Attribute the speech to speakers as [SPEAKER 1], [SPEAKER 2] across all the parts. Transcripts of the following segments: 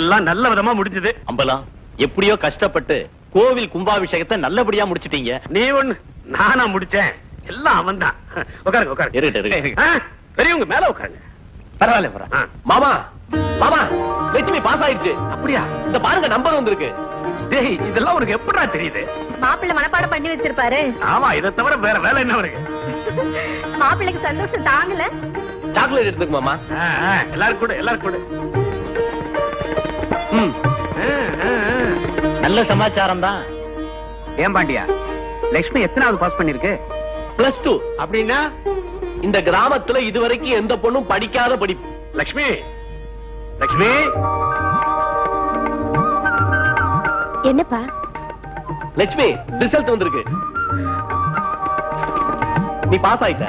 [SPEAKER 1] எல்லாம் நல்ல விதமா முடிஞ்சது.
[SPEAKER 2] அம்பலம், எப்படியோ கஷ்டப்பட்டு கோவில் கும்பாபிஷேகத்தை நல்லபடியா முடிச்சிட்டீங்க.
[SPEAKER 1] நீ ஒண்ணு, நானா முடிச்சேன்? எல்லாம் அவன் தான். உட்காருங்க உட்காருங்க. பெரியவங்க மேல உட்காருங்க.
[SPEAKER 2] பரவாயில்ல. மாமா மாமா, லட்சுமி பாஸ் ஆயிடுச்சு.
[SPEAKER 1] அப்படியா?
[SPEAKER 2] இந்த பாருங்க, நம்பர் வந்திருக்கு.
[SPEAKER 1] டேய், இதெல்லாம் உனக்கு எப்படா தெரியுது?
[SPEAKER 3] மாப்பிள்ளை மனப்பாடம் பண்ணி வச்சிருப்பாரு.
[SPEAKER 1] ஆமா, இதை தவிர வேற வேலை என்ன இருக்கு?
[SPEAKER 3] மாப்பிள்ளைக்கு சந்தோஷம் தாங்கல.
[SPEAKER 2] சாக்லேட் எடுத்துக்கு மாமா.
[SPEAKER 1] எல்லாரும் கூட எல்லாரும் கூட.
[SPEAKER 2] நல்ல சமாச்சாரம் தான்.
[SPEAKER 4] ஏன் பாண்டியா, லட்சுமி எத்தனாவது பாஸ் பண்ணிருக்கு?
[SPEAKER 2] +2.
[SPEAKER 1] அப்படின்னா
[SPEAKER 2] இந்த கிராமத்துல இதுவரைக்கும் எந்த பொண்ணும் படிக்காத படிப்பு.
[SPEAKER 1] லட்சுமி, லட்சுமி.
[SPEAKER 3] என்னப்பா?
[SPEAKER 2] லட்சுமி, ரிசல்ட் வந்திருக்கு. நீ பாஸ் ஆயிட்ட.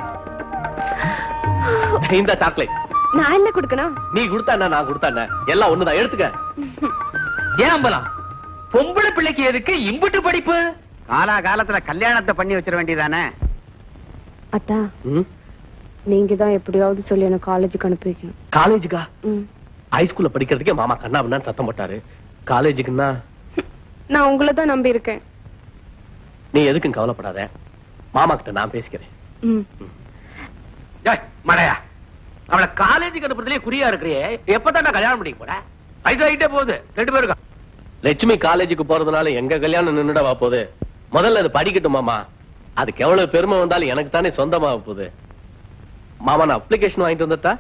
[SPEAKER 2] இந்த சாக்லேட்
[SPEAKER 3] நான் என்ன கொடுக்கணும்?
[SPEAKER 2] நீ கொடுத்தா நான் கொடுத்தா எல்லாம் ஒண்ணுதான், எடுத்துக்க.
[SPEAKER 4] ஏன் அம்பலம், பொம்பளை பிள்ளைக்கு எதுக்கு இம்புட்டு படிப்பு? காலா காலத்துல கல்யாணத்தை பண்ணி வச்சிட வேண்டியதானே?
[SPEAKER 3] அத்தா, நீங்க தான் எப்படியாவது சொல்லி என்ன காலேஜுக்கு அனுப்பி வைக்கணும்.
[SPEAKER 2] காலேஜுக்கா? ஹைஸ்கூல்ல படிக்கிறதுக்கே மாமா கண்ணாபின்னு சத்தம் போட்டாரு. காலேஜுக்குன்னா
[SPEAKER 3] நான் உங்களை தான் நம்பி இருக்கேன்.
[SPEAKER 2] நீ எதுக்கும் கவலைப்படாத, மாமா கிட்ட நான் பேசிக்கிறேன்.
[SPEAKER 1] மழையா, அவளை காலேஜுக்கு அனுப்புறதுலயே குறியா இருக்கிறியே, எப்பதான் கல்யாணம் பண்ணிக்க போற? வயசாகிட்டே போகுது 2 பேருக்கும்.
[SPEAKER 2] லட்சுமி காலேஜுக்கு போறதுனால எங்க கல்யாணம் நின்னுடவா போகுது? முதல்ல அது படிக்கட்டும் மாமா. அதுக்கு எவ்வளவு பெருமை வந்தாலும் எனக்கு தானே சொந்தமாக போகுது. மாமா, நான் அப்ளிகேஷன் வாங்கிட்டு வந்துட்டா?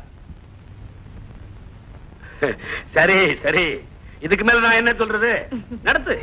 [SPEAKER 1] சரி சரி, இதுக்கு மேல நான் என்ன சொல்றது? நடத்து.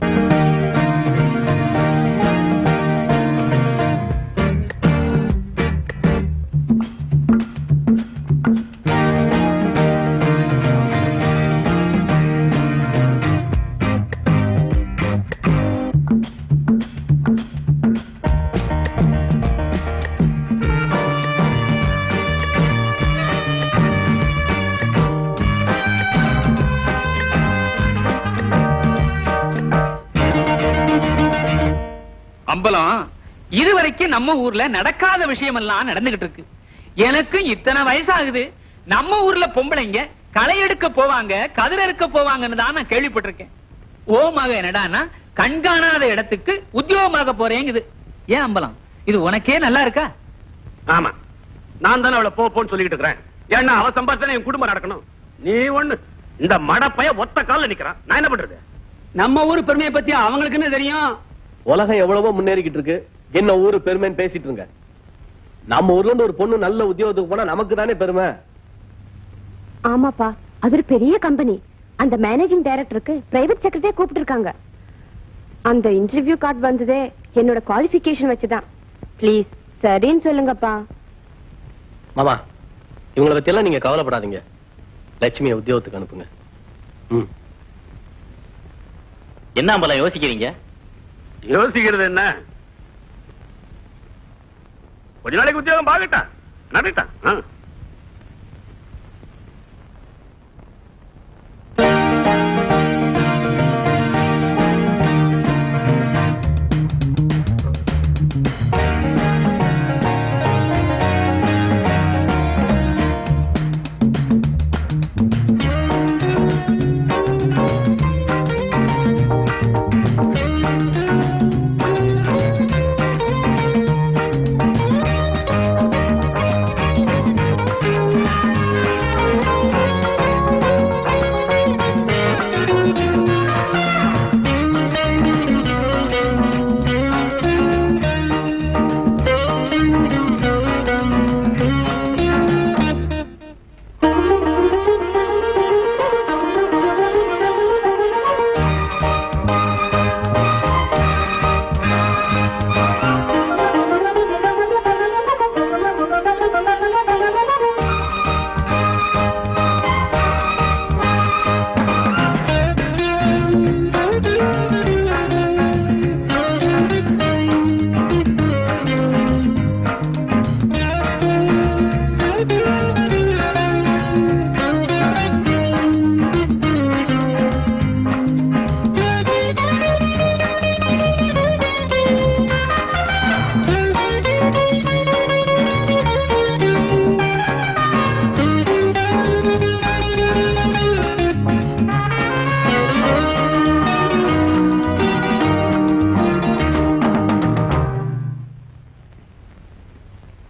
[SPEAKER 4] அம்பலம், இதுவரைக்கும் நம்ம ஊர்ல நடக்காத விஷயம் எல்லாம் நடந்துகிட்டு இருக்கு. எனக்கு இத்தனை வயசாகுது, நம்ம ஊர்ல பொம்பளைங்க களை எடுக்க போவாங்க, கதிர் எடுக்க போவாங்கன்னு தான் நான் கேள்விப்பட்டிருக்கேன். ஓ மக என்னடான்னா கண்காணாத இடத்துக்கு உத்தியோகமாக போறேங்குது. ஏன் அம்பலம், இது உனக்கே நல்லா இருக்கா?
[SPEAKER 1] ஆமா, நான் தானே அவளை போன்னு சொல்லிட்டு இருக்கிறேன். ஏன்னா அவ சம்பாதித்தானே என் குடும்பம் நடக்கணும். நீ ஒண்ணு, இந்த மடப்பைய ஒத்த கால்ல நிக்கிறான், நான் என்ன பண்றது?
[SPEAKER 4] நம்ம ஊர் பெருமையை பத்தி அவங்களுக்குன்னு தெரியும்.
[SPEAKER 2] உலகம் எவ்வளவோ முன்னேறிக்கிட்டு இருக்கு, என்ன ஊரு பெருமைன்னு பேசிட்டு இருங்க. நம்ம ஊர்ல இருந்து ஒரு பொண்ணு நல்ல உத்தியோகத்துக்கு போனா நமக்கு தானே பெருமை.
[SPEAKER 3] ஆமாப்பா, அது ஒரு பெரிய கம்பெனி. அந்த மேனேஜிங் டைரக்டருக்கு பிரைவேட் செக்ரட்டரியா கூப்பிட்டு இருக்காங்க. அந்த இன்டர்வியூ கார்டு வந்ததே என்னோட குவாலிஃபிகேஷன் வச்சுதான். ப்ளீஸ் சரின்னு சொல்லுங்கப்பா.
[SPEAKER 2] மாமா, இவங்களை பத்தி எல்லாம் நீங்க கவலைப்படாதீங்க. லட்சுமியை உத்தியோகத்துக்கு அனுப்புங்க. என்ன அம்பலம் யோசிக்கிறீங்க?
[SPEAKER 1] யோசிக்கிறது என்ன, கொஞ்ச நாளைக்கு உத்தியோகம் பாக்கட்டான், நடட்டான்.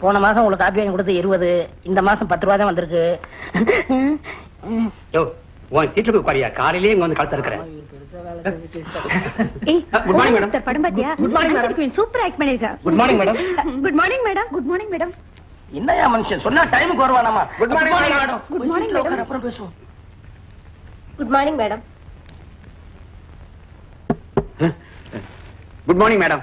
[SPEAKER 5] போன மாசம் உங்களுக்கு காப்பி வாங்கி கொடுத்து 20, இந்த மாசம் 10 ரூபா தான் வந்திருக்கு.
[SPEAKER 6] உன் சீட்ல போய் உட்காரியா, காலையிலேயே இங்க வந்து கழுத்து இருக்கிறேன். Good morning madam.
[SPEAKER 3] படம் பாத்தியா?
[SPEAKER 6] Good morning madam.
[SPEAKER 3] Super act பண்ணிருக்கா.
[SPEAKER 6] Good morning madam.
[SPEAKER 3] Good morning madam. Good morning madam.
[SPEAKER 5] என்னையா மனுஷன் சொன்னா டைமுக்கு வருவானாமா?
[SPEAKER 6] Good morning madam.
[SPEAKER 3] Good morning madam.
[SPEAKER 5] அப்புறம் பேசுவோம்.
[SPEAKER 3] Good morning madam.
[SPEAKER 6] Good morning madam.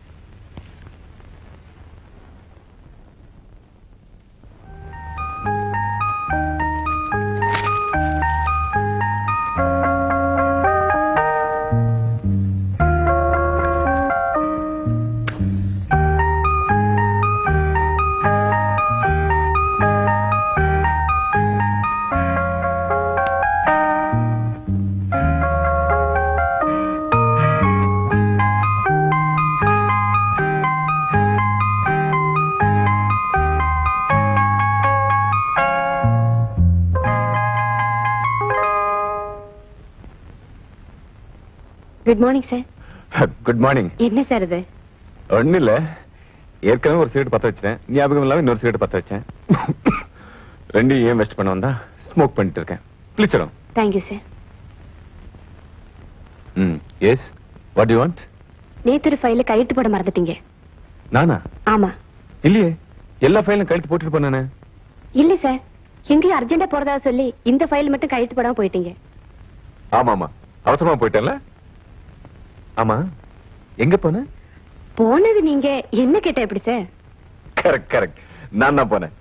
[SPEAKER 3] Good morning sir.
[SPEAKER 7] Good morning.
[SPEAKER 3] என்ன sir இது?
[SPEAKER 7] ஒன்னும் இல்ல, ஏற்கனவே ஒரு சிகரெட் பத்த வச்சேன், ஞாபகம் இல்லாம இன்னொரு சிகரெட் பத்த வச்சேன். ரெண்டையும் ஏன் வெஸ்ட் பண்ண வந்தா ஸ்மோக் பண்ணிட்டு இருக்கேன். பிளிச்சிடும்.
[SPEAKER 3] Thank you sir.
[SPEAKER 7] Yes, what you want?
[SPEAKER 3] நேத்து ஒரு ஃபைல கையெழுத்து போட மறந்துட்டீங்க.
[SPEAKER 7] நானா?
[SPEAKER 3] ஆமா.
[SPEAKER 7] இல்லையே, எல்லா ஃபைலும் கழுத்து போட்டுட்டு போனானே.
[SPEAKER 3] இல்ல சார், எங்கேயும் அர்ஜென்டா போறதா சொல்லி இந்த ஃபைல் மட்டும் கையெழுத்து போடாம போயிட்டீங்க.
[SPEAKER 7] ஆமாமா, அவசரமா போயிட்டேன்ல. ஆமா, எங்க போன?
[SPEAKER 3] போனது நீங்க, என்ன கேட்ட எப்படி சார்?
[SPEAKER 7] கரெக்ட் கரெக்ட், நான் தான் போனேன்.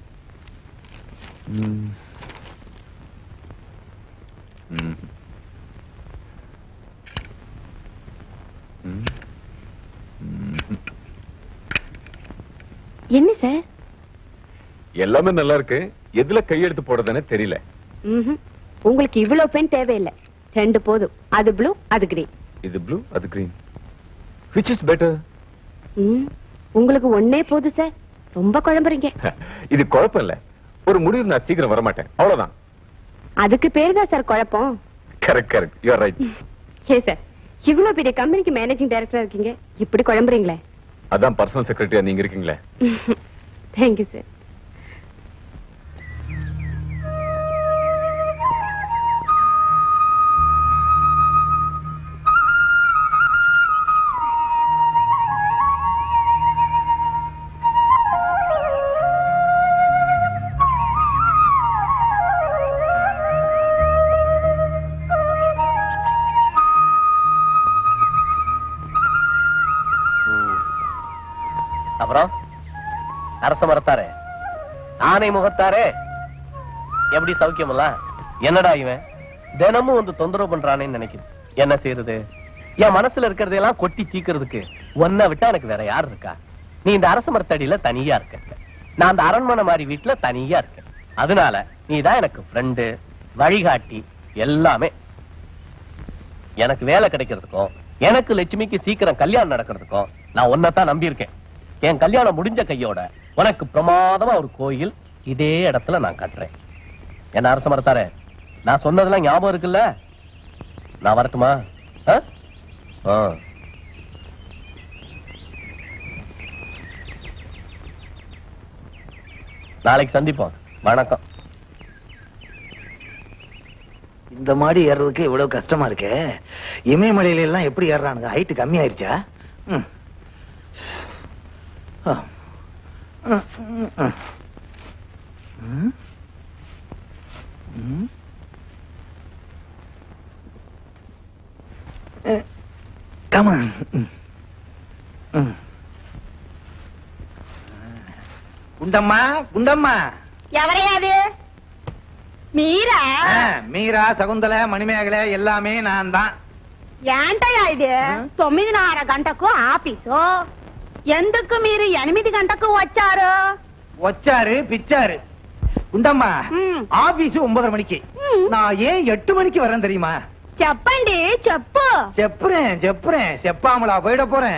[SPEAKER 3] என்ன சார்?
[SPEAKER 7] எல்லாமே நல்லா இருக்கு, எதுல கையெழுத்து போடுறதுன்னு தெரியல.
[SPEAKER 3] உங்களுக்கு இவ்வளவு பெண் தேவையில்லை, 2 போதும். அது ப்ளூ, அது கிரீன்.
[SPEAKER 7] இது ப்ளூ, அது கிரீன். which is better?
[SPEAKER 3] உங்களுக்கு ஒண்ணே போதும் சார், ரொம்ப குழம்புறீங்க.
[SPEAKER 7] இது குழப்பம் இல்ல, ஒரு முடிவு நான் சீக்கிரம் வர மாட்டேன், அவ்வளவுதான்.
[SPEAKER 3] அதுக்கு பேர் தான் சார் குழப்பம்.
[SPEAKER 7] Correct correct, you are right.
[SPEAKER 3] ஏ சார், இவ்வளவு பெரிய கம்பெனிக்கு மேனேஜிங் டைரக்டரா இருக்கீங்க, இப்படி குழம்புறீங்களே?
[SPEAKER 7] அதான் பர்சனல் செக்ரட்டரியா நீங்க இருக்கீங்களே.
[SPEAKER 3] Thank you sir.
[SPEAKER 2] அப்புறம் அரச மரத்தாரே, ஆனை முகத்தாரே, எப்படி சௌக்கியமல்ல? என்னடா இவன் தினமும் வந்து தொந்தரவு பண்றானேன்னு நினைக்குது. என்ன செய்யறது? என் மனசுல இருக்கிறதெல்லாம் கொட்டி தீக்கிறதுக்கு ஒன்ன விட்டா எனக்கு வேற யாரு இருக்கா? நீ இந்த அரச மரத்தடியில தனியா இருக்க, நான் அந்த அரண்மனை மாதிரி வீட்டுல தனியா இருக்கேன். அதனால நீ தான் எனக்கு ஃப்ரெண்டு, வழிகாட்டி, எல்லாமே. எனக்கு வேலை கிடைக்கிறதுக்கும் எனக்கு லட்சுமிக்கு சீக்கிரம் கல்யாணம் நடக்கிறதுக்கும் நான் ஒன்னதான் நம்பி இருக்கேன். என் கல்யாணம் முடிஞ்ச கையோட உனக்கு பிரமாதமா ஒரு கோயில் இதே இடத்துல நான் கட்டுறேன். என்ன அரச மரத்தாரே, நான் சொன்னதெல்லாம் ஞாபகம் இருக்குல்ல? நான் வரட்டுமா? நாளைக்கு சந்திப்போம். வணக்கம்.
[SPEAKER 8] இந்த மாடி ஏறதுக்கு இவ்வளவு கஷ்டமா இருக்கு. இமயமலையில எல்லாம் எப்படி ஏறானுங்க? ஹைட் கம்மி ஆயிருச்சா? Come on. குண்டம்மா, குண்டம்மா.
[SPEAKER 5] எவரையாது? மீரா?
[SPEAKER 8] மீரா, சகுந்தலை, மணிமேகலை எல்லாமே நான் தான்.
[SPEAKER 5] ఏంటయ్యా ఇది? 9:30 గంటకు ఆఫీసు, ఎందుకు మీరు 8 గంటకు వచ్చారు?
[SPEAKER 8] వచ్చారు பிச்சாரு. குண்டம்மா, ஆபீஸ் 9:30 மணிக்கு. நான் ஏன் 8 மணிக்கு வரேன் தெரியுமா?
[SPEAKER 5] చెప్పండి, చెప్పు.
[SPEAKER 8] செப்புறேன் செப்புறேன், செப்பாமலா போயிட போறேன்.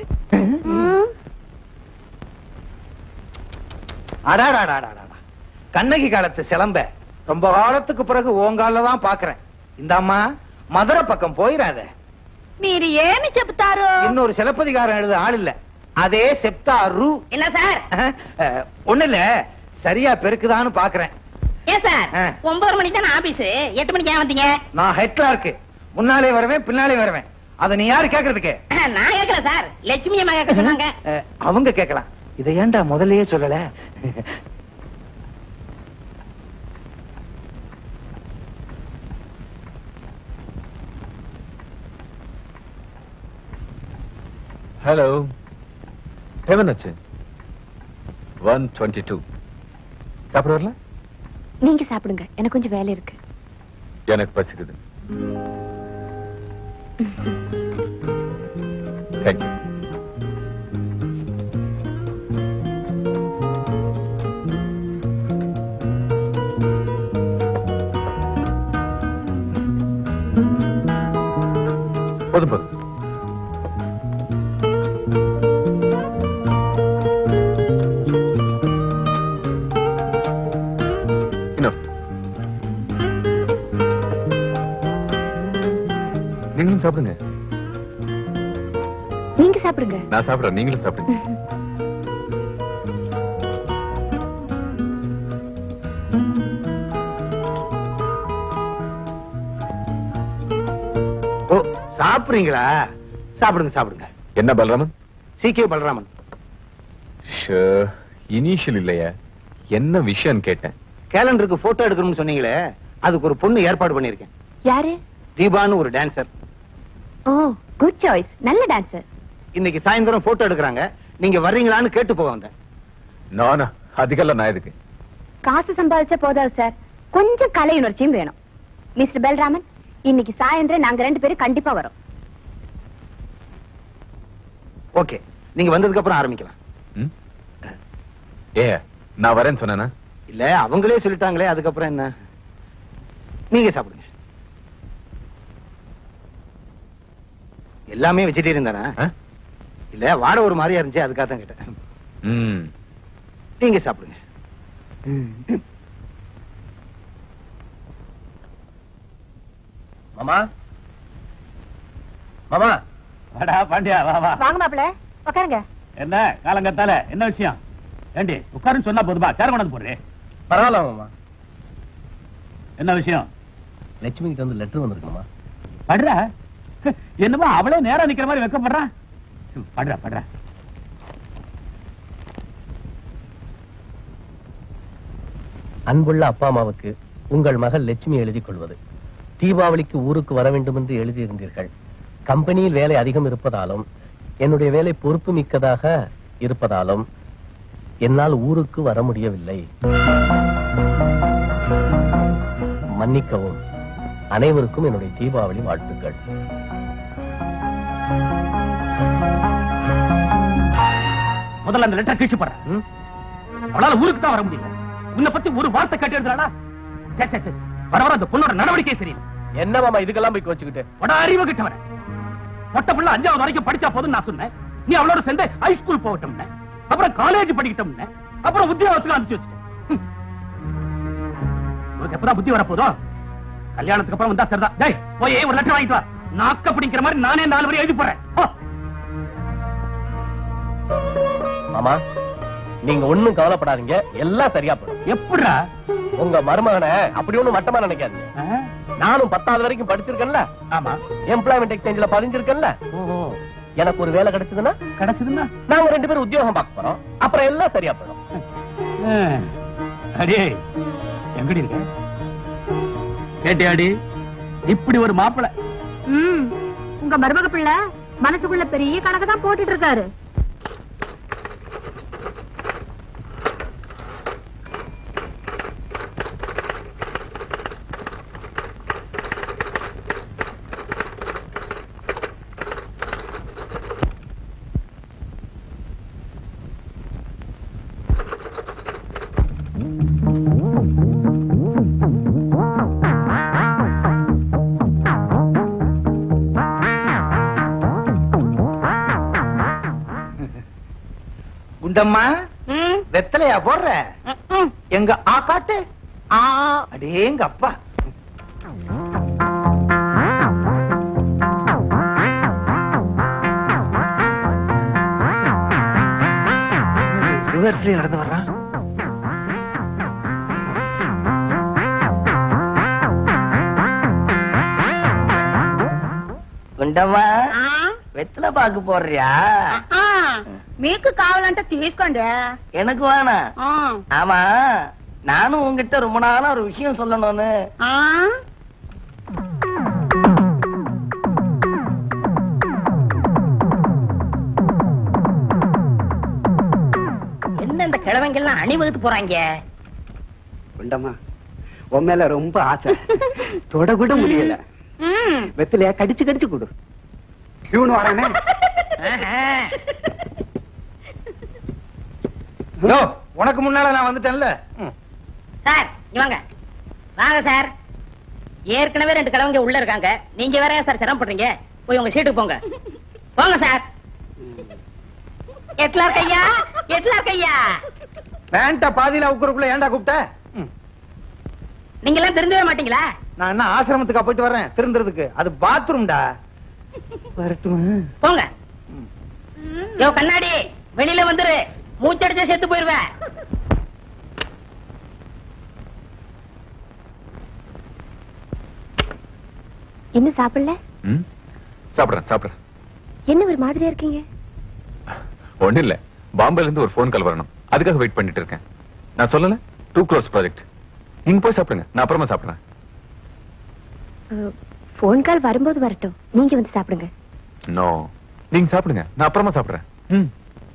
[SPEAKER 8] அடாடாடாடா, கண்ணகி காலத்து சிலம்ப ரொம்ப காலத்துக்கு பிறகு ஓங்கால தான் பாக்குறேன். இந்த அம்மா மதுரை பக்கம் போயிடாத.
[SPEAKER 5] మీరు ఏమి చెప్తారు?
[SPEAKER 8] இன்னொரு சிலப்பதிகாரம் எழுத ஆள் இல்ல. அதே செப்டாரு.
[SPEAKER 5] என்ன சார்?
[SPEAKER 8] ஒண்ணு இல்ல, சரியா பெருக்குதான்னு பாக்குறேன்.
[SPEAKER 5] ஏன் சார் 9 மணிக்கு தானே ஆபீஸ், 8 மணிக்கு ஏன் வந்தீங்க?
[SPEAKER 8] நான் ஹெட் கிளார்க்கு, முன்னாலே வருவேன் பின்னாலே வருவேன். அத நீ யாரு கேக்குறதுக்கு?
[SPEAKER 5] நான் கேட்கல சார், லட்சுமி அம்மா கேட்க சொன்னாங்க.
[SPEAKER 8] அவங்க கேட்கலாம். இதை ஏன்டா முதல்லயே சொல்லல?
[SPEAKER 7] ஹலோ, என்னாச்சு? 122 சாப்பிட வரல?
[SPEAKER 3] நீங்க சாப்பிடுங்க, எனக்கு கொஞ்சம் வேலை இருக்கு.
[SPEAKER 7] எனக்கு பசிக்குது. தேங்க்யூ. போதும் போதும். நீங்களும் சாப்பிடுங்க.
[SPEAKER 3] நீங்க சாப்பிடுங்க.
[SPEAKER 7] நான் சாப்பிடுறேன், நீங்களும் சாப்பிடுங்க.
[SPEAKER 8] ஓ, சாப்பிடுறீங்களா? சாப்பிடுங்க சாப்பிடுங்க.
[SPEAKER 7] என்ன பலராமன்?
[SPEAKER 8] சிகே பலராமன்.
[SPEAKER 7] இனிஷியல் இல்லையா? என்ன விஷயம் கேட்டேன்.
[SPEAKER 8] கேலண்டருக்கு போட்டோ எடுக்கணும்னு சொன்னீங்களே, அதுக்கு ஒரு பொண்ணு ஏற்பாடு பண்ணிருக்கேன்.
[SPEAKER 3] யாரு?
[SPEAKER 8] தீபான்னு ஒரு டான்சர்.
[SPEAKER 3] ஓ, குட் சாய்ஸ், நல்ல டான்சர்.
[SPEAKER 8] இன்னைக்கு சாயந்தரம் போட்டோ எடுக்கிறாங்க, நீங்க வர்றீங்களான்னு கேட்டு போக வந்தேன்.
[SPEAKER 7] நானா? அதுக்கெல்லாம் நான் எதுக்கு?
[SPEAKER 3] காசு சம்பாதிச்சா போதாது சார், கொஞ்சம் கலை உணர்ச்சியும் வேணும். மிஸ்டர் பல்ராமன், இன்னைக்கு சாயந்தரம் நாங்க 2 பேரும் கண்டிப்பா வரோம்.
[SPEAKER 8] ஓகே, நீங்க வந்ததுக்கு அப்புறம் ஆரம்பிக்கலாம்.
[SPEAKER 7] ஏ, நான் வரேன்னு சொன்னேனா?
[SPEAKER 8] இல்ல, அவங்களே சொல்லிட்டாங்களே, அதுக்கப்புறம் என்ன? நீங்க சாப்பிடுங்க. எல்லாமே வெஜிடேரியன் தானே? இல்ல, வாட ஒரு மாதிரியா இருந்துச்சு, அதுக்காக தான் கேட்டேன். நீங்க சாப்பிடுங்க.
[SPEAKER 2] மாமா, மாமா.
[SPEAKER 6] வாடா பாண்டியா, வா வா.
[SPEAKER 3] வாங்க மாப்பிள்ள, உட்காருங்க.
[SPEAKER 6] என்ன காலங்கத்தால என்ன விஷயம்? ஏண்டி உட்காருன்னு சொன்னா போதுமா? சேர் கொண்டாந்து போடுறே.
[SPEAKER 2] பரவாயில்ல மாமா.
[SPEAKER 6] என்ன விஷயம்?
[SPEAKER 2] லட்சுமி கிட்ட வந்து லெட்டர் வந்திருக்குமா?
[SPEAKER 6] படுற என்னமோ அவளே நேரா நிக்கிற மாதிரி வெக்கப்படுறா. படுற படுற.
[SPEAKER 2] அன்புள்ள அப்பா அம்மாவுக்கு உங்கள் மகள் லட்சுமி எழுதிக் கொள்வது. தீபாவளிக்கு ஊருக்கு வர வேண்டும் என்று எழுதியிருந்தீர்கள். கம்பெனியில் வேலை அதிகம் இருப்பதாலும் என்னுடைய வேலை பொறுப்பு மிக்கதாக இருப்பதாலும் என்னால் ஊருக்கு வர முடியவில்லை. மன்னிக்கவும். அனைவருக்கும் என்னுடைய தீபாவளி வாழ்த்துக்கள்.
[SPEAKER 6] முதல்ல அந்த லெட்டர் கிழிச்சு போடுற. அவளால ஊருக்கு தான் வர முடியல. உன்னை பத்தி ஒரு வார்த்தை கேட்டு எழுதுறாளா? வர வர அந்த பொண்ணோட நடவடிக்கை சரியில்லை.
[SPEAKER 2] என்ன மாமா இதுக்கெல்லாம் போய் வச்சுக்கிட்டு?
[SPEAKER 6] அறிவு கிட்டவன மொட்டை பிள்ளை 5வது வரைக்கும் படிச்சா போதும் நான் சொன்னேன். நீ அவளோட சேர்ந்து ஹைஸ்கூல் போகட்டும், அப்புறம் காலேஜ் படிக்கட்டும், அப்புறம் உத்தியோகத்துக்கு அனுப்பிச்சு வச்சுட்டேன். உனக்கு எப்பதான் புத்தி வரப்போதும்? கல்யாணத்துக்கு அப்புறம் வந்தா சரிதான். டேய், போய் ஒரு லெட்டர் வாங்கிட்டு வா. நாக்க பிடிக்கிற மாதிரி நானே 4 வரை எழுதி போறேன்.
[SPEAKER 2] மாமா, நீங்க ஒண்ணும் கவலைப்படாதீங்க, எல்லாம் சரியா போடும்.
[SPEAKER 6] எப்படிடா?
[SPEAKER 2] உங்க மருமகனை அப்படி ஒண்ணும் மட்டமா நினைக்காதீங்க. நானும் 10வது வரைக்கும் படிச்சிருக்கேன்ல.
[SPEAKER 6] ஆமா,
[SPEAKER 2] எம்ப்ளாய்மெண்ட் எக்ஸ்சேஞ்சில பதிஞ்சிருக்கேன்ல. எனக்கு ஒரு வேலை கிடைச்சதுன்னா நாங்க 2 பேரும் உத்தியோகம் பார்க்க போறோம். அப்புறம் எல்லாம் சரியா போயிடும்.
[SPEAKER 6] அடே, எங்கடி இருக்க? கேட்டியாடி? இப்படி ஒரு மாப்பிளை.
[SPEAKER 3] உங்க மருமக பிள்ளை மனசுக்குள்ள பெரிய கணக்கு தான் போட்டுட்டு இருக்காரு.
[SPEAKER 8] குண்டம்மா, வெத்தலையா போடுற? எங்க ஆ காட்டு. அடேங்க அப்பா. ரிவர்ஸ்லயே நடந்து வர்றான்.
[SPEAKER 5] గుండమ్మా వెత్తల పాకు పోర్రియా
[SPEAKER 9] మీకు కావాలంటే తీసుకోండి.
[SPEAKER 5] எனக்கு வேணா. ஆமா நானும் உங்ககிட்ட ரொம்ப நாளா ஒரு விஷயம் சொல்லணும்னு. என்ன இந்த கிழவங்க எல்லாம் அணிவகுத்து போறாங்க?
[SPEAKER 10] குண்டம்மா உன் மேல ரொம்ப ஆசை, தொட கூட முடியல. வெத்திலையா கடிச்சு கடிச்சு கொடு. கியூன் வரானே.
[SPEAKER 8] உனக்கு முன்னால நான் வந்துட்டேன்ல.
[SPEAKER 5] சார் இவங்க வாங்க சார். ஏற்கனவே 2 கிழவங்க உள்ள இருக்காங்க. நீங்க வேற சார் சிரமப்படுறீங்க. போய் உங்க சீட்டுக்கு போங்க. போங்க சார். எட்லா கையா எட்லா கையா.
[SPEAKER 8] பேண்ட பாதியில உக்குறக்குள்ள ஏன்டா கூப்பிட்ட?
[SPEAKER 5] நீங்க எல்லாம் திருந்தவே மாட்டீங்களா?
[SPEAKER 8] நான் என்ன ஆசிரமத்துக்கா போயிட்டு வர்றேன் திருந்துறதுக்கு? அது பாத்ரூம்டா. வரட்டும்
[SPEAKER 5] போங்க. யோ கண்ணாடி வெளியில வந்துரு. மூச்சடிச்சா செத்து போயிருவேன்.
[SPEAKER 3] இன்னும் சாப்பிடல?
[SPEAKER 7] சாப்பிடுறேன்.
[SPEAKER 3] என்ன ஒரு மாதிரியா இருக்கீங்க?
[SPEAKER 7] ஒண்ணு இல்ல, பாம்பேல இருந்து ஒரு போன் கால் வரணும், அதுக்காக வெயிட் பண்ணிட்டு இருக்கேன். நான் சொல்லல 2 crores ப்ராஜெக்ட். நீங்க போய் சாப்பிடுங்க, நான் அப்புறமா சாப்பிடுறேன்.
[SPEAKER 3] போன் கால் வரும்போது வரட்டும், நீங்க வந்து சாப்பிடுங்க.
[SPEAKER 7] நோ, நீங்க சாப்பிடுங்க, நான் அப்புறமா சாப்பிடுறேன்.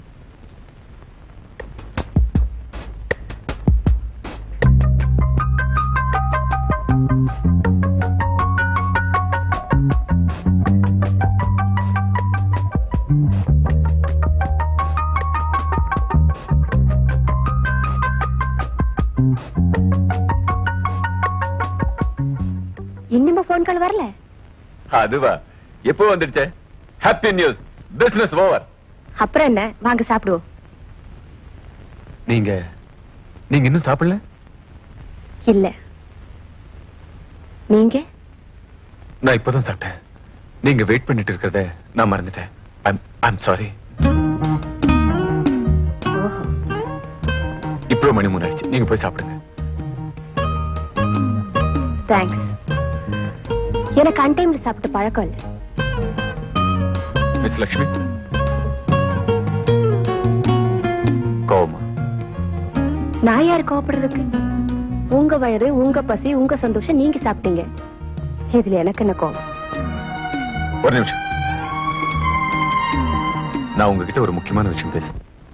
[SPEAKER 3] இன்னுமா போன் கால் வரல?
[SPEAKER 7] அதுவா, எப்போ வந்துடுச்சே. Happy news, business over.
[SPEAKER 3] அப்புறம் என்ன, வாங்க சாப்பிடுவோம்.
[SPEAKER 7] நீங்க இன்னும் சாப்பிடல?
[SPEAKER 3] இல்ல. நீங்க?
[SPEAKER 7] நான் இப்பதான் சாப்பிட்டேன். நீங்க வெயிட் பண்ணிட்டு இருக்கிறத நான் மறந்துட்டேன். I'm sorry. இப்போ மணி 3 ஆயிடுச்சு, நீங்க போய் சாப்பிடுங்க.
[SPEAKER 3] தேங்க்ஸ். எனக்கு அன்டைம்ல சாப்பிட்டு பழக்கம் இல்ல.
[SPEAKER 7] மிஸ் லட்சுமி, கோவமா?
[SPEAKER 3] நான் யாரு கோவப்படுறதுக்கு? உங்க வயிறு, உங்க பசி, உங்க சந்தோஷம், நீங்க சாப்பிட்டீங்க. இதுல எனக்கு என்ன கோவம்?
[SPEAKER 7] ஒரு நிமிஷம், நான் உங்ககிட்ட ஒரு முக்கியமான விஷயம் பேச.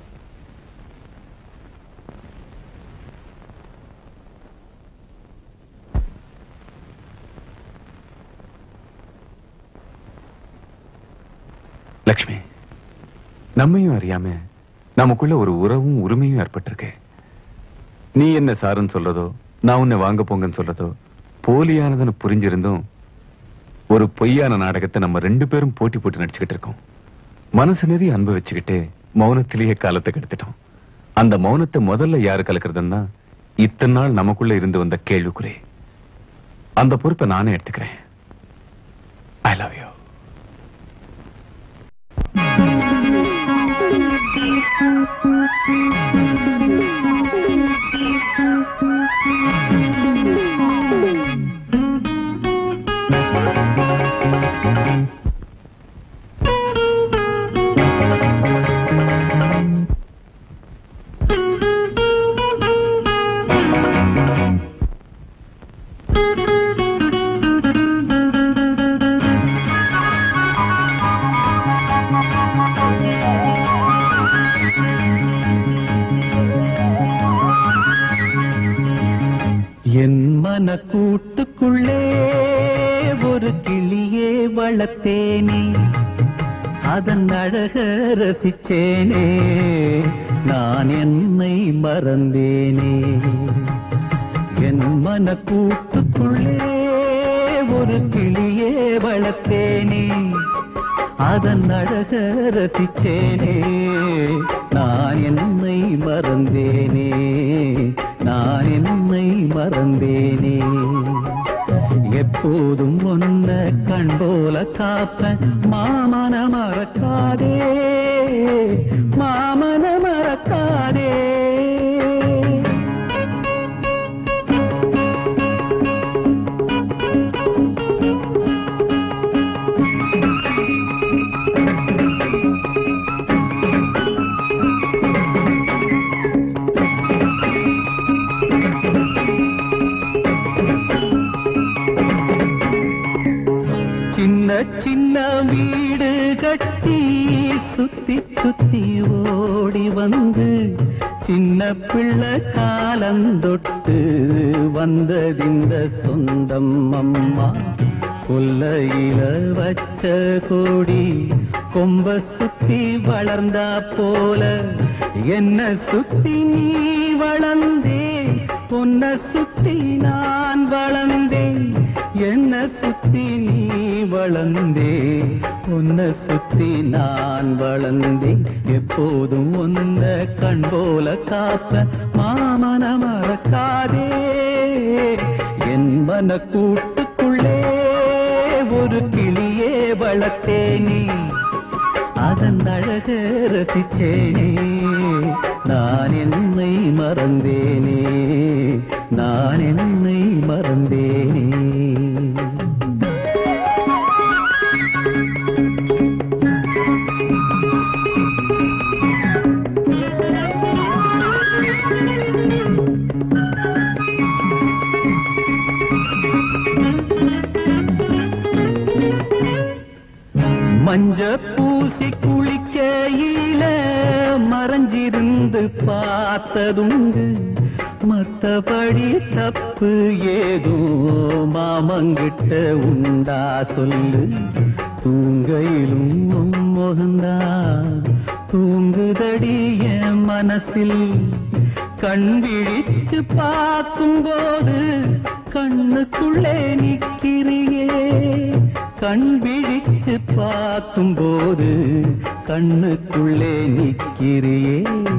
[SPEAKER 7] லக்ஷ்மி, நம்மையும் அறியாம நமக்குள்ள ஒரு உறவும் உரிமையும் ஏற்பட்டிருக்கு. நீ என்ன சாருன்னு சொல்றதோ, நான் உன்னை வாங்க போங்கன்னு சொல்றதோ போலியானதுன்னு புரிஞ்சிருந்தும் ஒரு பொய்யான நாடகத்தை நம்ம 2 பேரும் போட்டி போட்டு நடிச்சுக்கிட்டு இருக்கோம். மனசு நிறைய அன்பு வச்சுக்கிட்டு மௌனத்திலேயே காலத்தை கெடுத்துட்டோம். அந்த மௌனத்தை முதல்ல யாரு கலக்கிறதுன்னா இத்தனை நாள் நமக்குள்ள இருந்து வந்த கேள்விக்குறி. அந்த பொறுப்பை நானே எடுத்துக்கிறேன். I love you.
[SPEAKER 6] கூட்டுக்குள்ளே ஒரு கிளியே வளர்த்தேனே, அதன் அழக ரசிச்சேனே, நான் என்னை மறந்தேனே. என் மன கூட்டுக்குள்ளே ஒரு கிளியே வளர்த்தேனே, அதன் அழக ரசிச்சேனே, நான் என்னை மறந்தேனே, நான் என்னை மறந்தேனே. எப்போதும் ஒன்ன கண் போல காப்ப மாமன மறக்காதே, மாமன மறக்காதே.
[SPEAKER 11] சுத்தி சுத்தி சுத்தி ஓடி வந்து சின்ன பிள்ளை காலந்தொட்டு வந்ததிந்த சொந்தம் அம்மா கொல்லையில வச்ச கொடி கொம்ப சுத்தி வளர்ந்தா போல என்ன சுத்தி நீ வளர்ந்தே பொன்ன சுத்தி நான் வளர்ந்தேன் என்ன சுத்தி நீ வளர்ந்தே பொன்ன சுத்தி நான் வளர்ந்தேன் எப்போதும் ஒன்ன கண் போல காப்ப மாமன மறக்காதே என் மன கூட்டுக்குள்ளே ஒரு கிளியே வளர்த்தேனே அதன் அழக ரசிச்சேனே நான் என்னை மறந்தேனே நான் என்னை மறந்தேனே மஞ்ச பூசி குளிக்கையில மறைஞ்சிருந்து பார்த்ததுண்டு மத்தபடி தப்பு ஏதோ மாமங்கிட்ட உண்டா சொல்லு தூங்கையிலும் முகந்தா தூங்குதடி என் மனசில் கண் விழிச்சு பார்க்கும்போது கண்ணுக்குள்ளே நிற்கிறியே கண் விழிச்சு பார்க்கும்போது கண்ணுக்குள்ளே நிற்கிறியே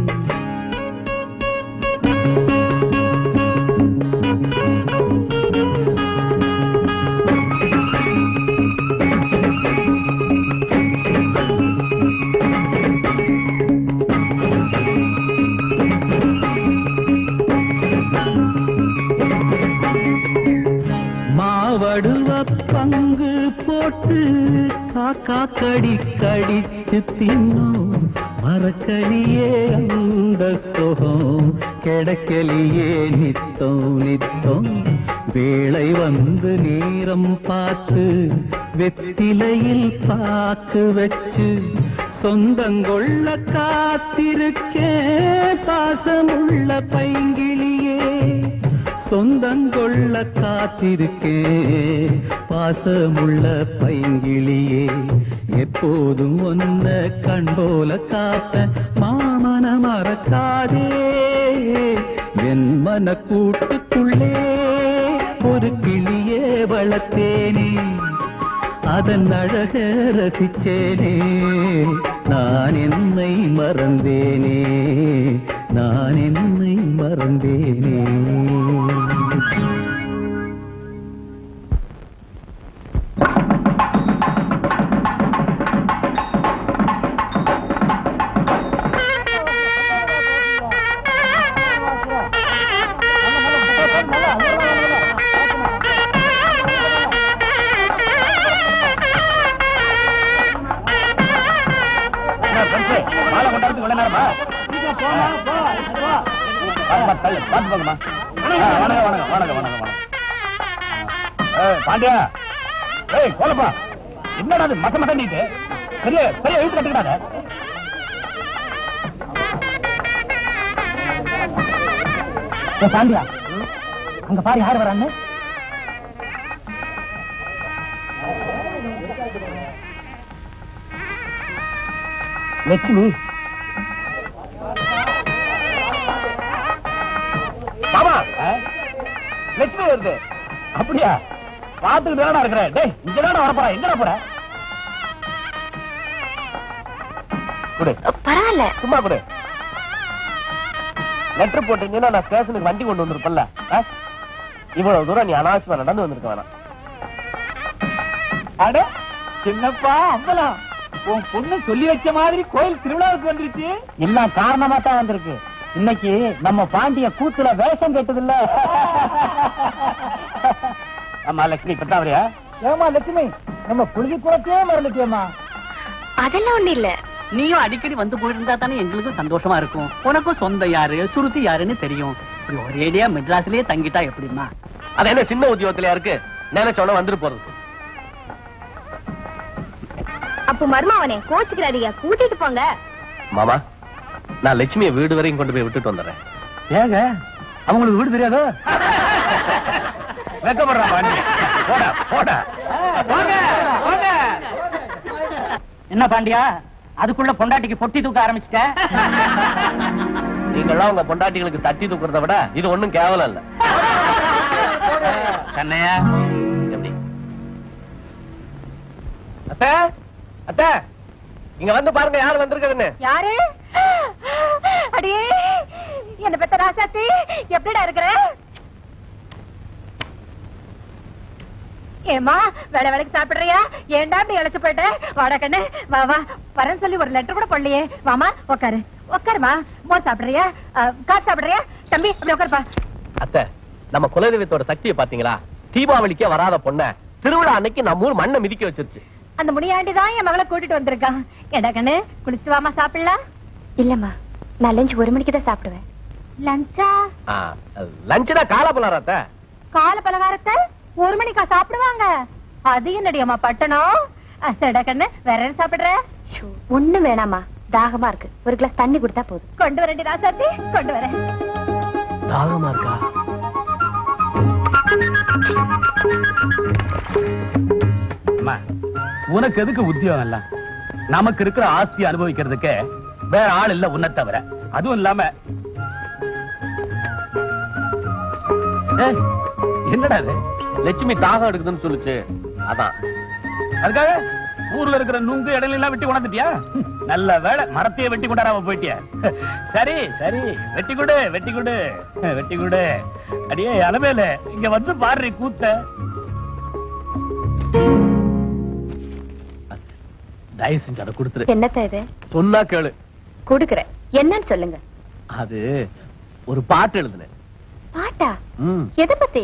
[SPEAKER 11] மாவடுவ பங்கு போட்டு காக்கா கடி கடிச்சு தின்னோம் மறக்கலியே அந்த சுகம் கிடைக்கலியே நித்தம் நித்தம் வேளை வந்து நேரம் பார்த்து வெத்திலையில் பாக்கு வச்சு சொந்தங்கொள்ள காத்திருக்கே பாசமுள்ள பைங்கிளியே சொந்தங்கொள்ள காத்திருக்கே பாசமுள்ள பைங்கிளியே எப்போதும் ஒன்ன கண் போல காப்ப மாமன மறக்காதே என் மன கூட்டுக்குள்ளே ஒரு கிளியே வளர்த்தேனே அதன் அழக ரசிச்சேனே நான் என்னை மறந்தேனே நான் என்னை மறந்தேனே
[SPEAKER 6] பாண்டியா கோலப்பா என்னடா மச மச நீட்டு பெரிய பெரிய எழுத்து கட்டுக்கிட்டாங்க பாண்டியா அங்க பாரு யாரு வரான்னு லட்சுமி பாபா லட்சுமி வருது அப்படியா பாத்துக்கு தானடா இருக்கிறேன் டேய் இங்கதான வரப்போற எங்கடா போற குடு
[SPEAKER 3] பரவாயில்ல
[SPEAKER 2] சும்மா குடு லெட்டர் போட்டீங்கன்னா நான் ஸ்டேஷனுக்கு வண்டி கொண்டு வந்திருப்பேன்ல இவ்வளவு தூரம் நீ அனாவசியமா நடந்து வந்திருக்க வேணாம்
[SPEAKER 6] அட சின்னப்பா அம்பலம் உன் பொண்ணு சொல்லி வச்ச மாதிரி கோயில் திருவிழாவுக்கு வந்துருச்சு எல்லாம் காரணமா தான் வந்திருக்கு இன்னைக்கு நம்ம பாண்டிய கூத்துல வேஷம் கெட்டது இல்ல ஆமா லட்சுமி பத்தாவரியா ஏமா லட்சுமி நம்ம புழுதி குளத்தையே மறந்துட்டியம்மா
[SPEAKER 3] அதெல்லாம் ஒண்ணு இல்ல
[SPEAKER 12] நீயும் அடிக்கடி வந்து போயிருந்தா தானே எங்களுக்கும் சந்தோஷமா இருக்கும் உனக்கும் சொந்த யாரு சுருதி யாருன்னு தெரியும் இப்படி ஒரேடியா மெட்ராஸ்லயே தங்கிட்டா எப்படிமா
[SPEAKER 2] அது என்ன சின்ன உத்தியோகத்திலயா இருக்கு நினைச்சோட வந்துட்டு போறது
[SPEAKER 9] அப்ப மருமாவனே கோச்சுக்கிறாதீங்க, கூட்டிட்டு போங்க.
[SPEAKER 2] மாமா, நான் லட்சுமியை வீடு வரையும் கொண்டு போய் விட்டுட்டு வந்துடுறேன்.
[SPEAKER 6] ஏங்க அவங்களுக்கு வீடு தெரியாதோ? வெக்கப்படுறா பாண்டியா. போடா போடா.
[SPEAKER 12] என்ன பாண்டியா, அதுக்குள்ள பொண்டாட்டிக்கு பொட்டி தூக்க ஆரம்பிச்சிட்ட?
[SPEAKER 2] நீங்கெல்லாம் உங்க பொண்டாட்டிகளுக்கு சட்டி தூக்குறத விட இது ஒண்ணும் கேவலம் இல்ல.
[SPEAKER 6] கண்ணையா
[SPEAKER 2] எப்படி? அத்தை, அத்தை, இங்க வந்து பாருங்க யாரு வந்திருக்குதுன்னு.
[SPEAKER 9] யாரு? அடியே என்ன பெத்த ராசாத்தி, எப்படிடா இருக்கிற? ஏமா வேலை வேலைக்கு சாப்பிடுறியா? ஏண்டா இப்படி இழைச்சு போயிட்ட? வாடா கண்ணு, வா வா. வரேன்னு சொல்லி ஒரு லெட்டர் கூட போடலையே. வாமா உட்காரு. உட்காருமா. மோர் சாப்பிடுறியா? காசு சாப்பிடுறியா? தம்பி அப்படி உட்காருப்பா.
[SPEAKER 2] அத்தை, நம்ம குலதெய்வத்தோட சக்தியை பாத்தீங்களா? தீபாவளிக்கே வராத பொண்ண திருவிழா அன்னைக்கு நம்ம ஊர் மண்ணை மிதிக்க வச்சிருச்சு.
[SPEAKER 9] அந்த முனியாண்டி தான் என் மகளை கூட்டிட்டு வந்திருக்கான். ஏண்டா கண்ணு, குளிச்சுட்டு வாமா சாப்பிடலாம்.
[SPEAKER 3] இல்லம்மா, நான் லஞ்ச் 1 மணிக்கு தான் சாப்பிடுவேன்.
[SPEAKER 9] லஞ்சா?
[SPEAKER 2] லஞ்சுனா கால பலகாரத்தை.
[SPEAKER 9] கால பலகாரத்தை 1 மணிக்கா சாப்பிடுவாங்க? அது என்னடியம்மா பட்டணம்? சரிடா கண்ணு, வேற என்ன சாப்பிடுற?
[SPEAKER 3] ஒண்ணும் வேணாமா, தாகமா இருக்கு. ஒரு கிளாஸ் தண்ணி கொடுத்தா போதும்.
[SPEAKER 9] கொண்டு வரேன் ராசாத்தி, கொண்டு வரேன்.
[SPEAKER 2] தாகமா இருக்கா?
[SPEAKER 6] உனக்கு எதுக்கு உத்தியோகம் எல்லாம்? நமக்கு இருக்கிற ஆஸ்தி அனுபவிக்கிறதுக்கு வேற ஆள் இல்ல உன்னை தவிர. அதுவும் இல்லாம என்னடா இது?
[SPEAKER 2] லட்சுமி தாகம் எடுக்குதுன்னு சொல்லுச்சு, அதான்.
[SPEAKER 6] அதுக்காக ஊர்ல இருக்கிற நுங்கு இடையில எல்லாம் வெட்டி கொண்டாந்துட்டியா? நல்ல வேலை, மரத்தையே வெட்டி கொண்டாடாம போயிட்டியா? சரி சரி, வெட்டி கொடு வெட்டி கொடு வெட்டி கொடு. அடியே அலமேல, இங்க வந்து பாரு கூத்த. தயவு செஞ்சு அதை கொடுத்துரு.
[SPEAKER 3] என்னத்த இது?
[SPEAKER 2] சொன்னா கேளு.
[SPEAKER 3] கொடுக்குறேன், என்னன்னு சொல்லுங்க.
[SPEAKER 2] அது ஒரு பாட்டு எழுதுனேன்.
[SPEAKER 3] பாட்டா? எதை பத்தி?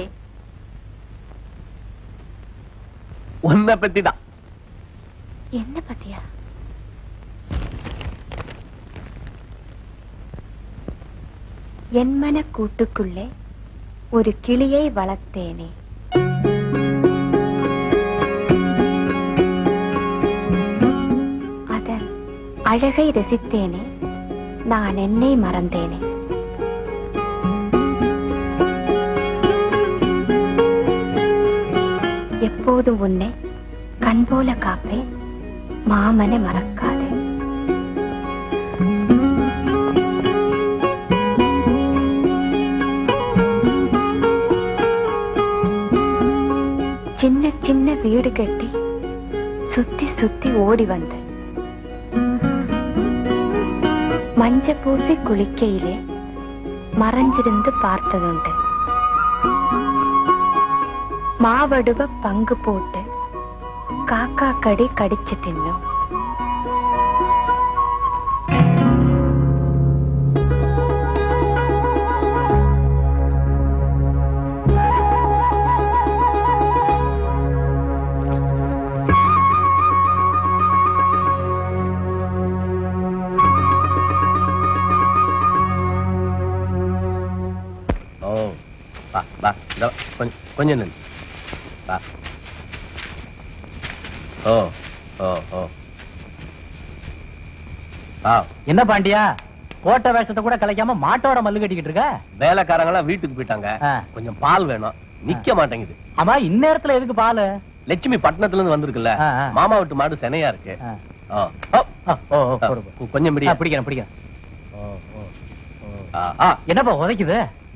[SPEAKER 2] உன்னை பத்தி தான்.
[SPEAKER 3] என்ன பத்தியா? என் மன கூட்டுக்குள்ளே ஒரு கிளியை வளர்த்தேனே, அதன் அழகை ரசித்தேனே, நான் என்னை மறந்தேனே. எப்போதும் உன்னை கண் போல காப்பேன், மாமனை மறக்காதே. சின்ன சின்ன வீடு கட்டி சுத்தி சுத்தி ஓடி வந்த, மஞ்ச பூசி குளிக்கையிலே மறைஞ்சிருந்து பார்த்ததுண்டு. மாவடுவ பங்கு போட்டு காக்கா கடி கடிச்சு தின்னும்.
[SPEAKER 2] கொஞ்சம் நில்லு.
[SPEAKER 12] என்ன பாண்டியா, கோட்டை வேஷத்தை கூட கலைக்காம மாட்டோட மல்லு கட்டிக்கிட்டு இருக்க?
[SPEAKER 2] வேலைக்காரங்க எல்லாம் வீட்டுக்கு போயிட்டாங்க, கொஞ்சம் பால் வேணும். நிக்க மாட்டேங்குது.
[SPEAKER 12] ஆமா, இந்நேரத்துல எதுக்கு பால்?
[SPEAKER 2] லட்சுமி பட்டணத்துல இருந்து வந்திருக்குல்ல, மாமா வீட்டு மாடு செனையா இருக்கு. கொஞ்சம்
[SPEAKER 12] பிடிக்கிறேன் பிடிக்கிறேன். என்னப்பா உதைக்குது?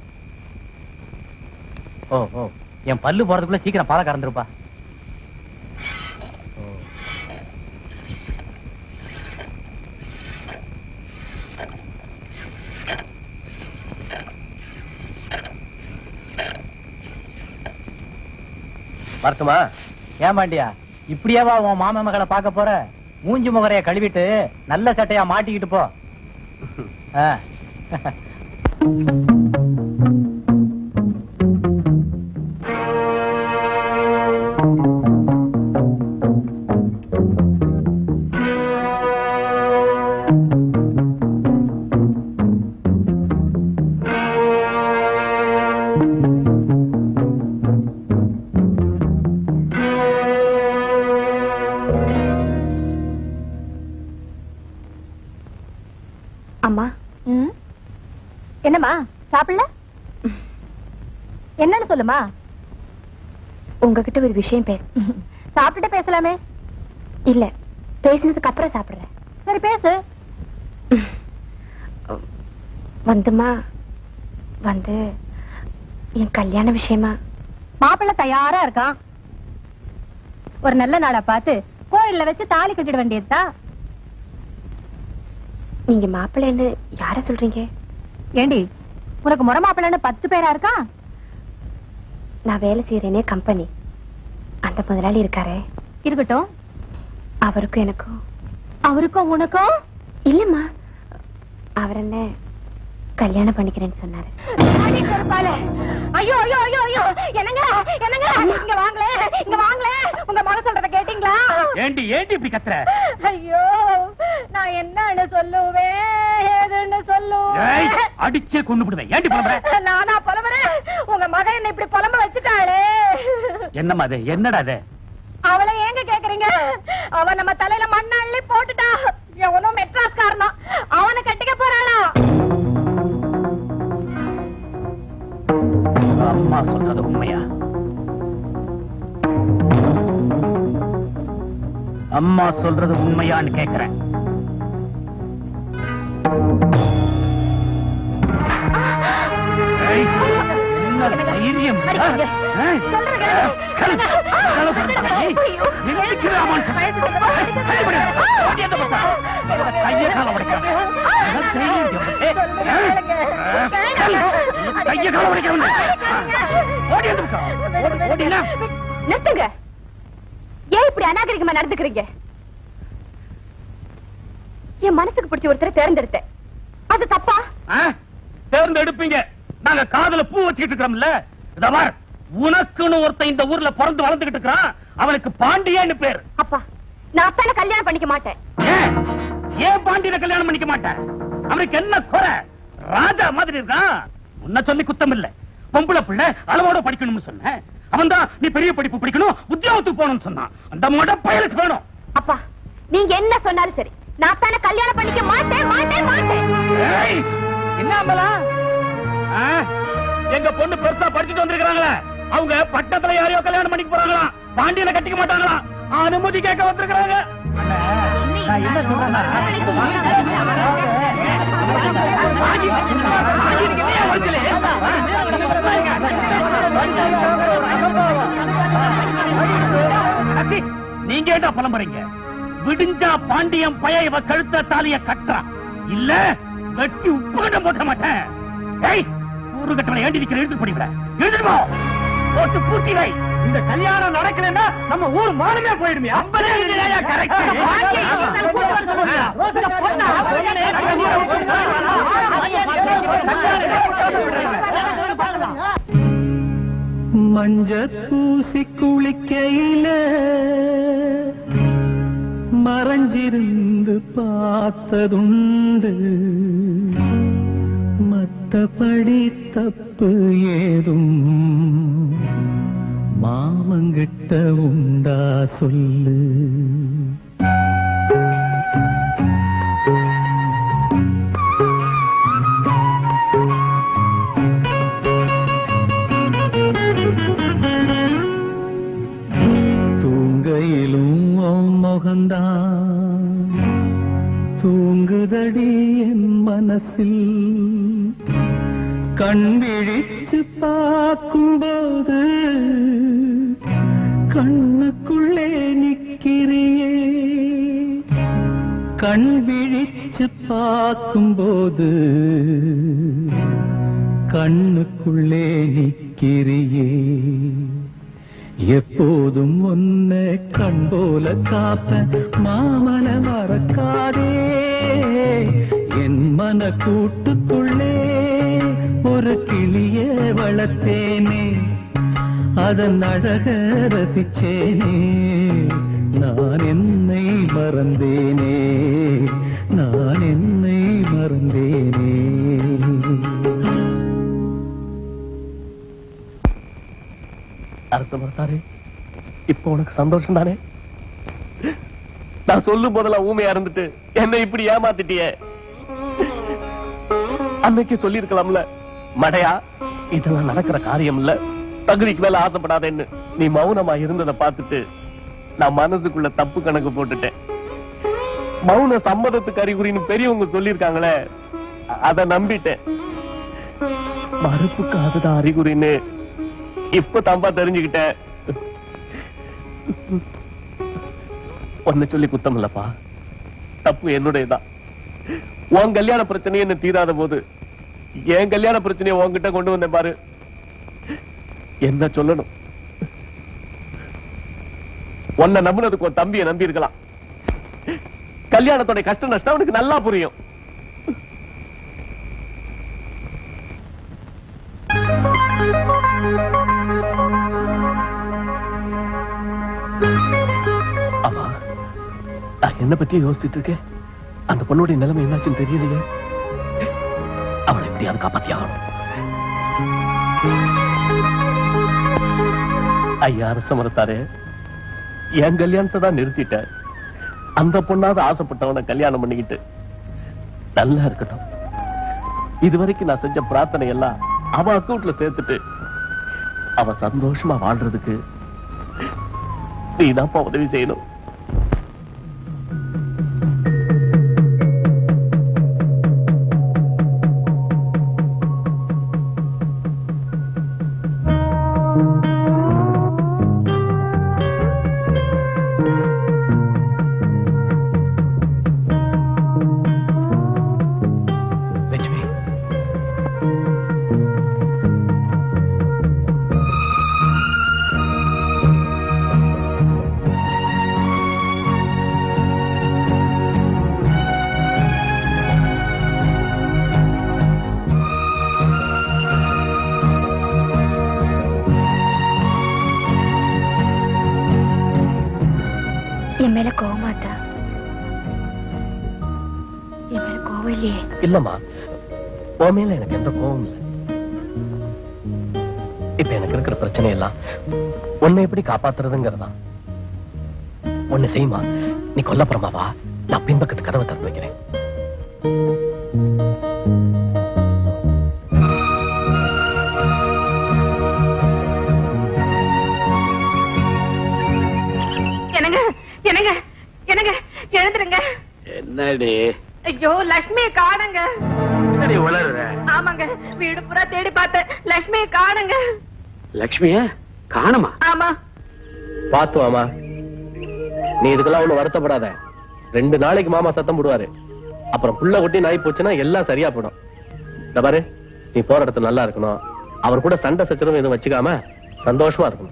[SPEAKER 12] என் பல்லு போறதுக்குள்ள சீக்கிரம் பாலை கறந்துருப்பா.
[SPEAKER 2] வரட்டுமா?
[SPEAKER 12] ஏன் பாண்டியா, இப்படியாவா உன் மாம மகளை பாக்க போற? மூஞ்சி முகரைய கழுவிட்டு நல்ல சட்டையா மாட்டிக்கிட்டு போ.
[SPEAKER 3] அம்மா.
[SPEAKER 9] என்னம்மா சாப்பிடல? என்னன்னு சொல்லுமா.
[SPEAKER 3] உங்ககிட்ட ஒரு விஷயம் பேச.
[SPEAKER 9] சாப்பிட்டுட்டு பேசலாமே.
[SPEAKER 3] இல்ல, பேசினதுக்கு அப்புறம் சாப்பிடுறேன்.
[SPEAKER 9] சரி பேசு.
[SPEAKER 3] வந்துமா, வந்து என் கல்யாண விஷயமா.
[SPEAKER 9] மாப்பிள்ளை தயாரா இருக்கான். ஒரு நல்ல நாளா பார்த்து கோயில்ல வச்சு தாலி கட்டிட வேண்டியதுதான்.
[SPEAKER 3] நீங்க மாப்பிள்ளைன்னு யார சொல்றீங்க?
[SPEAKER 9] ஏண்டி, உனக்கு முறை மாப்பிள்ளைன்னு 10 பேரா இருக்கா?
[SPEAKER 3] நான் வேலை செய்யறேனே கம்பெனி, அந்த முதலாளி இருக்காரே.
[SPEAKER 9] இருக்கட்டும்.
[SPEAKER 3] அவருக்கும் எனக்கும்.
[SPEAKER 9] அவருக்கும் உனக்கும்?
[SPEAKER 3] இல்லம்மா, அவர் என்ன கல்யாணம் பண்ணிக்கிறேன்னு சொன்னாரு.
[SPEAKER 9] ஐயோ ஐயோ ஐயோ ஐயோ, என்னங்க என்னங்க, இங்க வாங்களே, இங்க வாங்களே. உங்க மக சொல்றத கேட்டீங்களா?
[SPEAKER 6] ஏண்டி இப்படி கத்துற?
[SPEAKER 9] ஐயோ, நான் என்னன்னு சொல்லுவேன், ஏதுன்னு சொல்லுவேன்.
[SPEAKER 6] அடிச்சே கொண்டு விடுவேன். ஏண்டி புலம்புற?
[SPEAKER 9] நானா புலம்புறேன்? உங்க மக என்ன இப்படி புலம்ப வச்சுட்டாளே.
[SPEAKER 6] என்னம்மா அது? என்னடா அது?
[SPEAKER 9] அவளை ஏங்க கேக்குறீங்க? அவ நம்ம தலையில மண்ண அள்ளி போட்டுட்டா. எவனோ மெட்ராஸ் காரணம், அவனை கட்டிக்க போறாளா?
[SPEAKER 6] அம்மா சொல்றது உண்மையா? அம்மா சொல்றது உண்மையான்னு கேக்குறேன். தைரியம்
[SPEAKER 3] நிறுத்துங்க. ஏன் இப்படி அநாகரிகமா நடந்துக்கிறீங்க? என் மனசுக்கு பிடிச்ச ஒருத்தரை தேர்ந்தெடுத்தேன், அது தப்பா?
[SPEAKER 6] தேர்ந்தெடுப்பீங்க. நாங்க காதுல பூ வச்சுக்கிட்டு இருக்கிறோம்ல. இதவர் உனக்குன்னு ஒருத்தன் இந்த ஊர்ல பிறந்து வளர்ந்துகிட்டு இருக்கிறான். அவனுக்கு பாண்டியன்னு பேர்.
[SPEAKER 3] அப்பா, நான் அத்தான கல்யாணம் பண்ணிக்க மாட்டேன்.
[SPEAKER 6] ஏன் பாண்டியனை கல்யாணம் பண்ணிக்க மாட்டேன்? அவனுக்கு என்ன குறை? ராஜா மாதிரி இருக்கான். உன்ன சொல்லி குத்தம் இல்ல. பொம்பளை பிள்ளை அளவோட படிக்கணும்னு சொன்னேன். அவன் தான் நீ பெரிய படிப்பு படிக்கணும், உத்தியோகத்துக்கு போகணும்னு சொன்னான். அந்த மட பயலுக்கு வேணும்.
[SPEAKER 3] அப்பா, நீங்க என்ன சொன்னாலும் சரி, நான் அத்தான கல்யாணம் பண்ணிக்க மாட்டேன் மாட்டேன் மாட்டேன்.
[SPEAKER 6] என்ன அம்பலா? எங்க பொண்ணு பெருசா படிச்சுட்டு வந்திருக்காங்களே, அவங்க பட்டத்துல யாரையோ கல்யாணம் பண்ணிக்க போறாங்களா? பாண்டியனை கட்டிக்க மாட்டாங்களா? அனுமதி கேட்க வந்திருக்காங்க. என்ன சொல்றேன்னா, நீங்க ஏண்டா புலம்புறீங்க? விடிஞ்சா பாண்டியம் பய இவ கழுத்த தாலிய கட்டுறான். இல்ல வெட்டி உப்பு கட்ட போட்ட மாட்டேன். ஊரு கட்டணை ஏண்டி நிக்கிற? எழுத்து படிக்கிற எழுதுமா போட்டு பூட்டி வை. இந்த கல்யாணம் நடக்கலன்னா நம்ம ஊர் மானமே போயிடுமே.
[SPEAKER 11] மஞ்ச பூசி குளிக்கையில மறைஞ்சிருந்து பார்த்ததுண்டு, மத்தபடி தப்பு ஏதும் மாமங்கிட்ட உண்டா சொல்லு. தூங்கையிலும் முகந்தான் தூங்குதடி என் மனசில், கண் விழிச்சு பார்க்கும்போது கண்ணுக்குள்ளே நிக்கிறியே. கண் விழிச்சு பார்க்கும்போது கண்ணுக்குள்ளே நிக்கிறியே. எப்போதும் ஒன்ன கண் போல காப்ப மாமன மறக்காதே. என் மன கூட்டுக்குள்ளே ஒரு கிளிய வளர்த்தேனே, அதன் அழக ரசிச்சேனே. நான் என்னை மறந்தேனே, நான் என்னை மறந்தேனே.
[SPEAKER 2] அரசு மறுத்தாரு. இப்போ உனக்கு சந்தோஷம் தானே? நான் சொல்லும் போதெல்லாம் ஊமையா இருந்துட்டு என்ன இப்படி ஏமாத்திட்டிய. அன்னைக்கு சொல்லி இருக்கலாம்ல, மடையா இதெல்லாம் நடக்கிற காரியம் இல்ல, தகுதிக்கு மேல ஆசைப்படாதேன்னு. நீ மௌனமா இருந்ததை பார்த்துட்டு நான் மனசுக்குள்ள தப்பு கணக்கு போட்டுட்டேன். மௌன சம்மதத்துக்கு அறிகுறின்னு பெரியவங்க சொல்லிருக்காங்களே, அத நம்பிட்டேன். மறுப்புக்கு அதுதான் அறிகுறின்னு இப்ப தம்பா தெரிஞ்சுக்கிட்டேன். ஒன்ன சொல்லி குத்தம் இல்லப்பா, தப்பு என்னுடையதான். உன் கல்யாண பிரச்சனை என்ன தீராத போது என் கல்யாண பிரச்சனையை உன்கிட்ட கொண்டு வந்தேன் பாரு. என்ன சொல்லணும்? உன்னை நம்பினதுக்கு ஒரு தம்பியை நம்பி இருக்கலாம். கல்யாணத்தோட கஷ்ட நஷ்டம் அவனுக்கு நல்லா புரியும். ஆமா, நான் என்ன பத்தி யோசிச்சுட்டு இருக்கேன். அந்த பொண்ணுடைய நிலைமை என்னாச்சுன்னு தெரியலையே. அவளை எப்படியாவது காப்பாத்தி ஆகணும். ஐயா அரசமரத்தாரே, என் கல்யாணத்தை தான் நிறுத்திட்ட. அந்த பொண்ணாவது ஆசைப்பட்டவனை கல்யாணம் பண்ணிக்கிட்டு நல்லா இருக்கட்டும். இதுவரைக்கும் நான் செஞ்ச பிரார்த்தனை எல்லாம் அவ அக்கௌண்ட்ல சேர்த்துட்டு அவ சந்தோஷமா வாழ்றதுக்கு நீதான்ப்பா உதவி செய்யணும். இல்லம்மா, உன் மேல எனக்கு எந்த கோவம் இல்லை. இப்ப எனக்கு இருக்கிற பிரச்சனை எல்லாம் உன்னை எப்படி காப்பாத்துறதுங்கிறதா. ஒண்ணு செய்யுமா, நீ கொல்லப்புறமா வா, நான் பின்பக்கத்து கதவை திறந்து வைக்கிறேன்.
[SPEAKER 9] என்னங்க என்னங்க என்னங்க எழுந்துருங்க.
[SPEAKER 1] என்னடி?
[SPEAKER 9] ஐயோ, லட்சுமியை காணுங்க.
[SPEAKER 1] வளர்ற?
[SPEAKER 9] ஆமாங்க, வீடு பூரா தேடி பார்த்தேன், லட்சுமியை காணுங்க.
[SPEAKER 1] லட்சுமிய காணுமா?
[SPEAKER 9] ஆமா.
[SPEAKER 2] பாத்து மாமா, நீ இதுக்கெல்லாம் ஒண்ணு வருத்தப்படாத. 2 நாளைக்கு மாமா சத்தம் போடுவாரு. அப்புறம் புள்ள கொட்டி நாய் போச்சுன்னா எல்லாம் சரியா போடும். இந்த பாரு, நீ போற இடத்துல நல்லா இருக்கணும். அவர் கூட சண்டை சச்சரவும் எதுவும் வச்சுக்காம சந்தோஷமா இருக்கணும்.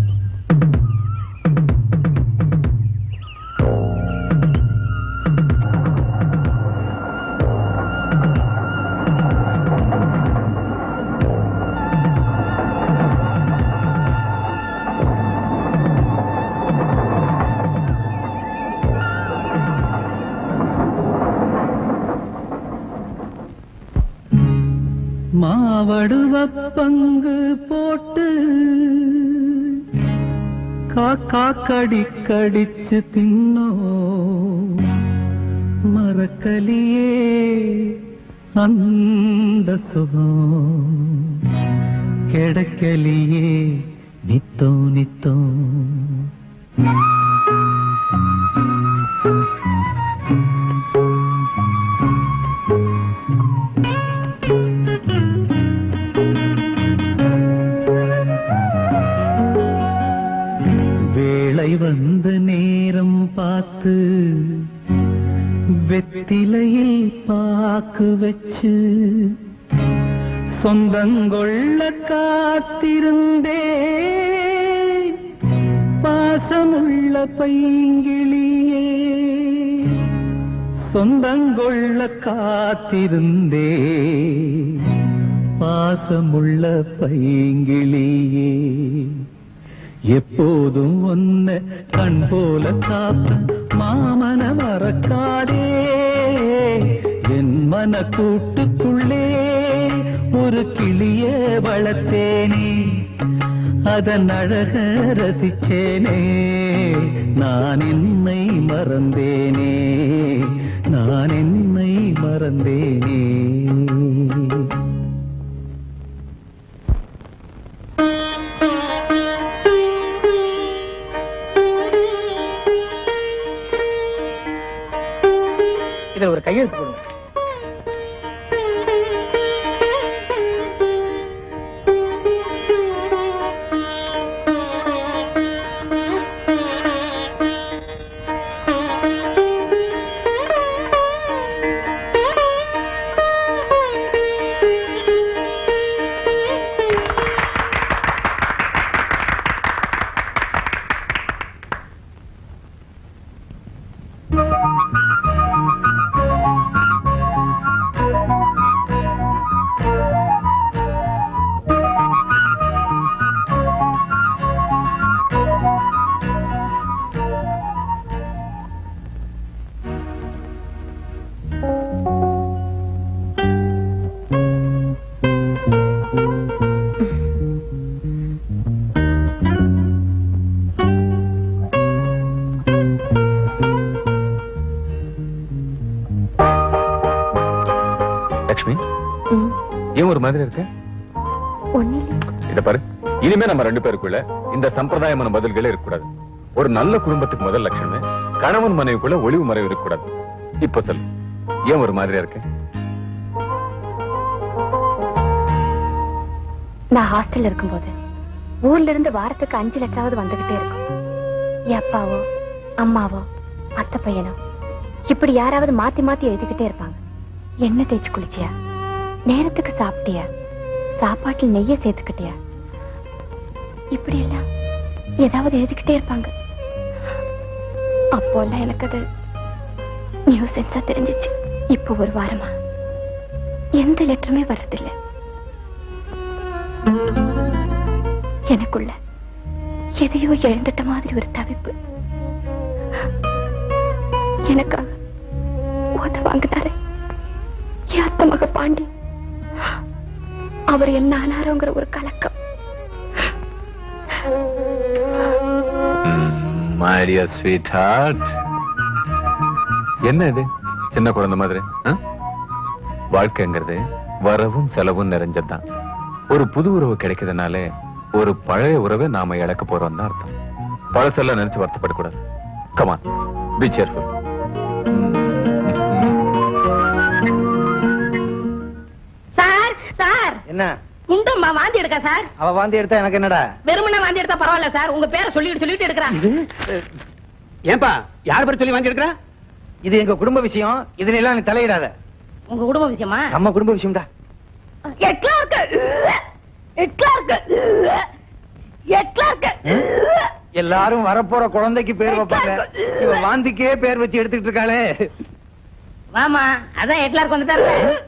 [SPEAKER 11] மாவடுவ பங்கு போட்டு காக்கா கடி கடிச்சு தின்னோ மறக்கலியே அந்த சுகம் கிடைக்கலியே நித்தோ நித்தோ. வந்த நேரம் பார்த்து வெத்திலையில் பாக்கு வச்சு சொந்தங்கொள்ள காத்திருந்தே பாசமுள்ள பைங்கிளியே. சொந்தங்கொள்ள காத்திருந்தே பாசமுள்ள பைங்கிளியே. எப்போதும் ஒன்ன கண் போல காப்ப மாமன மறக்காதே. என் மன கூட்டுக்குள்ளே ஒரு கிளிய வளர்த்தேனே, அதன் அழக ரசிச்சேனே. நான் என்னை மறந்தேனே, நான் என்னை மறந்தேனே.
[SPEAKER 8] கையெழுத்து போடுங்க.
[SPEAKER 7] லட்சுமி, ஏன் ஒரு மாதிரி இருக்க? இத பாரு, இனிமே நம்ம 2 பேருக்குள்ள இந்த சம்பிரதாயமான பதில்களே இருக்கக்கூடாது. ஒரு நல்ல குடும்பத்துக்கு முதல் லட்சணமே கணவன் மனைவிக்குள்ள ஒளிவு மறைவு இருக்கக்கூடாது. இப்ப சொல்லு, ஏன் ஒரு மாதிரியா இருக்க?
[SPEAKER 3] நான் ஹாஸ்டல்ல இருக்கும்போது ஊர்ல இருந்து வாரத்துக்கு 5 லட்சமாவது வந்துகிட்டே இருக்கும். என் அப்பாவோ அம்மாவோ அத்தை பையனோ இப்படி யாராவது மாத்தி மாத்தி எழுதிக்கிட்டே இருப்பாங்க. எண்ணெய் தேய்ச்சி குளிச்சியா, நேரத்துக்கு சாப்பிட்டியா, சாப்பாட்டில் நெய்ய சேர்த்துக்கிட்டியா, இப்படி எல்லாம் ஏதாவது எழுதிக்கிட்டே இருப்பாங்க. அப்போல்லாம் எனக்கு அது நியூசன்ஸா தெரிஞ்சிச்சு. இப்போ ஒரு வாரமா எந்த லெட்டருமே வர்றதில்லை. எனக்குள்ள எதையோ எழுந்துட்ட மாதிரி ஒரு தவிப்பு. எனக்காக ஓத வாங்கினாரு என் அத்தை மக பாண்டி. அவர் என்ன ஆனாரோங்கிற ஒரு கலக்கம்.
[SPEAKER 7] My dear sweetheart, என்ன இது சின்ன குழந்தை மாதிரி? வாழ்க்கைங்கிறது வரவும் செலவும் நிறைஞ்சதுதான். ஒரு புது உறவு கிடைக்கிறதுனால ஒரு பழைய உறவை நாம இழக்க போறோம் தான் அர்த்தம். பழசெல்லாம் நினைச்சு வருத்தப்படக்கூடாது. Come on, be cheerful.
[SPEAKER 5] Sir sir,
[SPEAKER 8] என்ன
[SPEAKER 5] குண்டம்மா வாந்தி எடுக்க சார்?
[SPEAKER 8] அவ வாந்தி எடுத்தா எனக்கு என்னடா?
[SPEAKER 5] வெறுமனே வாந்தி எடுத்தா பரவாயில்ல சார், உங்க பேரை சொல்லிட்டு எடுக்கிறா.
[SPEAKER 1] ஏன்பா யார் பேர் சொல்லி வாங்கி எடுக்கிறா?
[SPEAKER 8] இது எங்க குடும்ப விஷயம், இதுல எல்லாம் நீ தலையிடாத.
[SPEAKER 5] உங்க குடும்ப விஷயமா?
[SPEAKER 8] நம்ம குடும்ப விஷயம்டா. எல்லாரும் வரப்போற குழந்தைக்கு பேர் வைப்பாங்க, இவ வாந்திக்கே பேர் வச்சு எடுத்துட்டு இருக்காளே.
[SPEAKER 5] வாமா, அதான் எட்லார்க்கு வந்துட்டாரு.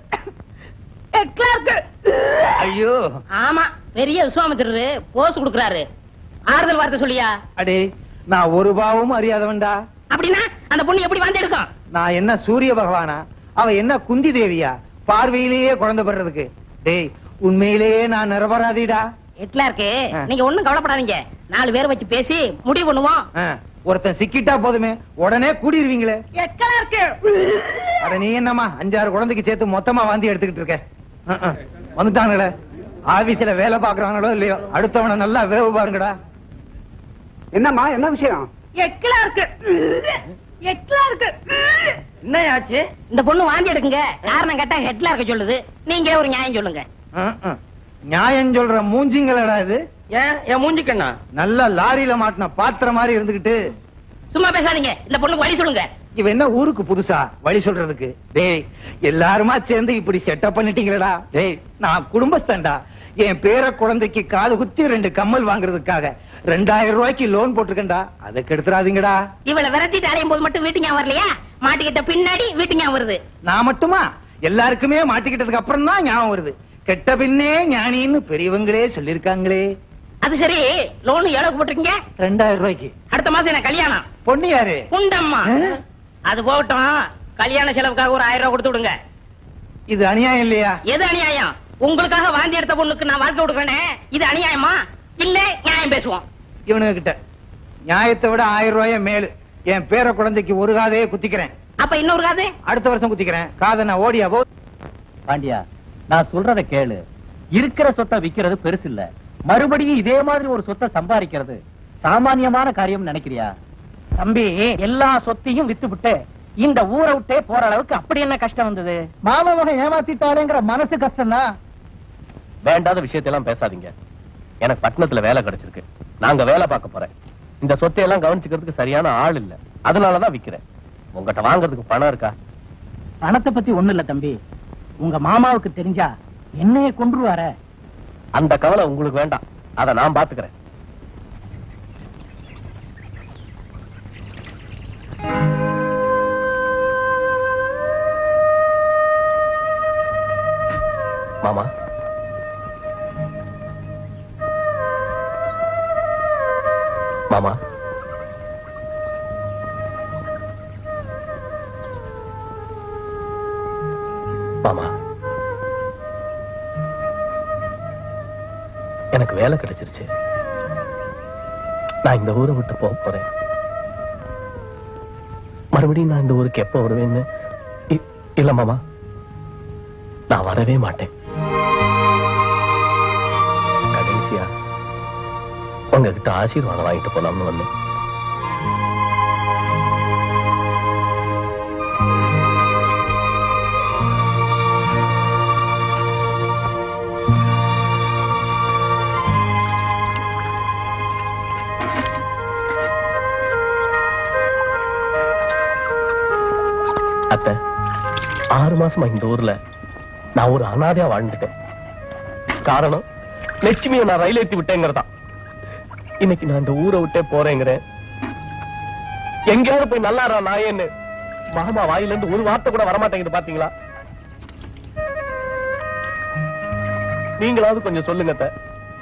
[SPEAKER 8] ஐயோ
[SPEAKER 5] ஆமா, பெரிய விஸ்வாமித்திரரு போஸ் கொடுக்கறாரு. ஆறுதல் வார்த்தை சொல்லியா?
[SPEAKER 8] அடே, நான் ஒரு பாவமும் அறியாதவன்டா.
[SPEAKER 5] அப்படின்னா அந்த பொண்ணு எப்படி வாந்தி எடுக்கும்?
[SPEAKER 8] நான் என்ன சூரிய பகவானா? அவ என்ன குந்தி தேவியா பார்வையிலேயே குழந்தை பெறதுக்கு? டேய், உண்மையிலேயே நான் நிரபராதிடா.
[SPEAKER 5] எட்லார்க்கு நீங்க ஒண்ணும் கவலைப்படாதீங்க, 4 பேர் வச்சு பேசி முடிவு பண்ணுவோம்.
[SPEAKER 8] ஒருத்தன் சிக்கிட்டா போதுமே, உடனே கூடிடுவீங்களே.
[SPEAKER 5] எட்லார்க்கு
[SPEAKER 8] அட நீ என்னமா 5-6 குழந்தைக்கு சேர்த்து மொத்தமா வாந்தி எடுத்துக்கிட்டு இருக்க? வந்துட்டாங்களே, ஆபீஸ்ல வேலை பாக்குறாங்களோ இல்லையோ, அடுத்தவனை நல்லா வேவு பாருங்கடா.
[SPEAKER 10] என்னம்மா, என்ன விஷயம்?
[SPEAKER 5] எட்லார்க்கு என்ன ஆச்சு? இந்த பொண்ணு வாந்தி எடுக்குங்க, காரணம் கேட்டா ஹெட்லார்க்கு சொல்லுது. நீங்க ஒரு நியாயம் சொல்லுங்க.
[SPEAKER 8] நியாயம் சொல்ற மூஞ்சிங்களடா இது?
[SPEAKER 5] ஏன் என் மூஞ்சிக்கண்ணா?
[SPEAKER 8] நல்ல லாரியில மாட்டின பாத்திரம் மாதிரி இருந்துகிட்டு
[SPEAKER 5] சும்மா பேசாதீங்க, இந்த பொண்ணுக்கு வழி சொல்லுங்க.
[SPEAKER 8] இவ என்ன ஊருக்கு புதுசா வழி சொல்றதுக்கு? டேய், எல்லாருமா சேர்ந்து இப்படி செட்டப் பண்ணிட்டீங்களடா. டேய், நான் குடும்பஸ்தன்டா. என் பேர குழந்தைக்கு காது குத்தி 2 கம்மல் வாங்குறதுக்காக 2000 ரூபாய்க்கு லோன் போட்டிருக்கேன்டா. அதை கெடுத்துறாதீங்கடா.
[SPEAKER 5] இவளை விரட்டிட்டு அலையும் போது மட்டும் வீட்டு ஞாபகம் வரலையா? மாட்டிக்கிட்ட பின்னாடி வீட்டு ஞாபகம் வருது.
[SPEAKER 8] நான் மட்டுமா? எல்லாருக்குமே மாட்டிக்கிட்டதுக்கு அப்புறம் தான் ஞாபகம் வருது. கெட்ட பின்னே ஞானின்னு பெரியவங்களே சொல்லிருக்காங்களே.
[SPEAKER 5] அது சரி, லோன் எவ்வளவு போட்டிருக்கீங்க?
[SPEAKER 8] 2000 ரூபாய்க்கு.
[SPEAKER 5] அடுத்த மாசம் என்ன கல்யாணம்.
[SPEAKER 8] பொண்ணு யாரு?
[SPEAKER 5] குண்டம்மா. அது போகட்டும், கல்யாண செலவுக்காக ஒரு 1000 ரூபாய் கொடுத்து விடுங்க.
[SPEAKER 8] இது அநியாயம் இல்லையா?
[SPEAKER 5] எது அநியாயம்? உங்களுக்காக வாந்தி எடுத்த பொண்ணுக்கு நான் வாழ்க்கை கொடுக்கறேனே, இது அநியாயமா? இல்ல நியாயம் பேசுவோம்.
[SPEAKER 8] இவனுங்க கிட்ட நியாயத்தை விட 1000 ரூபாய மேலு. என் பேர குழந்தைக்கு ஒரு காதையே குத்திக்கிறேன்.
[SPEAKER 5] அப்ப இன்னொரு காது
[SPEAKER 8] அடுத்த வருஷம் குத்திக்கிறேன். காதை நான் ஓடியா போ.
[SPEAKER 12] பாண்டியா, நான் சொல்றத கேளு. இருக்கிற சொத்தை விக்கிறது பெருசு இல்ல, மறுபடியும் இதே மாதிரி ஒரு சொத்தை சம்பாதிக்கிறது சாமானியமான காரியம் நினைக்கிறியா? தம்பி, எல்லா சொத்தையும் வித்துவிட்டு இந்த ஊரை விட்டே போற அளவுக்கு அப்படி என்ன கஷ்டம் வந்தது? மாமா மகன் ஏமாத்திட்டாளேங்கிற மனசு கஷ்டம் தான்.
[SPEAKER 2] வேண்டாத விஷயத்தையெல்லாம் பேசாதீங்க. எனக்கு பட்டணத்துல வேலை கிடைச்சிருக்கு. நாங்க வேலை பார்க்க போறேன். இந்த சொத்தையெல்லாம் கவனிச்சுக்கிறதுக்கு சரியான ஆள் இல்ல. அதனாலதான் விக்கிறேன். உங்ககிட்ட வாங்குறதுக்கு பணம் இருக்கா?
[SPEAKER 12] பணத்தை பத்தி ஒண்ணு இல்ல தம்பி. உங்க மாமாவுக்கு தெரிஞ்சா என்னைய கொன்றுவார.
[SPEAKER 2] அந்த கவலை உங்களுக்கு வேண்டாம். அதை நான் பாத்துக்கிறேன். மாமா, மாமா, மாமா, எனக்கு வேலை கிடைச்சிருச்சு. நான் இந்த ஊரை விட்டு போக போறேன். மறுபடியும் நான் இந்த ஊருக்கு எப்ப வருவேன்னு இல்ல மாமா, நான் வரவே மாட்டேன். கடைசியா உங்ககிட்ட ஆசீர்வாதம் வாங்கிட்டு போலாம்னு வந்தேன். அத்தை, 6 மாசமா இந்த ஊர்ல நான் ஒரு அனாதையா வாழ்ந்துட்டேன். காரணம், லட்சுமியை நான் ரயில் ஏத்தி விட்டேங்கிறதா. இன்னைக்கு நான் இந்த ஊரை விட்டே போறேங்கிறேன். எங்கேயாவது போய் நல்லாரா நாயேன்னு மாமா வாயிலிருந்து ஒரு வார்த்தை கூட வரமாட்டேங்குது. பாத்தீங்களா? நீங்களாவது கொஞ்சம் சொல்லுங்க அத்தை.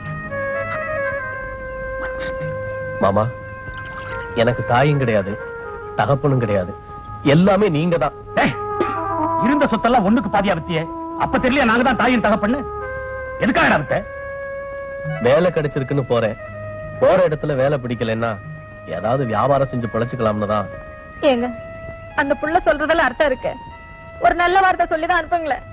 [SPEAKER 2] மாமா, எனக்கு தாயும் கிடையாது, தகப்பனும் கிடையாது. எல்லாமே நீங்க தான்.
[SPEAKER 6] இருந்த சொத்தெல்லாம் ஒண்ணுக்கு பாதியா வித்தியே. அப்ப தெரியல நாங்க தான் தாயின் தகப்பன்னு. எதுக்காக வித்த?
[SPEAKER 2] வேலை கிடைச்சிருக்குன்னு போறேன். போற இடத்துல வேலை பிடிக்கலன்னா ஏதாவது வியாபாரம் செஞ்சு பிழைச்சுக்கலாம்னு தான்.
[SPEAKER 9] ஏங்க, அந்த புள்ள சொல்றதுல அர்த்தம் இருக்கு. ஒரு நல்ல வார்த்தை சொல்லிதான் அனுப்புங்களேன்.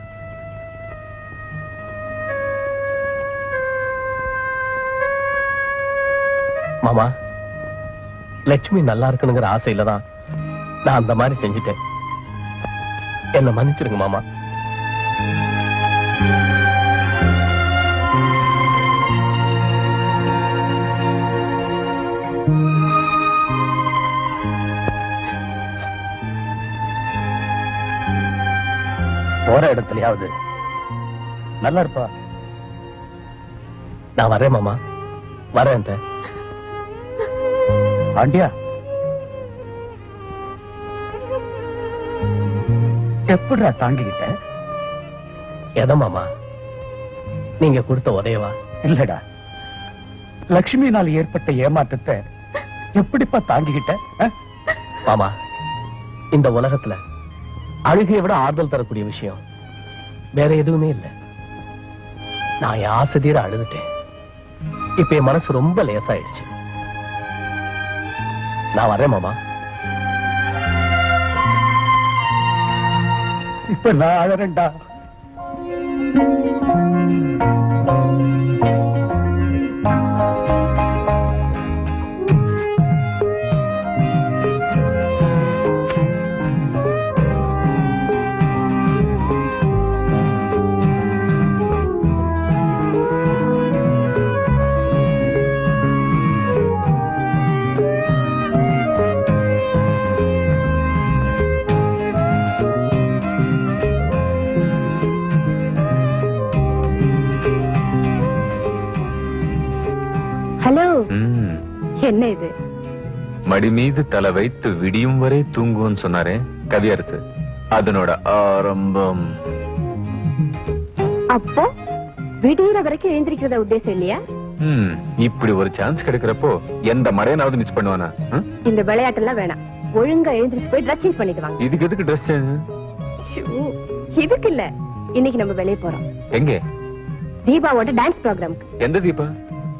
[SPEAKER 2] மாமா, லட்சுமி நல்லா இருக்கணுங்கிற ஆசையில தான் நான் அந்த மாதிரி செஞ்சுட்டேன். என்ன மன்னிச்சிருங்க மாமா.
[SPEAKER 6] போற இடத்துலயாவது நல்லா இருப்பா.
[SPEAKER 2] நான் வரேன் மாமா, வரேன்.
[SPEAKER 6] ஆண்டியா, எப்படிடா தாங்கிக்கிட்ட?
[SPEAKER 2] எத மாமா? நீங்க கொடுத்த உதயவா?
[SPEAKER 6] இல்லடா, லட்சுமியினால் ஏற்பட்ட ஏமாற்றத்தை எப்படிப்பா தாங்கிக்கிட்ட?
[SPEAKER 2] மாமா, இந்த உலகத்துல அழுகையை விட ஆறுதல் தரக்கூடிய விஷயம் வேற எதுவுமே இல்லை. நான் என் ஆசை தீர அழுதுட்டேன். இப்ப என் மனசு ரொம்ப லேசாயிடுச்சு. நான் வரேன் மாமா.
[SPEAKER 6] இப்ப நான் அழறேன்டா.
[SPEAKER 3] என்ன இது?
[SPEAKER 7] மடி மீது தலை வைத்து விடியும் வரை தூங்குவோன்னு சொன்னாரே கவியரசு, அதனோட ஆரம்பம்.
[SPEAKER 3] அப்போ விடியற வரைக்கும் எழுந்திருக்கிறத உத்தேசம் இல்லையா?
[SPEAKER 7] இப்படி ஒரு சான்ஸ் கிடைக்கிறப்போ எந்த மடையனாவது மிஸ் பண்ணுவானா?
[SPEAKER 3] இந்த விளையாட்டெல்லாம் வேணாம். ஒழுங்கா எழுந்திரிச்சு போய் ட்ரெஸ் சேஞ்ச் பண்ணிட்டு வாங்க.
[SPEAKER 7] இதுக்கு எதுக்கு ட்ரெஸ் சேஞ்ச்?
[SPEAKER 3] இதுக்கு இல்ல, இன்னைக்கு நம்ம வெளியே போறோம்.
[SPEAKER 7] எங்க?
[SPEAKER 3] தீபாவோட டான்ஸ் ப்ரோக்ராம்க்கு.
[SPEAKER 7] எந்த தீபா?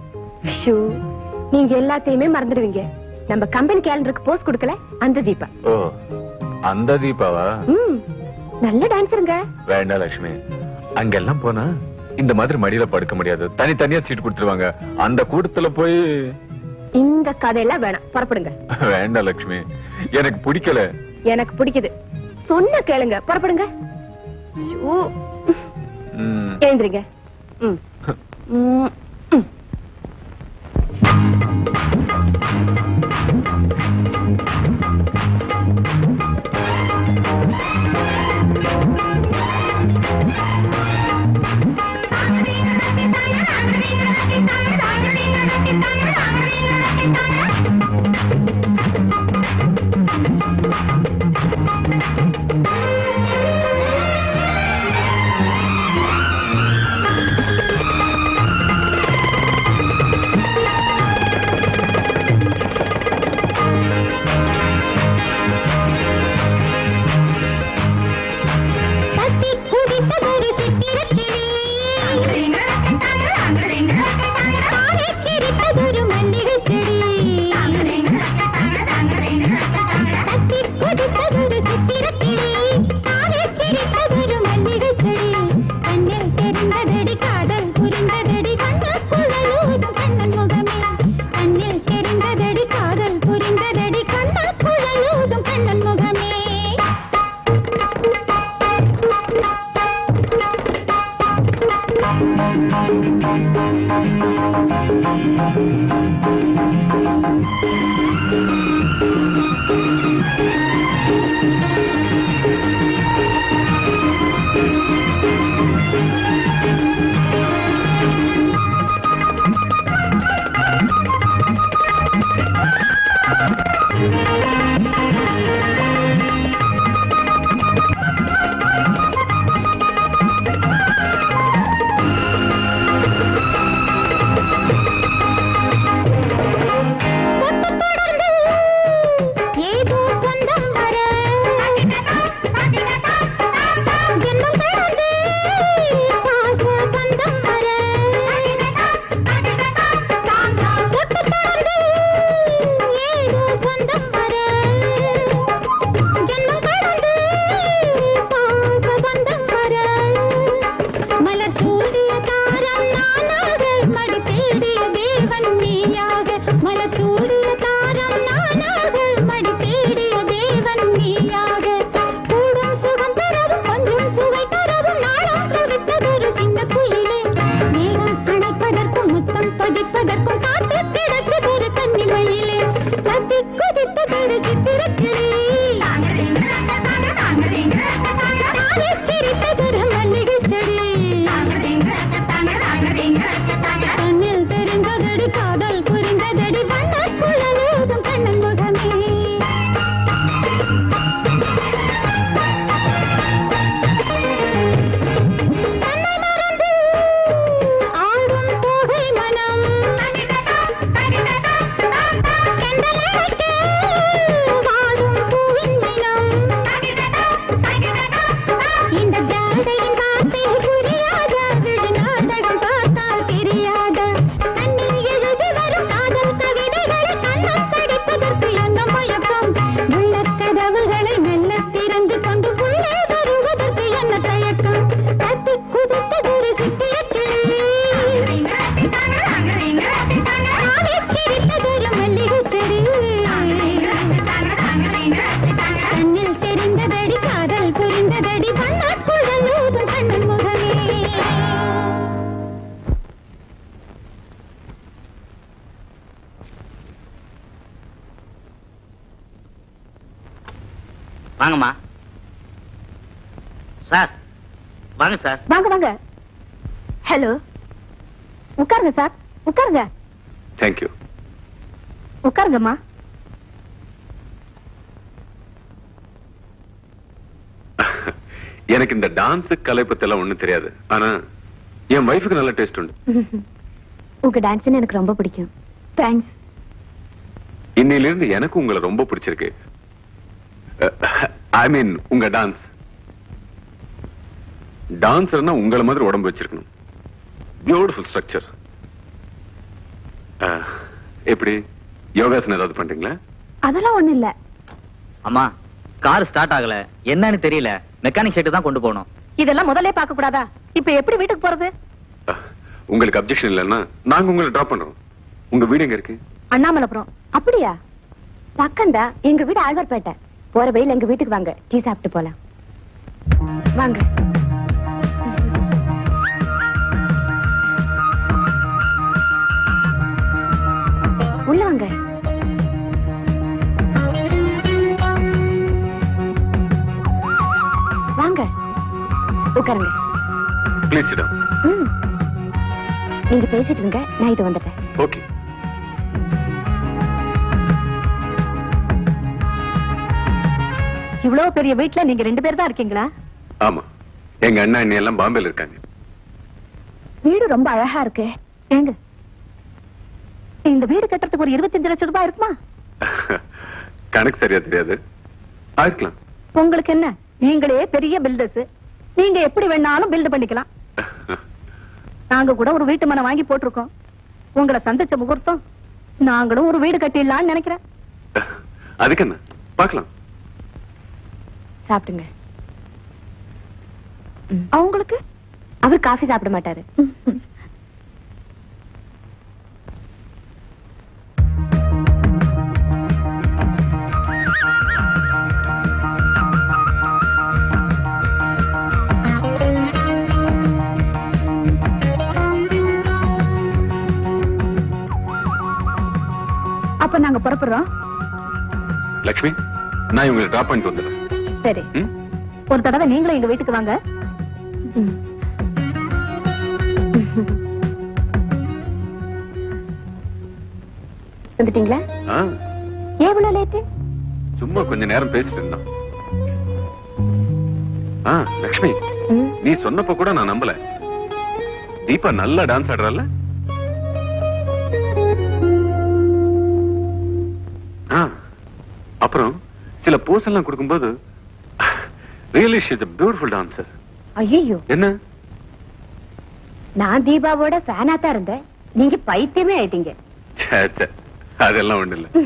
[SPEAKER 3] நீங்க எல்லாத்தையுமே மறந்துடுவீங்க. நம்ம கம்பெனி கேலண்டருக்கு போஸ்ட் கொடுக்கல, அந்த தீபா.
[SPEAKER 7] ஓ, அந்த தீபாவா?
[SPEAKER 3] நல்ல டான்ஸருங்க.
[SPEAKER 7] வேண்டாம் லட்சுமி, அங்கெல்லாம் போனா இந்த மாதிரி மடியில படுக்க முடியாது. தனித்தனியா சீட் கொடுத்துருவாங்க. அந்த கூட்டத்துல போய்
[SPEAKER 3] இந்த கதையெல்லாம் வேணாம், புறப்படுங்க.
[SPEAKER 7] வேண்டாம் லட்சுமி, எனக்கு பிடிக்கல.
[SPEAKER 3] எனக்கு பிடிக்குது. சொன்ன கேளுங்க, புறப்படுங்க. ஐயோ, எழுந்திருங்க.
[SPEAKER 5] வாங்கம்மா. சார் வாங்க சார்.
[SPEAKER 3] வாங்க வாங்க. ஹலோ, உட்காருங்க சார், உட்காருங்க.
[SPEAKER 7] தேங்க்யூ.
[SPEAKER 3] உட்காருங்கம்மா.
[SPEAKER 7] எனக்கு இந்த டான்ஸ் கலை பத்தி எல்லாம் ஒண்ணும் தெரியாது. ஆனா என் வைஃபுக்கு நல்ல டேஸ்ட் உண்டு.
[SPEAKER 3] உங்க டான்ஸ் எனக்கு ரொம்ப பிடிக்கும். தேங்க்ஸ்.
[SPEAKER 7] இன்னையில இருந்து எனக்கு உங்களை ரொம்ப பிடிச்சிருக்கு. ஐ மீன் உங்க டான்ஸ். டான்ஸர்னா உங்களை மாதிரி உடம்பு வச்சிருக்கணும். Beautiful structure. எப்படி யோகாசனம் ஏதாவது பண்றீங்களா?
[SPEAKER 3] அதெல்லாம் ஒண்ணு இல்ல.
[SPEAKER 5] அம்மா, கார் ஸ்டார்ட் ஆகல, என்னன்னு தெரியல. மெக்கானிக் ஷெட் தான் கொண்டு போகணும்.
[SPEAKER 3] இதெல்லாம் முதல்ல பார்க்க கூடாதா? இப்ப எப்படி வீட்டுக்கு போறது?
[SPEAKER 7] உங்களுக்கு அப்செக்ஷன் இல்லைன்னா நாங்க உங்களை டிராப் பண்றோம். உங்க வீடு எங்க இருக்கு?
[SPEAKER 3] அண்ணாமலைபுரம். அப்படியா? பக்கம்டா. எங்க வீடு ஆழ்வார்பேட்டை. போற வழியில எங்க வீட்டுக்கு வாங்க, டீ சாப்பிட்டு போலாம். வாங்க. உள்ள வாங்க. வாங்க உட்காருங்க.
[SPEAKER 7] Please sit down.
[SPEAKER 3] நீங்க பேசிட்டு இருங்க, நான் இது வந்துட்டேன்.
[SPEAKER 7] ஓகே.
[SPEAKER 9] இவ்வளவு பெரிய வீட்டுல நீங்க 2 பேர் தான் இருக்கீங்களா?
[SPEAKER 7] ஆமா, எங்க அண்ணா அண்ணி எல்லாம் பாம்பேல இருக்காங்க.
[SPEAKER 9] வீடு ரொம்ப அழகா இருக்கு. ஏங்க இந்த வீடு கட்டுறதுக்கு ஒரு 25 லட்சம் ரூபாய் இருக்குமா?
[SPEAKER 7] கணக்கு சரியா தெரியாது, ஆயிருக்கலாம்.
[SPEAKER 9] உங்களுக்கு என்ன, நீங்களே பெரிய பில்டர்ஸ், நீங்க எப்படி வேணாலும் பில்ட் பண்ணிக்கலாம். நாங்க கூட ஒரு வீட்டு மனை வாங்கி போட்டிருக்கோம். உங்களை சந்திச்ச முகூர்த்தம் நாங்களும் ஒரு வீடு கட்டிடலாம்னு நினைக்கிறேன்.
[SPEAKER 7] அதுக்கு என்ன, பார்க்கலாம்.
[SPEAKER 3] சாப்பிடுங்க.
[SPEAKER 9] அவங்களுக்கு
[SPEAKER 3] அவர் காஃபி சாப்பிட மாட்டாரு.
[SPEAKER 9] அப்ப நாங்க புறப்படுறோம்.
[SPEAKER 7] லட்சுமி, நான் இவங்களை டிராப் பண்ணிட்டு வந்துடுறேன்.
[SPEAKER 9] சரி, ஒரு தடவை நீங்களும் எங்க வீட்டுக்கு வாங்க.
[SPEAKER 3] வந்துட்டீங்களா? எவ்வளவு லேட்டு?
[SPEAKER 7] சும்மா கொஞ்ச நேரம் பேசிட்டு இருந்தோம். லட்சுமி, நீ சொன்னப்ப கூட நான் நம்பல. தீபா நல்லா டான்ஸ் ஆடுறல்ல? அப்புறம் சில போஸ் எல்லாம் கொடுக்கும்போது really she is a beautiful dancer.
[SPEAKER 3] ஐயோ,
[SPEAKER 7] என்ன?
[SPEAKER 3] நான் தீபாவோட ஃபேனா தான் இருந்தேன், நீங்க பைத்தியமே ஆயிட்டீங்க.
[SPEAKER 7] அதெல்லாம் ஒண்ணு இல்ல.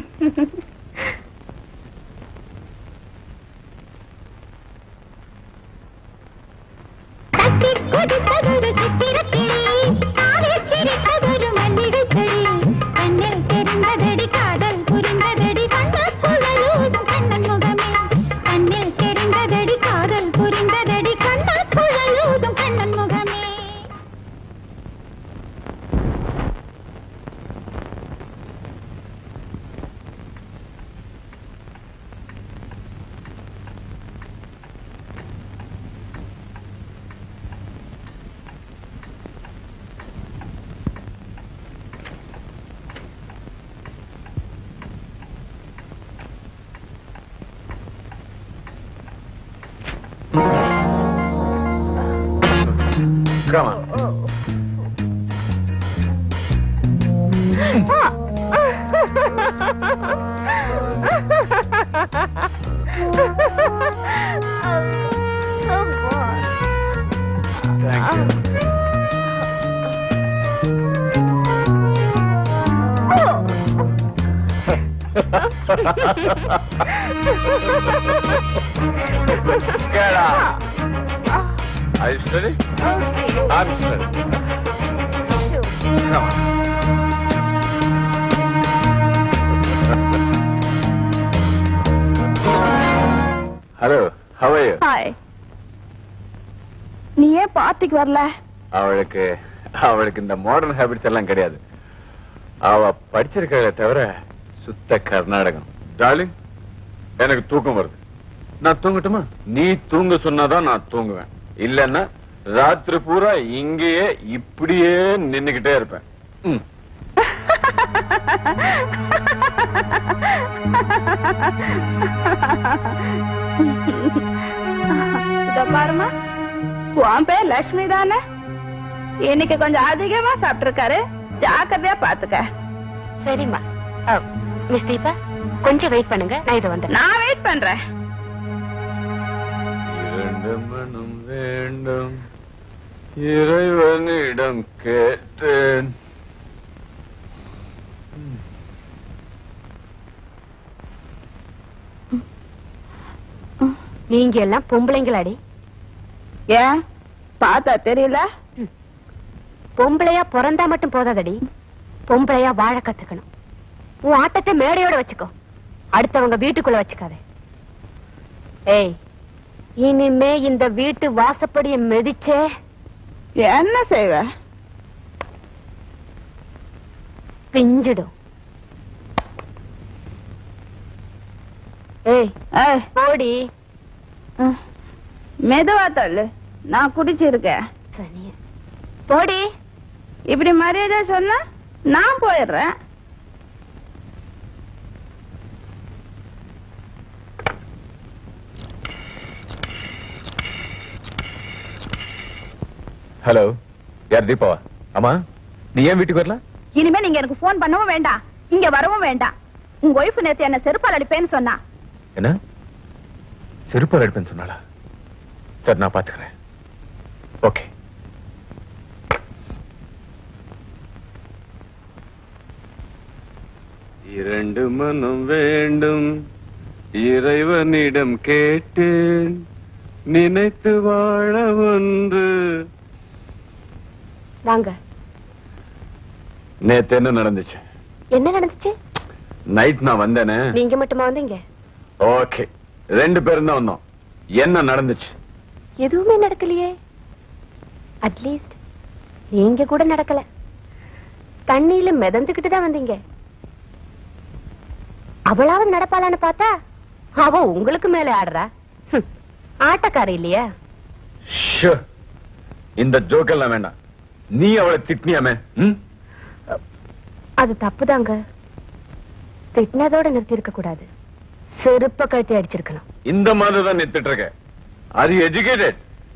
[SPEAKER 7] Come on. Thank you. Get up. Are you steady? Okay. I'm steady. Come on. Hello, how are you?
[SPEAKER 9] Hi. நீ ஏன் பார்ட்டிக்கு வரல?
[SPEAKER 7] அவளுக்கு இந்த மாடர்ன் ஹேபிட்ஸ் எல்லாம் கிடையாது. அவ படிச்சிருக்கிறத தவிர சுத்த கர்நாடகம். டார்லிங், எனக்கு தூக்கம் வருது. நான் தூங்கட்டுமா? நீ தூங்க சொன்னாதான் நான் தூங்குவேன். இல்லன்னா ராத்திரி பூரா இங்கேயே இப்படியே நின்னுகிட்டே இருப்பேன்.
[SPEAKER 9] இத பாருமா, உன் பேர் லட்சுமி தானே? இன்னைக்கு கொஞ்சம் அதிகமா சாப்பிட்டு இருக்காரு, ஜாக்கிரதையா பாத்துக்க.
[SPEAKER 3] சரிம்மா. மிஸ் தீபா, கொஞ்சம் வெயிட் பண்ணுங்க, நான் இதை வந்து.
[SPEAKER 9] நான் வெயிட் பண்றேன்.
[SPEAKER 7] இரண்டு மனம் வேண்டும், இறைவனிடம் கேட்டேன்.
[SPEAKER 3] நீங்க எல்லாம் பொம்பளைங்களாடி?
[SPEAKER 9] ஏன் பார்த்தா தெரியல?
[SPEAKER 3] பொம்பளையா பிறந்தா மட்டும் போதாதடி, பொம்பளையா வாழ கத்துக்கணும். உன் ஆட்டத்தை மேடையோட வச்சுக்கோ, அடுத்தவங்க வீட்டுக்குள்ள வச்சுக்காதே. ஏய், இனிமே இந்த வீட்டு வாசப்படியை மிதிச்சே
[SPEAKER 13] என்ன செய்வ?
[SPEAKER 3] பிஞ்சிடும். ஏய் போடி.
[SPEAKER 13] மெதுவா தள்ளு, நான் குடிச்சிருக்கேன்.
[SPEAKER 3] போடி.
[SPEAKER 13] இப்படி மரியாதை சொன்னா நான் போயிடுறேன்.
[SPEAKER 7] ஹலோ, யார் தீபாவா? அம்மா, நீ ஏன் வீட்டுக்கு வரல?
[SPEAKER 9] இனிமே நீங்க எனக்கு போன் பண்ணவும் வேண்டாம், இங்க வரவும் வேண்டாம். உங்க ஒய்ஃப் நேத்து என்ன செருப்பால் அடிப்பேன்னு சொன்னா.
[SPEAKER 7] என்ன செருப்பால் அடிப்பேன்னு சொன்னாளா? சரி, நான் பாத்துக்கிறேன். ஓகே. இரண்டு மனம் வேண்டும் இறைவனிடம் கேட்டேன், நினைத்து வாழ ஒன்று.
[SPEAKER 3] வாங்க.
[SPEAKER 7] நேத்து என்ன நடந்துச்சு?
[SPEAKER 3] என்ன நடந்துச்சு?
[SPEAKER 7] நைட் நான் வந்தேனே.
[SPEAKER 3] நீங்க மட்டுமா வந்தீங்க?
[SPEAKER 7] ஓகே, 2 பேரும் தான் வந்தோம். என்ன நடந்துச்சு?
[SPEAKER 3] எதுவுமே நடக்கலையே. அட்லீஸ்ட் நீங்க கூட நடக்கல. தண்ணியில மிதந்துகிட்டு தான் வந்தீங்க. அவளாவது நடப்பாளான்னு பார்த்தா அவ உங்களுக்கு மேல ஆடுறா. ஆட்டக்கார இல்லையா?
[SPEAKER 7] இந்த ஜோக்கெல்லாம் வேண்டாம். நீ அவளை திட்டினியாமே?
[SPEAKER 3] அது தப்புதாங்க. திட்டினதோட நிறுத்தி இருக்க கூடாது, செருப்ப கட்டி அடிச்சிருக்கணும்.
[SPEAKER 7] இந்த மாதிரி தான் நிறுத்திட்டு இருக்க. Are you educated?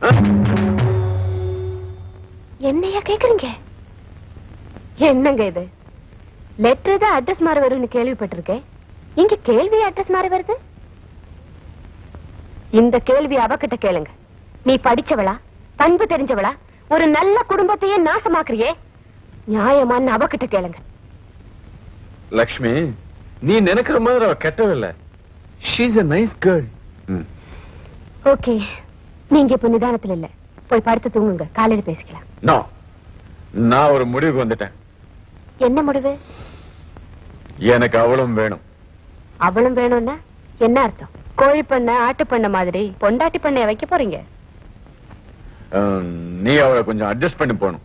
[SPEAKER 3] என்னையா கேக்குறீங்க? என்னங்க இது? லெட்டர் தான் அட்ரஸ் மாற வரும்னு கேள்விப்பட்டிருக்கேன். இங்க கேள்வி அட்ரஸ் மாற வருது. இந்த கேள்வி அவகிட்ட கேளுங்க. நீ படிச்சவளா, பண்பு தெரிஞ்சவளா, ஒரு நல்ல குடும்பத்தையே நாசமாக்குறியே, நியாயமான்னு அவகிட்ட கேளுங்க.
[SPEAKER 7] லக்ஷ்மி, நீ நினைக்கிற மாதிரி அவ கெட்டவில்லை. She is a nice girl.
[SPEAKER 3] Okay, நீங்க இப்ப நிதானத்துல இல்ல, போய் படுத்து தூங்குங்க, காலையில பேசிக்கலாம்.
[SPEAKER 7] நோ, நான் ஒரு முடிவுக்கு வந்துட்டேன்.
[SPEAKER 3] என்ன முடிவு?
[SPEAKER 7] எனக்கு அவளும் வேணும்.
[SPEAKER 3] அவளும் வேணும்னா என்ன அர்த்தம்? கோழி பண்ண ஆட்டு பண்ண மாதிரி பொண்டாட்டி பண்ணைய வைக்க போறீங்க?
[SPEAKER 7] நீ அவளை கொஞ்சம் அட்ஜஸ்ட் பண்ணி போகணும்.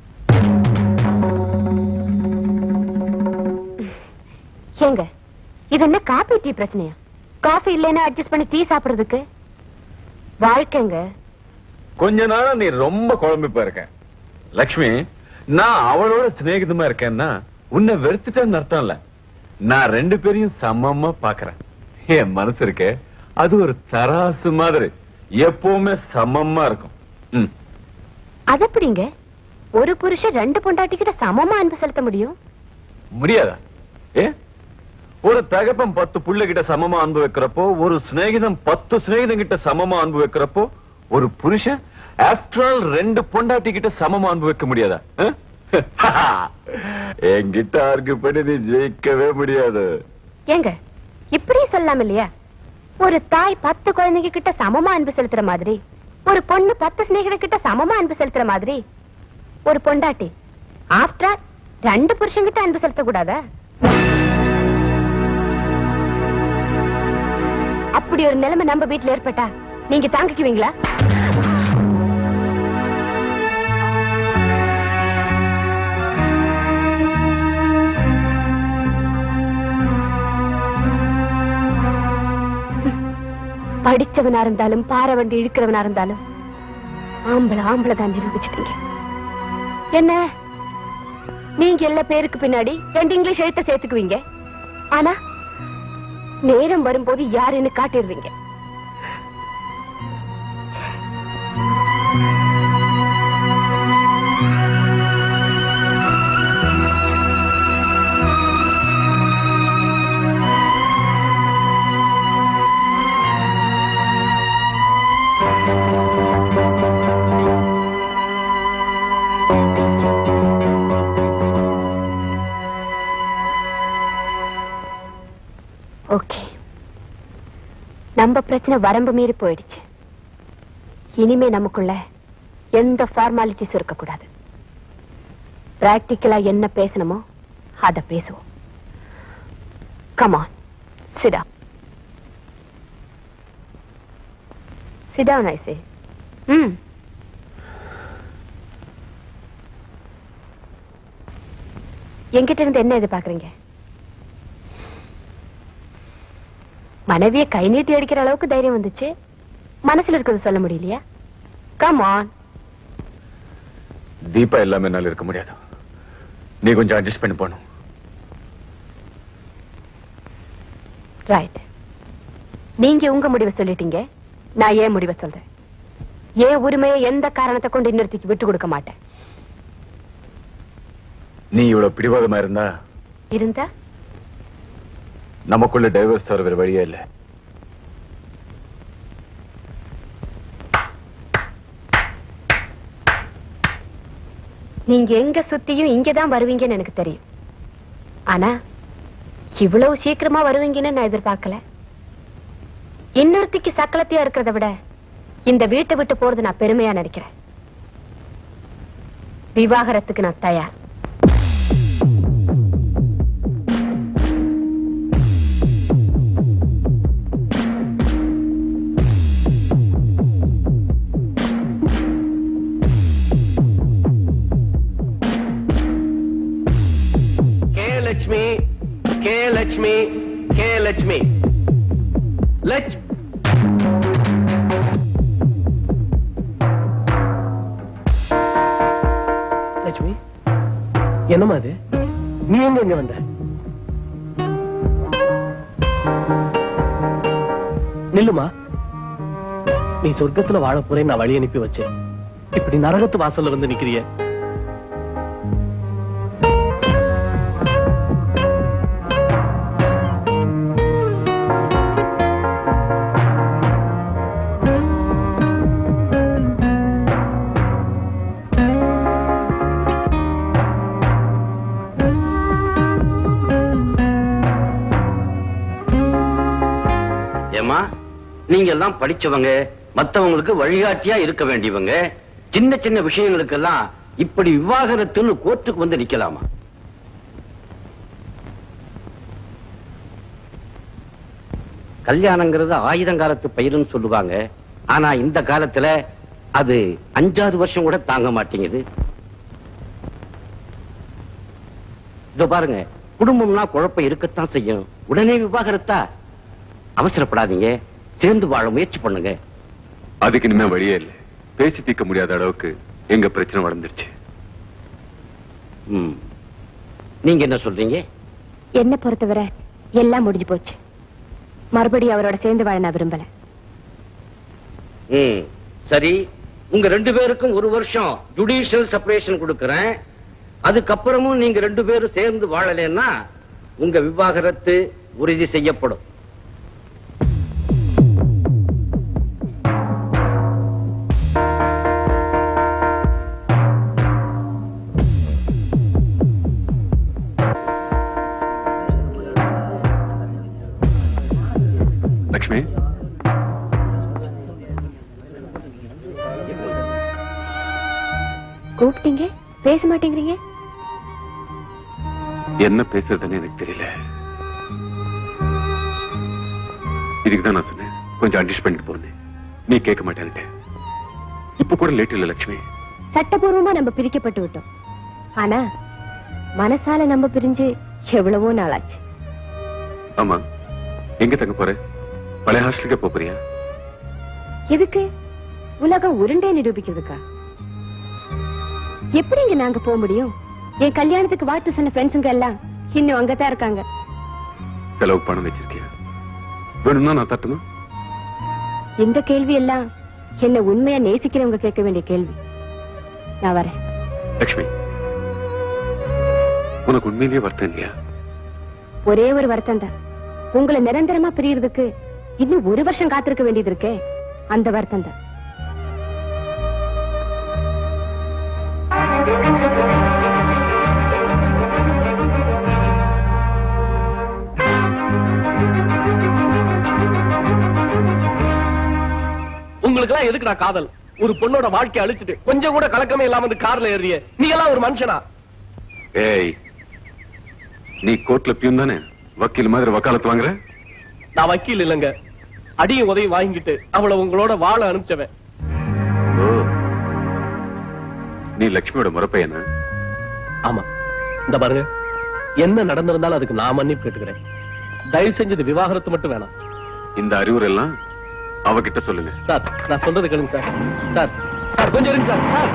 [SPEAKER 3] ஏங்க, இது என்ன காபி டீ பிரச்சனையா? காஃபி இல்லைன்னா அட்ஜஸ்ட் பண்ணி டீ சாப்பிடுறதுக்கு வாழ்க்கைங்க.
[SPEAKER 7] கொஞ்ச நாளா நீ ரொம்ப குழம்பி போயிருக்க லக்ஷ்மி. நான் அவளோட சிநேகிதமா இருக்கேன்னா உன்னை வெறுத்துட்டேன்னு அர்த்தம் இல்ல. நான் 2 பேரையும் சமமா பாக்குறேன். என் மனசு இருக்கே, அது ஒரு தராசு மாதிரி எப்பவுமே சமமா இருக்கும்.
[SPEAKER 3] அது எப்படிங்க ஒரு புருஷன் 2 பொண்டாட்டி கிட்ட சமமா அன்பு செலுத்த முடியும்?
[SPEAKER 7] முடியாதா? ஒரு தகப்பன் 10 புள்ள கிட்ட சமமா அன்பு வைக்கிறப்போ, ஒரு சிநேகிதம் 10 சிநேகிதம் கிட்ட சமமா அன்பு வைக்கிறப்போ, ஒரு புருஷன் ஆஃப்டர் ஆல் 2 பொண்டாட்டி கிட்ட சமமா அன்பு வைக்க முடியாதா? என்கிட்ட ஆர்கியூ பண்ணி நீ ஜெயிக்கவே முடியாது.
[SPEAKER 3] ஏங்க, இப்படியே சொல்லலாம் இல்லையா? ஒரு தாய் 10 குழந்தைங்க கிட்ட சமமா அன்பு செலுத்துற மாதிரி, ஒரு பொண்ணு 10 சிநேகித கிட்ட சமமா அன்பு செலுத்துற மாதிரி, ஒரு பொண்டாட்டி ஆஃப்டர் ஆல் 2 புருஷங்கிட்ட அன்பு செலுத்த கூடாதா? அப்படி ஒரு நிலைமை நம்ம வீட்டுல ஏற்பட்டா நீங்க தாங்கிக்குவீங்களா? படிச்சவனா இருந்தாலும் பாரவண்டி இழுக்கிறவனா இருந்தாலும் ஆம்பளை தான் நிரூபிச்சிட்டீங்க. என்ன, நீங்க எல்லா பேருக்கு பின்னாடி 2 இங்கிலீஷ் எழுத்த சேர்த்துக்குவீங்க, ஆனா நேரம் வரும்போது யாருன்னு காட்டிடுறீங்க. ஓகே, நம்ம பிரச்சனை வரம்பு மீறி போயிடுச்சு. இனிமே நமக்குள்ள எந்த ஃபார்மாலிட்டிஸ் இருக்கக்கூடாது. பிராக்டிக்கலா என்ன பேசணுமோ அத பேசுவோம். Come on, sit up. Sit down, I say. என்கிட்ட இருந்து என்ன எதிர்பார்க்கறீங்க? மனைவியை கை நீட்டி அடிக்கிற அளவுக்கு தைரியம் வந்துச்சு. மனசுல இருக்கிறது சொல்ல முடியலையா? Come on.
[SPEAKER 7] தீபா எல்லாமே என்னால இருக்க முடியாது. நீ கொஞ்சம் அட்ஜஸ்ட் பண்ணி போகணும்.
[SPEAKER 3] ரைட். நீங்க உங்க முடிவை சொல்லிட்டீங்க. நான் ஏன் முடிவை சொல்றேன். ஏன் உரிமையை எந்த காரணத்தை கொண்டு இன்னொருத்திக்கு விட்டு கொடுக்க மாட்டேன்.
[SPEAKER 7] நீ இவ்வளவு பிடிவாதமா இருந்தா நமக்குள்ள டைவர்ஸ் தவிர வேற வழியே இல்லை.
[SPEAKER 3] நீங்க எங்க சுத்தியும் இங்கதான் வருவீங்கன்னு எனக்கு தெரியும். ஆனா இவ்வளவு சீக்கிரமா வருவீங்கன்னு நான் எதிர்பார்க்கல. இன்னொருத்திக்கு சக்கலத்தையா இருக்கிறத விட இந்த வீட்டை விட்டு போறது நான் பெருமையா நினைக்கிறேன். விவாகரத்துக்கு நான் தயார்.
[SPEAKER 2] லட்சுமி என்னமா அது? நீ எங்க இங்க வந்த? நில்லுமா. நீ சொர்க்கத்துல வாழ போறேன் நான் வழி அனுப்பி வச்சேன். இப்படி நரகத்து வாசல்ல வந்து நிக்கிறிய.
[SPEAKER 1] நீங்க எல்லாம் படிச்சவங்க, மத்தவங்களுக்கு வழிகாட்டியா இருக்க வேண்டியவங்க. சின்ன சின்ன விஷயங்களுக்கெல்லாம் இப்படி விவாகரத்துன்னு கோர்ட்டுக்கு வந்து நிக்கலாமா? கல்யாணங்கிறது ஆயுதங்காலத்து பயிருன்னு சொல்லுவாங்க. ஆனா இந்த காலத்துல அது 5 வருஷம் கூட தாங்க மாட்டேங்குது. இதோ பாருங்க, குடும்பம்னா குழப்பம் இருக்கத்தான் செய்யும். உடனே விவாகரத்தா? அவசரப்படாதீங்க, சேர்ந்து வாழ முயற்சி பண்ணுங்க.
[SPEAKER 7] அதுக்கு இனிமே வழியே இல்லை. பேசி தீர்க்க முடியாத அளவுக்கு எங்க பிரச்சனை வளர்ந்துருச்சு.
[SPEAKER 1] நீங்க என்ன சொல்றீங்க?
[SPEAKER 3] என்ன பொறுத்தவரை எல்லாம் முடிஞ்சு போச்சு. மறுபடியும் அவரோட சேர்ந்து வாழ நான் விரும்பல.
[SPEAKER 1] சரி, உங்க 2 பேருக்கும் 1 வருஷம் ஜுடிஷியல் செப்பரேஷன் கொடுக்கறேன். அதுக்கப்புறமும் நீங்க 2 பேரும் சேர்ந்து வாழலைன்னா உங்க விவாகரத்து உறுதி செய்யப்படும்.
[SPEAKER 7] லட்சுமி,
[SPEAKER 3] கூப்பிட்டீங்க, பேச மாட்டேங்கிறீங்க.
[SPEAKER 7] என்ன பேசுறதுன்னு எனக்கு தெரியல. இதுக்குதான் நான் சொன்னேன் கொஞ்சம் அட்ஜஸ்ட் பண்ணிட்டு போறேன். நீ கேட்க மாட்டேன்ட்டு. இப்ப கூட லேட் இல்ல லட்சுமி.
[SPEAKER 3] சட்டபூர்வமா நம்ம பிரிக்கப்பட்டு விட்டோம். ஆனா மனசால நம்ம பிரிஞ்சு எவ்வளவோ நாளாச்சு.
[SPEAKER 7] ஆமா, எங்க தங்க போற? பழைய ஹாஸ்டலுக்கு போறியா?
[SPEAKER 3] எதுக்கு? உலகம் உருண்டே நிரூபிக்கிறதுக்கா? எப்படிங்க நாங்க போக முடியும்? என் கல்யாணத்துக்கு வாழ்த்து சொன்ன ஃப்ரெண்ட்ஸுங்க எல்லாம் இன்னும் அங்கதான் இருக்காங்க.
[SPEAKER 7] செலவு பணம் வச்சிருக்கியா? வேணும்னா நான் தட்டுமா?
[SPEAKER 3] இந்த கேள்வி எல்லாம் என்ன உண்மையா நேசிக்கிறவங்க கேட்க வேண்டிய கேள்வி. நான் வரேன்.
[SPEAKER 7] லட்சுமி, உனக்கு உண்மையிலேயே வருத்தம் இல்லையா?
[SPEAKER 3] ஒரே ஒரு வருத்தம் தான். உங்களை நிரந்தரமா பிரியறதுக்கு இன்னும் 1 வருஷம் காத்திருக்க வேண்டியது இருக்கே, அந்த வருத்தம் தான்.
[SPEAKER 2] உங்களுக்கு எல்லாம் எதுக்குடா காதல்? ஒரு பொண்ணோட வாழ்க்கையை அழிச்சிட்டு கொஞ்சம் கூட கலக்கமே இல்லாம வந்து கார்ல ஏறிய நீ எல்லாம் ஒரு மனுஷனா?
[SPEAKER 7] ஏய், நீ கோர்ட்ல பியூன் தானே? வக்கீல் மாதிரி வக்காலத்து வாங்குற?
[SPEAKER 2] நான் வக்கீல் இல்லங்க, அடியும் உதவி வாங்கிட்டு அவளை உங்களோட வாழ அனுப்பிச்சவன்.
[SPEAKER 7] நீ லட்சுமியோட முறப்பையனா?
[SPEAKER 2] ஆமா. இந்த பாருங்க, என்ன நடந்திருந்தாலும் அதுக்கு நான் மன்னிப்பு கேட்டுக்கிறேன். தயவு செஞ்சது விவாகரத்து மட்டும் வேணாம்.
[SPEAKER 7] இந்த அறிவுரெல்லாம் அவகிட்ட சொல்லுங்க.
[SPEAKER 2] சார், நான் சொல்றது கேளுங்க சார். சார் சார் கொஞ்சம் இருங்க சார். சார்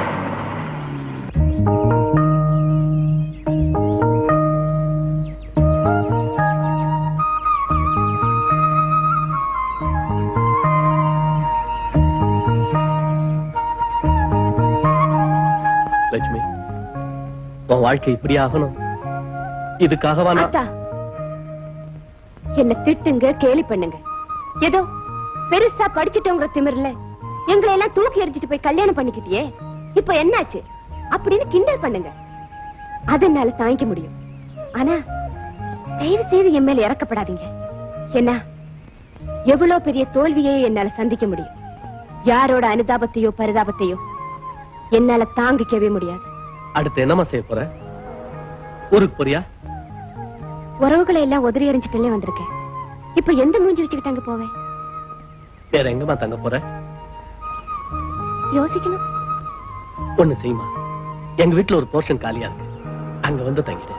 [SPEAKER 2] லட்சுமி, உன் வாழ்க்கை இப்படி ஆகணும் இதுக்காகவா நான்?
[SPEAKER 3] என்ன திட்டுங்க, கேலி பண்ணுங்க. ஏதோ பெருசா படிச்சுட்டோங்கிற திமிர்ல எங்களை எல்லாம் தூக்கி எறிஞ்சிட்டு போய் கல்யாணம் பண்ணிக்கிட்டியே, இப்ப என்னாச்சு அப்படின்னு கிண்டல் பண்ணுங்க. அதனால தாங்கிக்க முடியும். ஆனா தயவு செய்து என் மேல இறக்கப்படாதீங்க. என்ன எவ்வளவு பெரிய தோல்வியே என்னால சந்திக்க முடியும். யாரோட அனுதாபத்தையோ பரிதாபத்தையோ என்னால தாங்கிக்கவே முடியாது.
[SPEAKER 2] அடுத்து என்னமா செய்ய போற? ஊருக்கு போறியா?
[SPEAKER 3] உறவுகளை எல்லாம் உதறி எறிஞ்சிட்டே வந்திருக்கேன். இப்ப எந்த மூஞ்சி வச்சுக்கிட்டாங்க போவேன்?
[SPEAKER 2] வேற எங்கம்மா தங்க போற?
[SPEAKER 3] யோசிக்கணும்.
[SPEAKER 2] ஒண்ணு செய்யுமா, எங்க வீட்டுல ஒரு போர்ஷன் காலியா இருக்கு, அங்க வந்து தங்கிடு.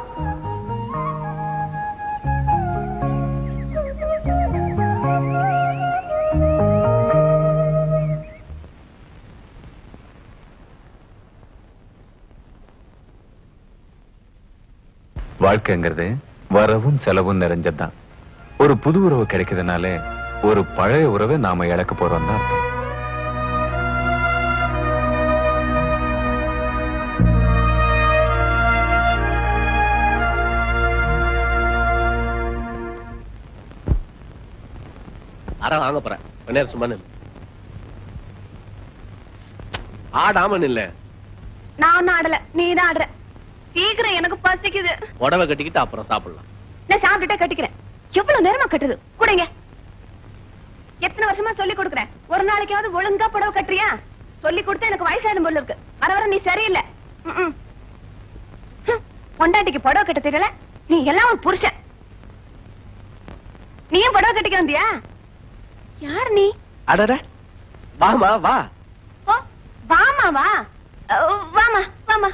[SPEAKER 7] வாழ்க்கைங்கிறது வரவும் செலவும் நிறைஞ்சதுதான். ஒரு புது உறவு கிடைக்கிறதுனால ஒரு பழைய உறவை நாம இழக்க போறோம் தான்.
[SPEAKER 2] வாங்க போறேன். நேரம் சும்மா நில்லு. ஆடாம நில்ல.
[SPEAKER 9] நான் ஒன்னும் ஆடல, நீதான் ஆடுற. சீக்கிரம், எனக்கு பசிக்குது.
[SPEAKER 2] உடவை கட்டிக்கிட்டு அப்புறம் சாப்பிடலாம்.
[SPEAKER 9] நான் சாப்பிட்டுட்டே கட்டிக்கிறேன். எவ்வளவு நேரமா கட்டுது? கூடங்க. எத்தனை வருஷமா சொல்லி கொடுக்குறேன், ஒரு நாளைக்காவது ஒழுங்கா புடவை கட்டுறியா? சொல்லி கொடுத்து எனக்கு வயசாயிடும் போல இருக்கு. வர வர நீ சரியில்லை. பொண்டாட்டிக்கு புடவை கட்ட தெரியல, நீ எல்லாம் ஒரு புருஷன். நீயும் புடவை கட்டிக்க வந்தியா? யார் நீ?
[SPEAKER 2] அடட, வாமா வா.
[SPEAKER 9] ஓ, வாமா வா. வாமா வாமா.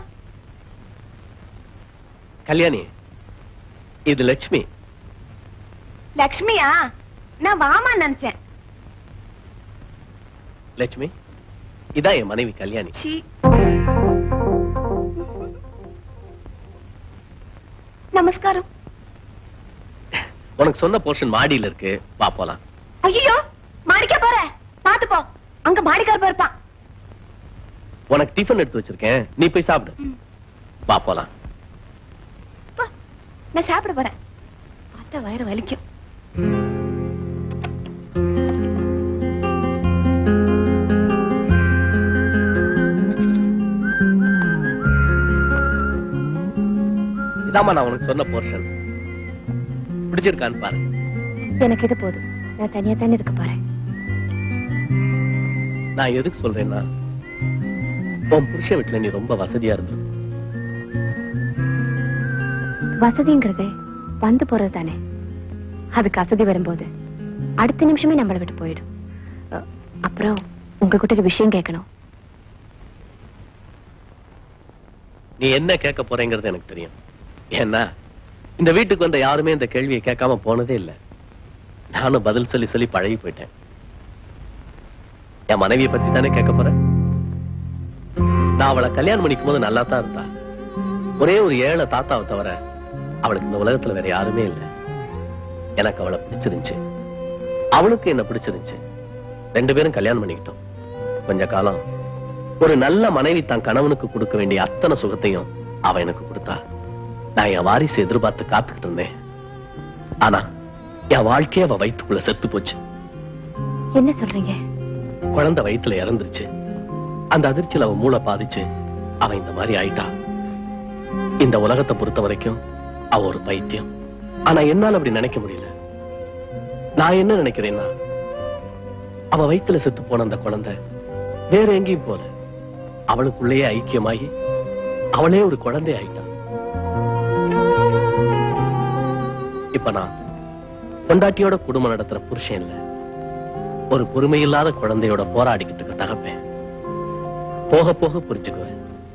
[SPEAKER 2] கல்யாணி, இது லட்சுமி.
[SPEAKER 9] லட்சுமியா? நான் வாமா நினைச்சேன்.
[SPEAKER 2] லட்சுமி, இதான் என் மனைவி கல்யாணி.
[SPEAKER 9] நமஸ்காரம்.
[SPEAKER 2] உனக்கு சொன்ன போர்ஷன் மாடியில இருக்கு, வா போலாம்.
[SPEAKER 9] ஐயோ, மாடிக்க போற? பாத்து போ, அங்க மாடிக்கார இருப்பான்.
[SPEAKER 2] உனக்கு டிஃபன் எடுத்து வச்சிருக்கேன், நீ போய் சாப்பிடு. வா போலாம்.
[SPEAKER 9] நான் சாப்பிட போறேன். பார்த்தா வயிறு வலிக்கும்.
[SPEAKER 2] இதாமா நான் உனக்கு சொன்ன போர்ஷன். பிடிச்சிருக்கான்னு பாரு.
[SPEAKER 3] எனக்கு இது போதும், நான் தனியா தானே இருக்க போறேன்.
[SPEAKER 2] நான் எதுக்கு சொல்றேன்னா, உன் புருஷன் வீட்டுல நீ ரொம்ப வசதியா இருந்த.
[SPEAKER 3] வசதிங்கிறதே வந்து போறது தானே. அதுக்கு அசதி வரும்போது அடுத்த நிமிஷமே நம்மளை விட்டு போயிடும். அப்புறம் உங்ககிட்ட ஒரு விஷயம் கேட்கணும்.
[SPEAKER 2] நீ என்ன கேட்க போறேங்கிறது எனக்கு தெரியும். ஏன்னா இந்த வீட்டுக்கு வந்த யாருமே இந்த கேள்வியை கேட்காம போனதே இல்லை. நானும் பதில் சொல்லி சொல்லி பழகி போயிட்டேன். என் மனைவியை பத்தி தானே கேட்க போறேன். நான் அவளை கல்யாணம் பண்ணிக்கும் போது நல்லா தான் இருந்தா. ஒரே ஒரு ஏழை தாத்தாவை தவிர அவளுக்கு இந்த உலகத்துல வேற யாருமே இல்லை. எனக்கு அவளை பிடிச்சிருந்துச்சு, அவளுக்கு என்ன பிடிச்சிருந்துச்சு. 2 பேரும் கல்யாணம் பண்ணிக்கிட்டோம். கொஞ்ச காலம் ஒரு நல்ல மனைவி தான் கணவனுக்கு கொடுக்க வேண்டிய அத்தனை சுகத்தையும் அவ எனக்கு கொடுத்தா. நான் என் வாரிசு எதிர்பார்த்து காத்துக்கிட்டு இருந்தேன். ஆனா என் வாழ்க்கைய அவ வயிற்றுக்குள்ள செத்து போச்சு.
[SPEAKER 3] என்ன சொல்றீங்க?
[SPEAKER 2] குழந்தை வயிற்றுல இறந்துருச்சு. அந்த அதிர்ச்சியில அவ மூளை பாதிச்சு அவ இந்த மாதிரி ஆயிட்டா. இந்த உலகத்தை பொறுத்த வரைக்கும் அவ ஒரு பைத்தியம். ஆனா என்னால அப்படி நினைக்க முடியல. நான் என்ன நினைக்கிறேன்னா, அவ வயிற்றுல செத்து போன அந்த குழந்தை வேற எங்கேயும் போல அவளுக்குள்ளேயே ஐக்கியமாகி அவளே ஒரு குழந்தை ஆயிட்டா. இப்ப நான் பொண்டாட்டியோட குடும்பம் நடத்துற புருஷன் இல்ல, ஒரு பொறுமையில்லாத குழந்தையோட போராடிக்கிட்டு இருக்க தகப்பேன். போக போக புரிஞ்சுக்குவேன்.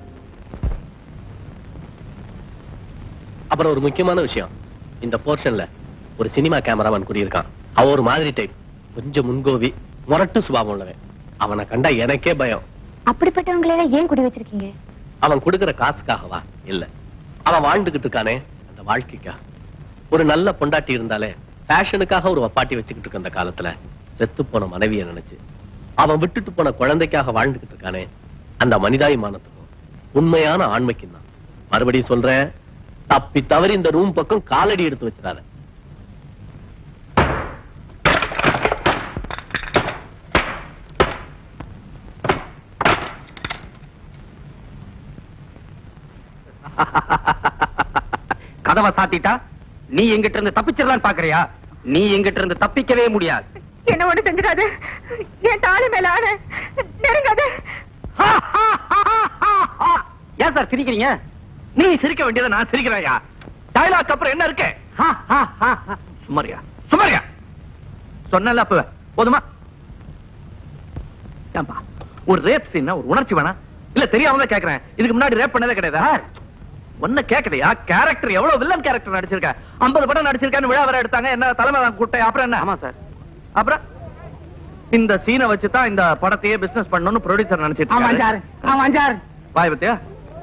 [SPEAKER 2] அப்புறம் ஒரு முக்கியமான விஷயம், இந்த போர்ஷன்ல ஒரு சினிமா கேமராமேன் குடியிருக்கான். அவன் ஒரு மாதிரி டைப், கொஞ்சம் முன்கோவி, முரட்டு சுபாவம் உள்ளவன். அவனை கண்டா எனக்கே பயம்.
[SPEAKER 3] அப்படிப்பட்டவங்களை ஏன் குடி வச்சிருக்கீங்க?
[SPEAKER 2] அவன் கொடுக்கிற காசுக்காகவா? இல்ல, அவன் வாழ்ந்துகிட்டு இருக்கானே அந்த வாழ்க்கைக்கா. ஒரு நல்ல பொண்டாட்டி இருந்தாலே ஃபேஷனுக்காக ஒரு வப்பாட்டி வச்சுக்கிட்டு இருக்க அந்த காலத்துல செத்து போன மனைவியை நினைச்சு அவன் விட்டுட்டு போன குழந்தைக்காக வாழ்ந்துகிட்டு இருக்கானே அந்த மனிதாபிமானத்துக்கும் உண்மையான ஆண்மைக்கும் தான். மறுபடியும் சொல்றேன், தப்பி தவறி இந்த ரூம் பக்கம் காலடி எடுத்து வச்சிடாத.
[SPEAKER 1] கதவை சாத்திட்டா நீ எங்கிட்ட இருந்து தப்பிச்சிடலான்னு பாக்குறியா? நீ எங்கிட்ட இருந்து தப்பிக்கவே முடியாது.
[SPEAKER 9] என்ன ஒண்ணு செஞ்சிடாது, என் தாலி மேல ஆன நெருங்காது.
[SPEAKER 1] ஏன் சார் சிரிக்கிறீங்க?
[SPEAKER 6] நீ சிரிக்க வேண்டியதை நான் சிரிக்கிறேன்யா. டயலாக் அப்புறம் என்ன இருக்கு? சுமாரியா சுமாரியா சொன்னல அப்ப போதுமா? ஏன்பா ஒரு ரேப் சீன் ஒரு உணர்ச்சி வேணா? இல்ல தெரியாம தான் கேக்குறேன். இதுக்கு முன்னாடி ரேப் பண்ணதே கிடையாதா? ஒன்ன கேக்குறியா? கேரக்டர் எவ்வளவு வில்லன் கேரக்டர் நடிச்சிருக்க? 50 படம் நடிச்சிருக்கான்னு விழா வர எடுத்தாங்க. என்ன தலைமை கூட்டம்? அப்புறம் என்ன? ஆமா சார். அப்புறம் இந்த சீனை வச்சுதான் இந்த படத்தையே பிசினஸ் பண்ணணும்னு ப்ரொடியூசர் நினைச்சிட்டு இருக்காரு. வாய் பத்தியா?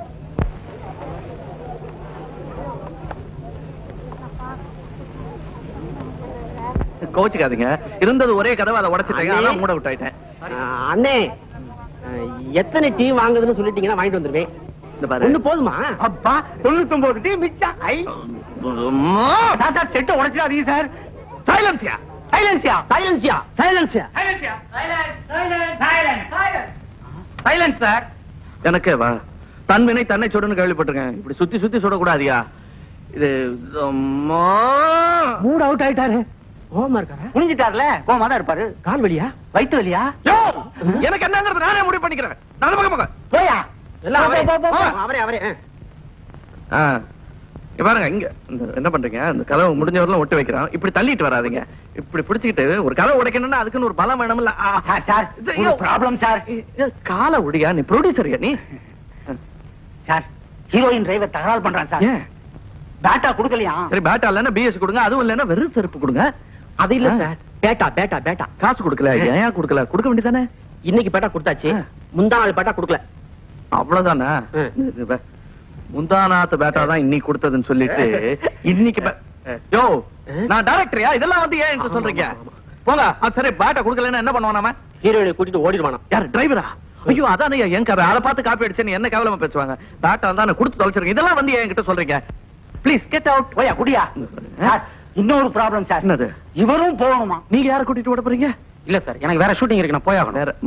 [SPEAKER 6] கோச்சுக்காதீங்க, இருந்தது ஒரே கதவை, அதை உடைச்சிட்டேன், அதான் மூட விட்டாயிட்டேன்.
[SPEAKER 1] அண்ணே, எத்தனை டீ வாங்குதுன்னு சொல்லிட்டீங்கன்னா வாங்கிட்டு வந்துருவேன். ஒண்ணு போதுமா?
[SPEAKER 8] அப்பா 99 டீ மிச்சம். செட்டு உடைச்சிடாதீங்க சார்.
[SPEAKER 6] சைலன்ஸ்யா
[SPEAKER 1] சைலன்ஸ்யா சைலன்ஸ்யா சைலன்ஸ்யா
[SPEAKER 6] சைலன்ஸ் சார். எனக்கு வா தன்வினை தன்னை சுடுன்னு கேள்விப்பட்டிருக்கேன். இப்படி சுத்தி சுத்தி சுடக்கூடாதியா. இது
[SPEAKER 8] மூட் அவுட் ஆயிட்டாரு.
[SPEAKER 1] கோமா இருக்காரு,
[SPEAKER 8] புரிஞ்சிட்டாருல. கோமா தான் இருப்பாரு.
[SPEAKER 1] கால் வலியா வயிற்று வலியா?
[SPEAKER 6] எனக்கு என்னங்கிறது நானே முடிவு பண்ணிக்கிறேன். நான் பக்கம்
[SPEAKER 8] போயா
[SPEAKER 1] அவரே அவரே
[SPEAKER 6] பாருங்க. இங்க என்ன பண்றீங்க? இந்த கதவை முடிஞ்சவரெல்லாம் ஒட்டு வைக்கிறான். இப்படி தள்ளிட்டு வராதீங்க. இப்படி பிடிச்சிக்கிட்டு ஒரு கதவை உடைக்கணும்னா அதுக்குன்னு ஒரு பலம் வேணும்ல.
[SPEAKER 8] Problem sir.
[SPEAKER 6] கால உடையா? நீ ப்ரொடியூசரியா நீ?
[SPEAKER 8] சார் ஹீரோயின் டிரைவர் தகராறு பண்றான் சார். பேட்டா கொடுக்கலையா?
[SPEAKER 6] சரி பேட்டா இல்லன்னா பிஎஸ் கொடுங்க. அதுவும் இல்லன்னா வெறும் செருப்பு கொடுங்க.
[SPEAKER 1] அது இல்ல சார், பேட்டா பேட்டா பேட்டா.
[SPEAKER 6] காசு கொடுக்கல? ஏன் கொடுக்கல? கொடுக்க வேண்டியதானே.
[SPEAKER 1] இன்னைக்கு பேட்டா கொடுத்தாச்சு, முந்தா நாள் பேட்டா கொடுக்கல.
[SPEAKER 6] அவ்வளவுதானே? முந்தாநாத்து பேட்டா தான் இன்னைக்கு கொடுத்ததுன்னு சொல்லிட்டு இன்னைக்கு யோ நான் டைரக்டரியா? இதெல்லாம் வந்து ஏன் என்று சொல்றீங்க? போங்க. சரி பேட்டா கொடுக்கலன்னா என்ன பண்ணுவான்? நாம
[SPEAKER 1] ஹீரோயினை கூட்டிட்டு ஓடிடுவானா?
[SPEAKER 6] யார் டிரைவரா? ஐயோ அதானே என் கதை. அதை பார்த்து காப்பி அடிச்சேன்னு என்ன கேவலமா பேசுவாங்க. பேட்டா தான் கொடுத்து தொலைச்சிருக்கேன். இதெல்லாம் வந்து என்கிட்ட சொல்றீங்க? Please get out.
[SPEAKER 8] போயா குடியா. இன்னொரு ப்ராப்ளம் சார்.
[SPEAKER 6] என்னது?
[SPEAKER 8] இவரும் போகணுமா?
[SPEAKER 6] நீங்க யாரை கூட்டிட்டு ஓட போறீங்க?
[SPEAKER 1] இல்ல சார், எனக்கு வேற ஷூட்டிங் இருக்கு, நான் போயாகணும்.
[SPEAKER 6] வேற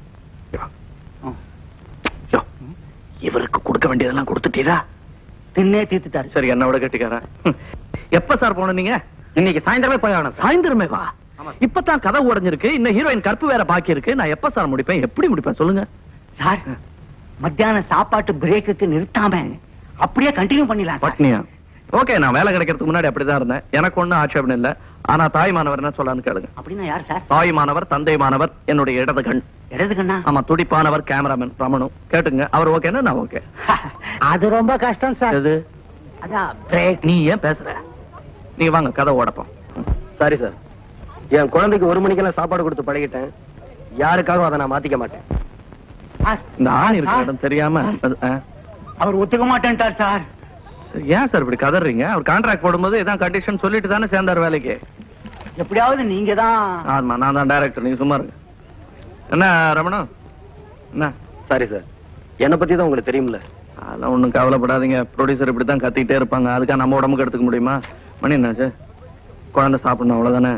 [SPEAKER 6] இவருக்கு கொடுக்க வேண்டியதெல்லாம் கொடுத்துட்டீரா?
[SPEAKER 8] தின்னே தீர்த்துட்டாரு.
[SPEAKER 6] சரி என்னோட கட்டிக்காரன். எப்ப சார் போன நீங்க?
[SPEAKER 1] இன்னைக்கு சாயந்தரமே போயாகணும்.
[SPEAKER 6] சாயந்தரமே வா. இப்பதான் கதை உடைஞ்சிருக்கு, இன்னும் ஹீரோயின் கற்பு வேற பாக்கி இருக்கு. நான் எப்ப சார் முடிப்பேன்? எப்படி முடிப்பேன் சொல்லுங்க
[SPEAKER 8] சார். மத்தியான சாப்பாட்டு பிரேக்குக்கு நிறுத்தாம அப்படியே கண்டினியூ பண்ணிடலாம்.
[SPEAKER 6] பட்னியா? ஓகே, நான் வேலை கிடைக்கிறதுக்கு முன்னாடி அப்படிதான் இருந்தேன். எனக்கு ஒண்ணும் ஆட்சேபம் இல்ல. ஆனா தாய்மானவர் என்ன சொல்லான்னு கேளுங்க.
[SPEAKER 8] அப்படின்னா யார் சார்?
[SPEAKER 6] தாய்மானவர் தந்தைமானவர் என்னுடைய இடது கண்.
[SPEAKER 8] இடது கண்ணா?
[SPEAKER 6] ஆமா, துடிப்பானவர் கேமராமேன் ரமணு. கேட்டுங்க, அவர் ஓகேன்னா நான் ஓகே.
[SPEAKER 8] அது ரொம்ப கஷ்டம் சார்.
[SPEAKER 6] எது?
[SPEAKER 8] அதான் பிரேக்.
[SPEAKER 6] நீ ஏன் பேசுற? நீ வாங்க கதை ஓடப்போம்.
[SPEAKER 1] சாரி சார், என் குழந்தைக்கு 1 மணிக்கெல்லாம் சாப்பாடு கொடுத்து பழகிட்டேன். யாருக்காகவும் அதை நான் மாத்திக்க மாட்டேன்.
[SPEAKER 6] இந்த ஆண் இருக்கிற இடம் தெரியாம
[SPEAKER 8] அவர் ஒத்துக்க மாட்டேன்ட்டார் சார்.
[SPEAKER 6] ஏன் சார் இப்படி கதறீங்க? அவர் கான்ட்ராக்ட் போடும்போது இதான் கண்டிஷன் சொல்லிட்டு தானே சேர்ந்தார் வேலைக்கு.
[SPEAKER 8] எப்படியாவது நீங்க தான்.
[SPEAKER 6] ஆமா, நான் தான் டைரக்டர், நீங்க சும்மா இருங்க. என்ன ரமணா? என்ன?
[SPEAKER 1] சாரி சார், என்னை பத்தி தான் உங்களுக்கு தெரியும்ல.
[SPEAKER 6] அதெல்லாம் ஒண்ணும் கவலைப்படாதீங்க. ப்ரொடியூசர் இப்படித்தான் கத்திட்டே இருப்பாங்க. அதுக்காக நம்ம உடம்புக்கு எடுத்துக்க முடியுமா? மணி என்னாச்சு? குழந்தை சாப்பிடணும், அவ்வளவுதானே.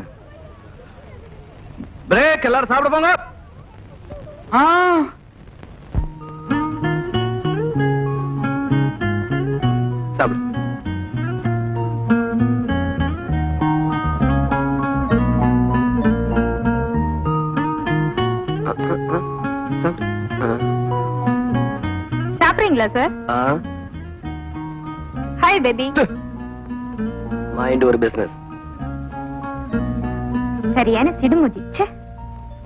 [SPEAKER 6] பிரேக். எல்லாரும் சாப்பிட போங்க. சாப்பிடு.
[SPEAKER 3] சாப்பிடுறீங்களா sir? Hi baby.
[SPEAKER 1] Mind your business.
[SPEAKER 3] சரியான சிடுமுடி.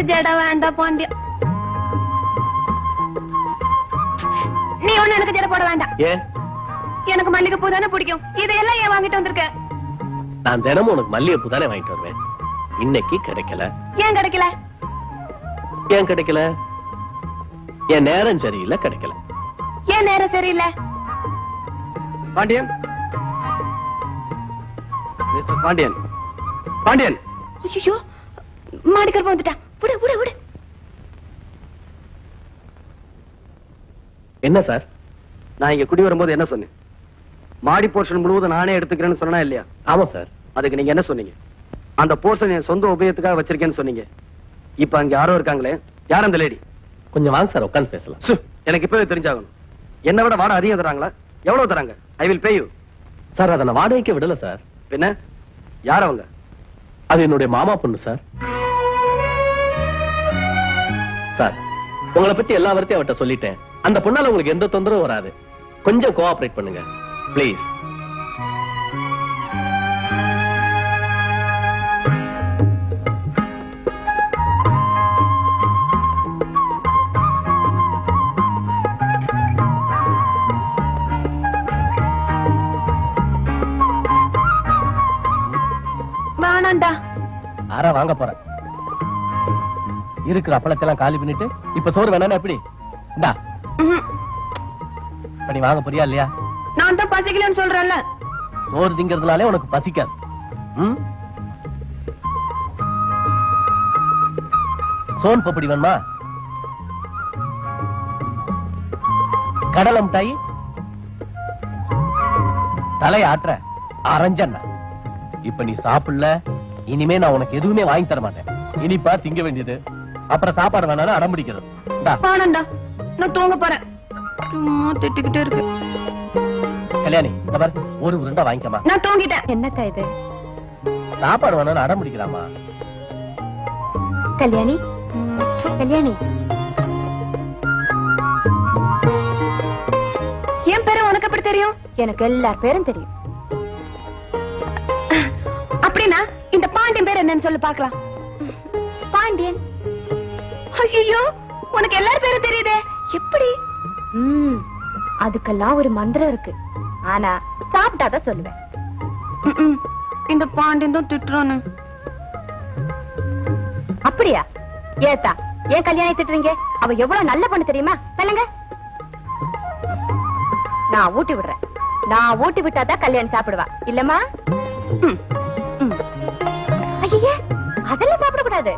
[SPEAKER 3] ஜட வேண்டாம் பாண்டியா. நீ ஒண்ணு எனக்கு ஜட போட வேண்டாம்.
[SPEAKER 2] ஏன்?
[SPEAKER 3] எனக்கு மல்லிகைப்பூ தானே பிடிக்கும். இதையெல்லாம் ஏன் வாங்கிட்டு வந்திருக்க?
[SPEAKER 2] நான் தினமும் உனக்கு மல்லிகைப்பூ தானே வாங்கிட்டு வருவேன். இன்னைக்கு கிடைக்கல.
[SPEAKER 3] ஏன் கிடைக்கல?
[SPEAKER 2] ஏன் கிடைக்கல? என் நேரம் சரியில்லை, கிடைக்கல.
[SPEAKER 3] ஏன் நேரம் சரியில்லை?
[SPEAKER 10] பாண்டியன், மிஸ்டர் பாண்டியன், பாண்டியன்.
[SPEAKER 3] ஐயோ, மாடிக்கர் வந்துட்டா. விடு விடு விடு.
[SPEAKER 2] என்ன சார்?
[SPEAKER 10] நான் இங்க குடி வரும்போது என்ன சொன்னேன்? மாடி போர்ஷன் முழுவதும் நானே எடுத்துக்கிறேன்னு சொன்னா இல்லையா?
[SPEAKER 2] ஆமா சார்.
[SPEAKER 10] அதுக்கு நீங்க என்ன சொன்னீங்க? அந்த போர்ஷன் என் சொந்த உபயோகத்துக்காக வச்சிருக்கேன்னு சொன்னீங்க. இப்ப அங்க யாரோ இருக்காங்களே, யார் அந்த லேடி?
[SPEAKER 2] கொஞ்சம் வாங்க சார், உட்காந்து பேசலாம்.
[SPEAKER 10] எனக்கு இப்பவே தெரிஞ்சாகணும். என்ன விட வாடகை அதிகம் தராங்களா? எவ்வளவு தராங்க? I will pay you.
[SPEAKER 2] Sir, அதை நான் வாடகைக்கு விடல சார்.
[SPEAKER 10] என்ன? யார் அவங்க?
[SPEAKER 2] அது என்னுடைய மாமா பொண்ணு சார். சார், உங்களை பத்தி எல்லா வார்த்தையும் அவட்ட சொல்லிட்டேன். அந்த பொண்ணால உங்களுக்கு எந்த தொந்தரவும் வராது. கொஞ்சம் கோஆபரேட் பண்ணுங்க ப்ளீஸ்.
[SPEAKER 3] வேணாண்டா.
[SPEAKER 2] ஆரா வாங்க போறேன். இருக்கிற அப்பளத்தெல்லாம் காலி பண்ணிட்டு இப்ப சோறு வேணா எப்படி? இந்தா. நீ வாங்க போறியா இல்லையா?
[SPEAKER 3] நான் தான் பசிக்கலன்னு சொல்றேன்ல.
[SPEAKER 2] சோறு திங்கிறதுனாலே உனக்கு பசிக்காது. சோன் பப்படி வேணுமா? கடலை மிட்டாய் தலைய ஆட்டுற அரஞ்சண்ணா. இப்ப நீ சாப்பிடல, இனிமே நான் உனக்கு எதுவுமே வாங்கி தர மாட்டேன். இனிப்பா திங்க வேண்டியது, அப்புறம் சாப்பாடு வேணாலும் அடம்பிடிக்கிறது.
[SPEAKER 3] வேணாண்டா, நான் தூங்க போறேன். சும்மா திட்டிக்கிட்டே இருக்கு.
[SPEAKER 2] கல்யாணி, இந்த பாரு, ஒரு உருண்டை வாங்கிக்கமா.
[SPEAKER 3] நான் தூங்கிட்டேன். என்னக்கா இது?
[SPEAKER 2] சாப்பாடு வேணாலும் அடம்பிடிக்கிறாமா?
[SPEAKER 3] கல்யாணி, கல்யாணி, என் பேரு உனக்கு எப்படி தெரியும்? எனக்கு எல்லார் பேரும் தெரியும். அப்படின்னா இந்த பாண்டியன் பேர் என்னன்னு சொல்லு பாக்கலாம். பாண்டியன். ஐயோ, உனக்கு எல்லார் பேரும் தெரியுதே, எப்படி? அதுக்கெல்லாம் ஒரு மந்திரம் இருக்கு. ஆனா சாப்பிட்டாதான் சொல்லுவேன். இந்த பாண்டியன் தான் திட்டுறானு. அப்படியா? ஏத்தா, ஏன் கல்யாணம் திட்டுறீங்க? அவ எவ்வளவு நல்ல பொண்ணு தெரியுமா? சொல்லுங்க. நான் ஊட்டி விடுறேன். நான் ஊட்டி விட்டாதான் கல்யாணம் சாப்பிடுவா. இல்லம்மா? ஐயே, அதெல்லாம் சாப்பிடக்கூடாது.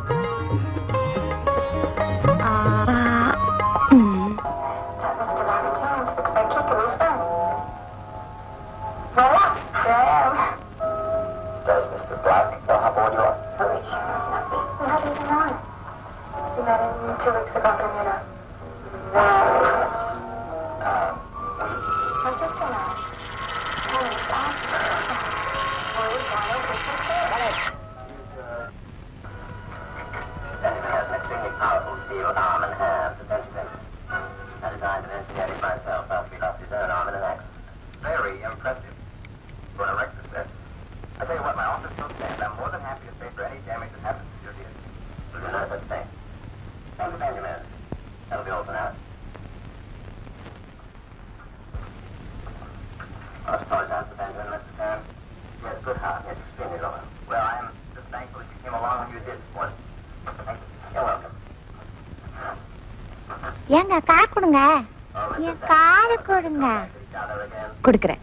[SPEAKER 3] ஏங்க கார் கொடுங்க. என் காரை கொடுங்க. கொடுக்கிறேன்.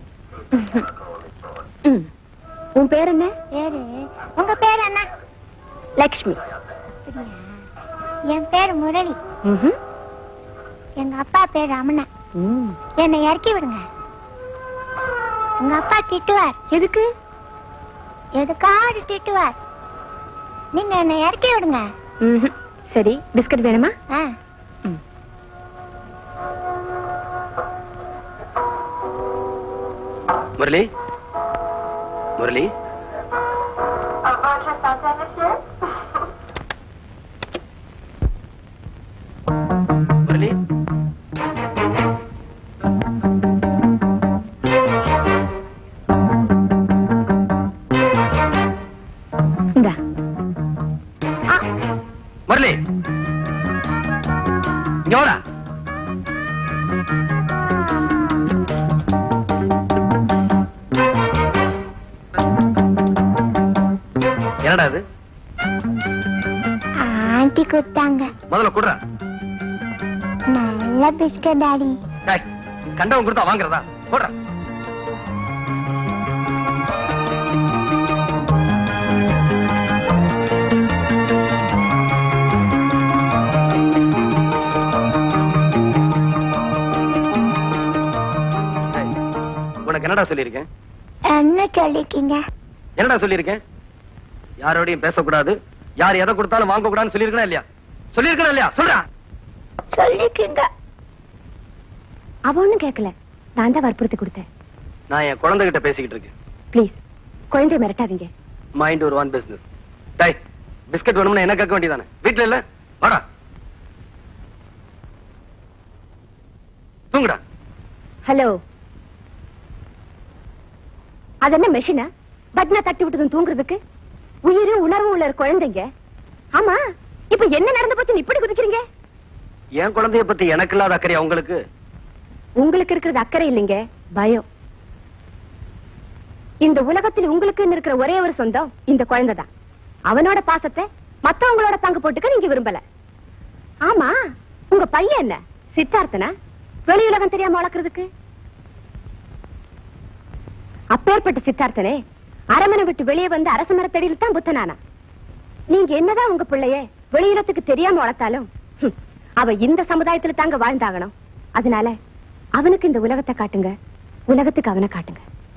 [SPEAKER 3] உன் பேர் என்ன? பேரு, உங்க பேர் என்ன? லக்ஷ்மி. என் பேர் முரளி. எங்க அப்பா பேர் ரமணா. என்னை இறக்கி விடுங்க. உங்க அப்பா திட்டுவார். எதுக்கு? எதுக்காவது திட்டுவார். நீங்க என்னை இறக்கி விடுங்க. சரி, பிஸ்கட் வேணுமா?
[SPEAKER 10] முரளி, முரளி, முரளி, முரளி,
[SPEAKER 2] என்னடா அது?
[SPEAKER 14] ஆண்டி கொடுத்தாங்க.
[SPEAKER 2] முதல்ல குடுறா.
[SPEAKER 14] நல்ல பிஸ்கட் டாடி.
[SPEAKER 2] கண்டவன் கொடுத்தா வாங்குறதா? போடுறா. உனக்கு என்னடா சொல்லியிருக்கேன்?
[SPEAKER 14] என்ன சொல்லிருக்கீங்க?
[SPEAKER 2] என்னடா சொல்லியிருக்கேன்? யாரோடையும் பேசக்கூடாது, யார் எதை கொடுத்தாலும் வாங்க கூடாதுன்னு சொல்லியிருக்கா இல்லையா? சொல்லியிருக்கா இல்லையா? சொல்றா.
[SPEAKER 14] சொல்லிருக்கீங்க.
[SPEAKER 3] அவ ஒண்ணும் கேட்கல, நான் தான் வற்புறுத்தி கொடுத்தேன்.
[SPEAKER 2] நான் என் குழந்தைகிட்ட பேசிக்கிட்டு இருக்கேன்.
[SPEAKER 3] ப்ளீஸ் குழந்தைய மிரட்டாதீங்க.
[SPEAKER 2] Mind your own business. டேய், பிஸ்கட் வேணும்னா என்ன கேட்க வேண்டியதானே? வீட்டுல இல்ல? வாடா. தூங்குடா.
[SPEAKER 3] ஹலோ, அது என்ன மெஷினா? பட்னா தட்டி விட்டதும் தூங்குறதுக்கு? உயிரு உணர்வு உள்ள குழந்தைங்க. ஆமா, இப்ப என்ன நடந்து போச்சு இப்படி குதிக்கிறீங்க?
[SPEAKER 2] என் குழந்தைய பத்தி எனக்கு இல்லாத அக்கறை உங்களுக்கு?
[SPEAKER 3] உங்களுக்கு இருக்கிறது அக்கறை இல்லைங்க, பயம். இந்த உலகத்தில் உங்களுக்கு இருக்கிற ஒரே ஒரு சொந்தம் இந்த குழந்தை தான். அவனோட பாசத்தை மத்தவங்களோட பங்கு போட்டுக்க நீங்க விரும்பல. ஆமா, உங்க பையன் என்ன சித்தார்த்தனா வெளி உலகம் தெரியாம வளர்க்கறதுக்கு? அப்பேற்பட்ட சித்தார்த்தனே அரமனை விட்டு வெளியே வந்து அரச மரத்தடியில் தான் புத்தனானா. நீங்க என்னதான் உங்க பிள்ளைய வெளியுலகத்துக்கு தெரியாம வளர்த்தாலும் அவ இந்த சமுதாயத்துல தாங்க வாழ்ந்தாகணும். அதனால அவனுக்கு இந்த உலகத்தை காட்டுங்க, உலகத்துக்கு அவனை காட்டுங்க.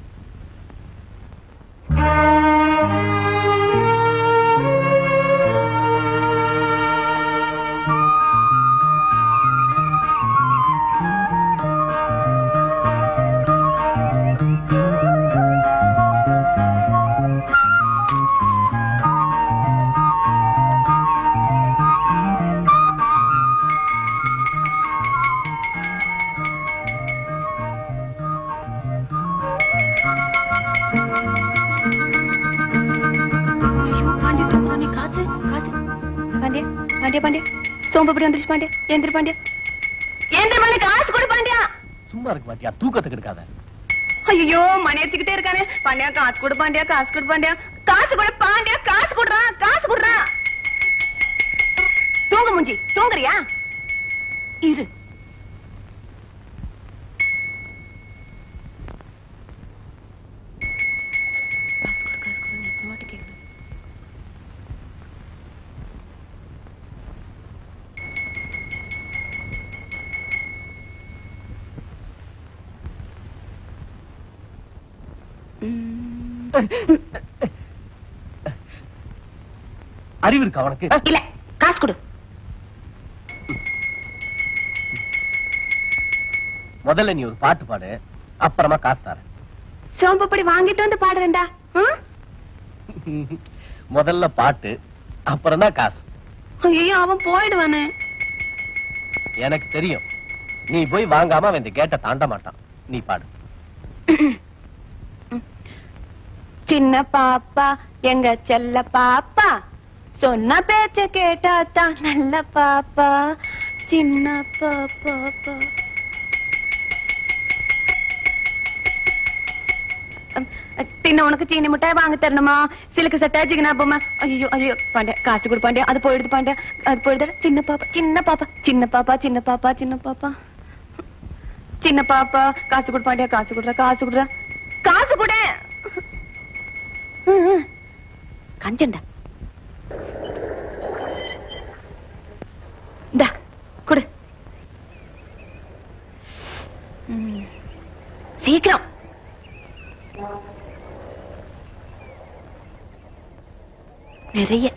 [SPEAKER 2] சும்மா இருக்கு பாத்தியா, தூக்கத்துக்கு இருக்காத.
[SPEAKER 9] ஐயோ, மணி அடிச்சுக்கிட்டே இருக்கானே. பாண்டியா காசு கொடு, பாண்டியா காசு கொடு, பாண்டியா காசு கொடு, பாண்டியா காசு கொடுறா, காசு கொடுறா. தூங்க முஞ்சி, தூங்குறியா? இரு.
[SPEAKER 2] அறிவு இருக்கா உனக்கு?
[SPEAKER 9] இல்ல, காசு கொடு.
[SPEAKER 2] முதல்ல நீ ஒரு பாட்டு பாடு, அப்புறமா காசு தரேன்.
[SPEAKER 9] சோம்பப்படி வாங்கிட்டு வந்து பாடுறேன்டா.
[SPEAKER 2] முதல்ல பாட்டு, அப்புறம் தான் காசு.
[SPEAKER 9] ஐயோ, அவன் போயிடுவானே.
[SPEAKER 2] எனக்கு தெரியும், நீ போய் வாங்காம அவன் இந்த கேட்ட தாண்ட மாட்டான். நீ பாடு.
[SPEAKER 9] சின்ன பாப்பா, எங்க செல்ல பாப்பா, சொன்ன பேச்ச கேட்டா தான் நல்ல பாப்பா. சின்ன பாப்பா. தின்ன உனக்கு சீனி மிட்டாய் வாங்க தரணுமா? சிலுக்கு சட்டை ஜிகனா பொம்மை. ஐயோ ஐயோ, பாண்டியா காசு கொடு, பாண்டியா அது போயிடுது, பாண்டியா அது போயிடுது. சின்ன பாப்பா, சின்ன பாப்பா, சின்ன பாப்பா, சின்ன பாப்பா, சின்ன பாப்பா, சின்ன பாப்பா, காசு கொடு, பாண்டியா காசு கொடுற, காசு கொடுற, காசு கொடு. கஞ்சண்டா இந்தா கொடு. சீக்கிரம். நிறைய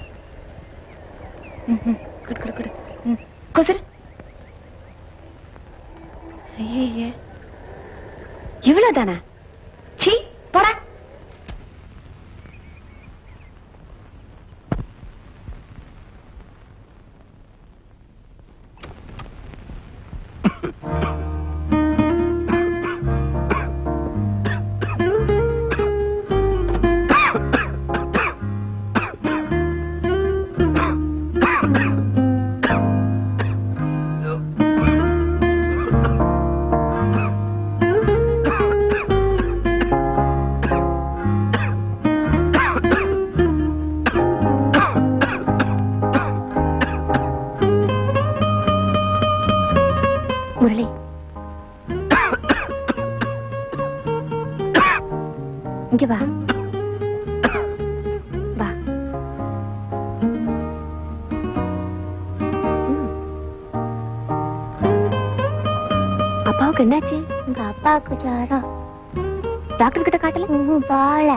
[SPEAKER 9] கொடு கொடு கொடு. கொசரு. ஐயே, இவ்வளவுதானா? சீ, போடா.
[SPEAKER 3] இங்க வா வா. அப்பாவுக்கு என்னாச்சு?
[SPEAKER 14] உங்க அப்பாவுக்கு ஜாரம்.
[SPEAKER 3] டாக்டர் கிட்ட காட்டல?
[SPEAKER 14] போல.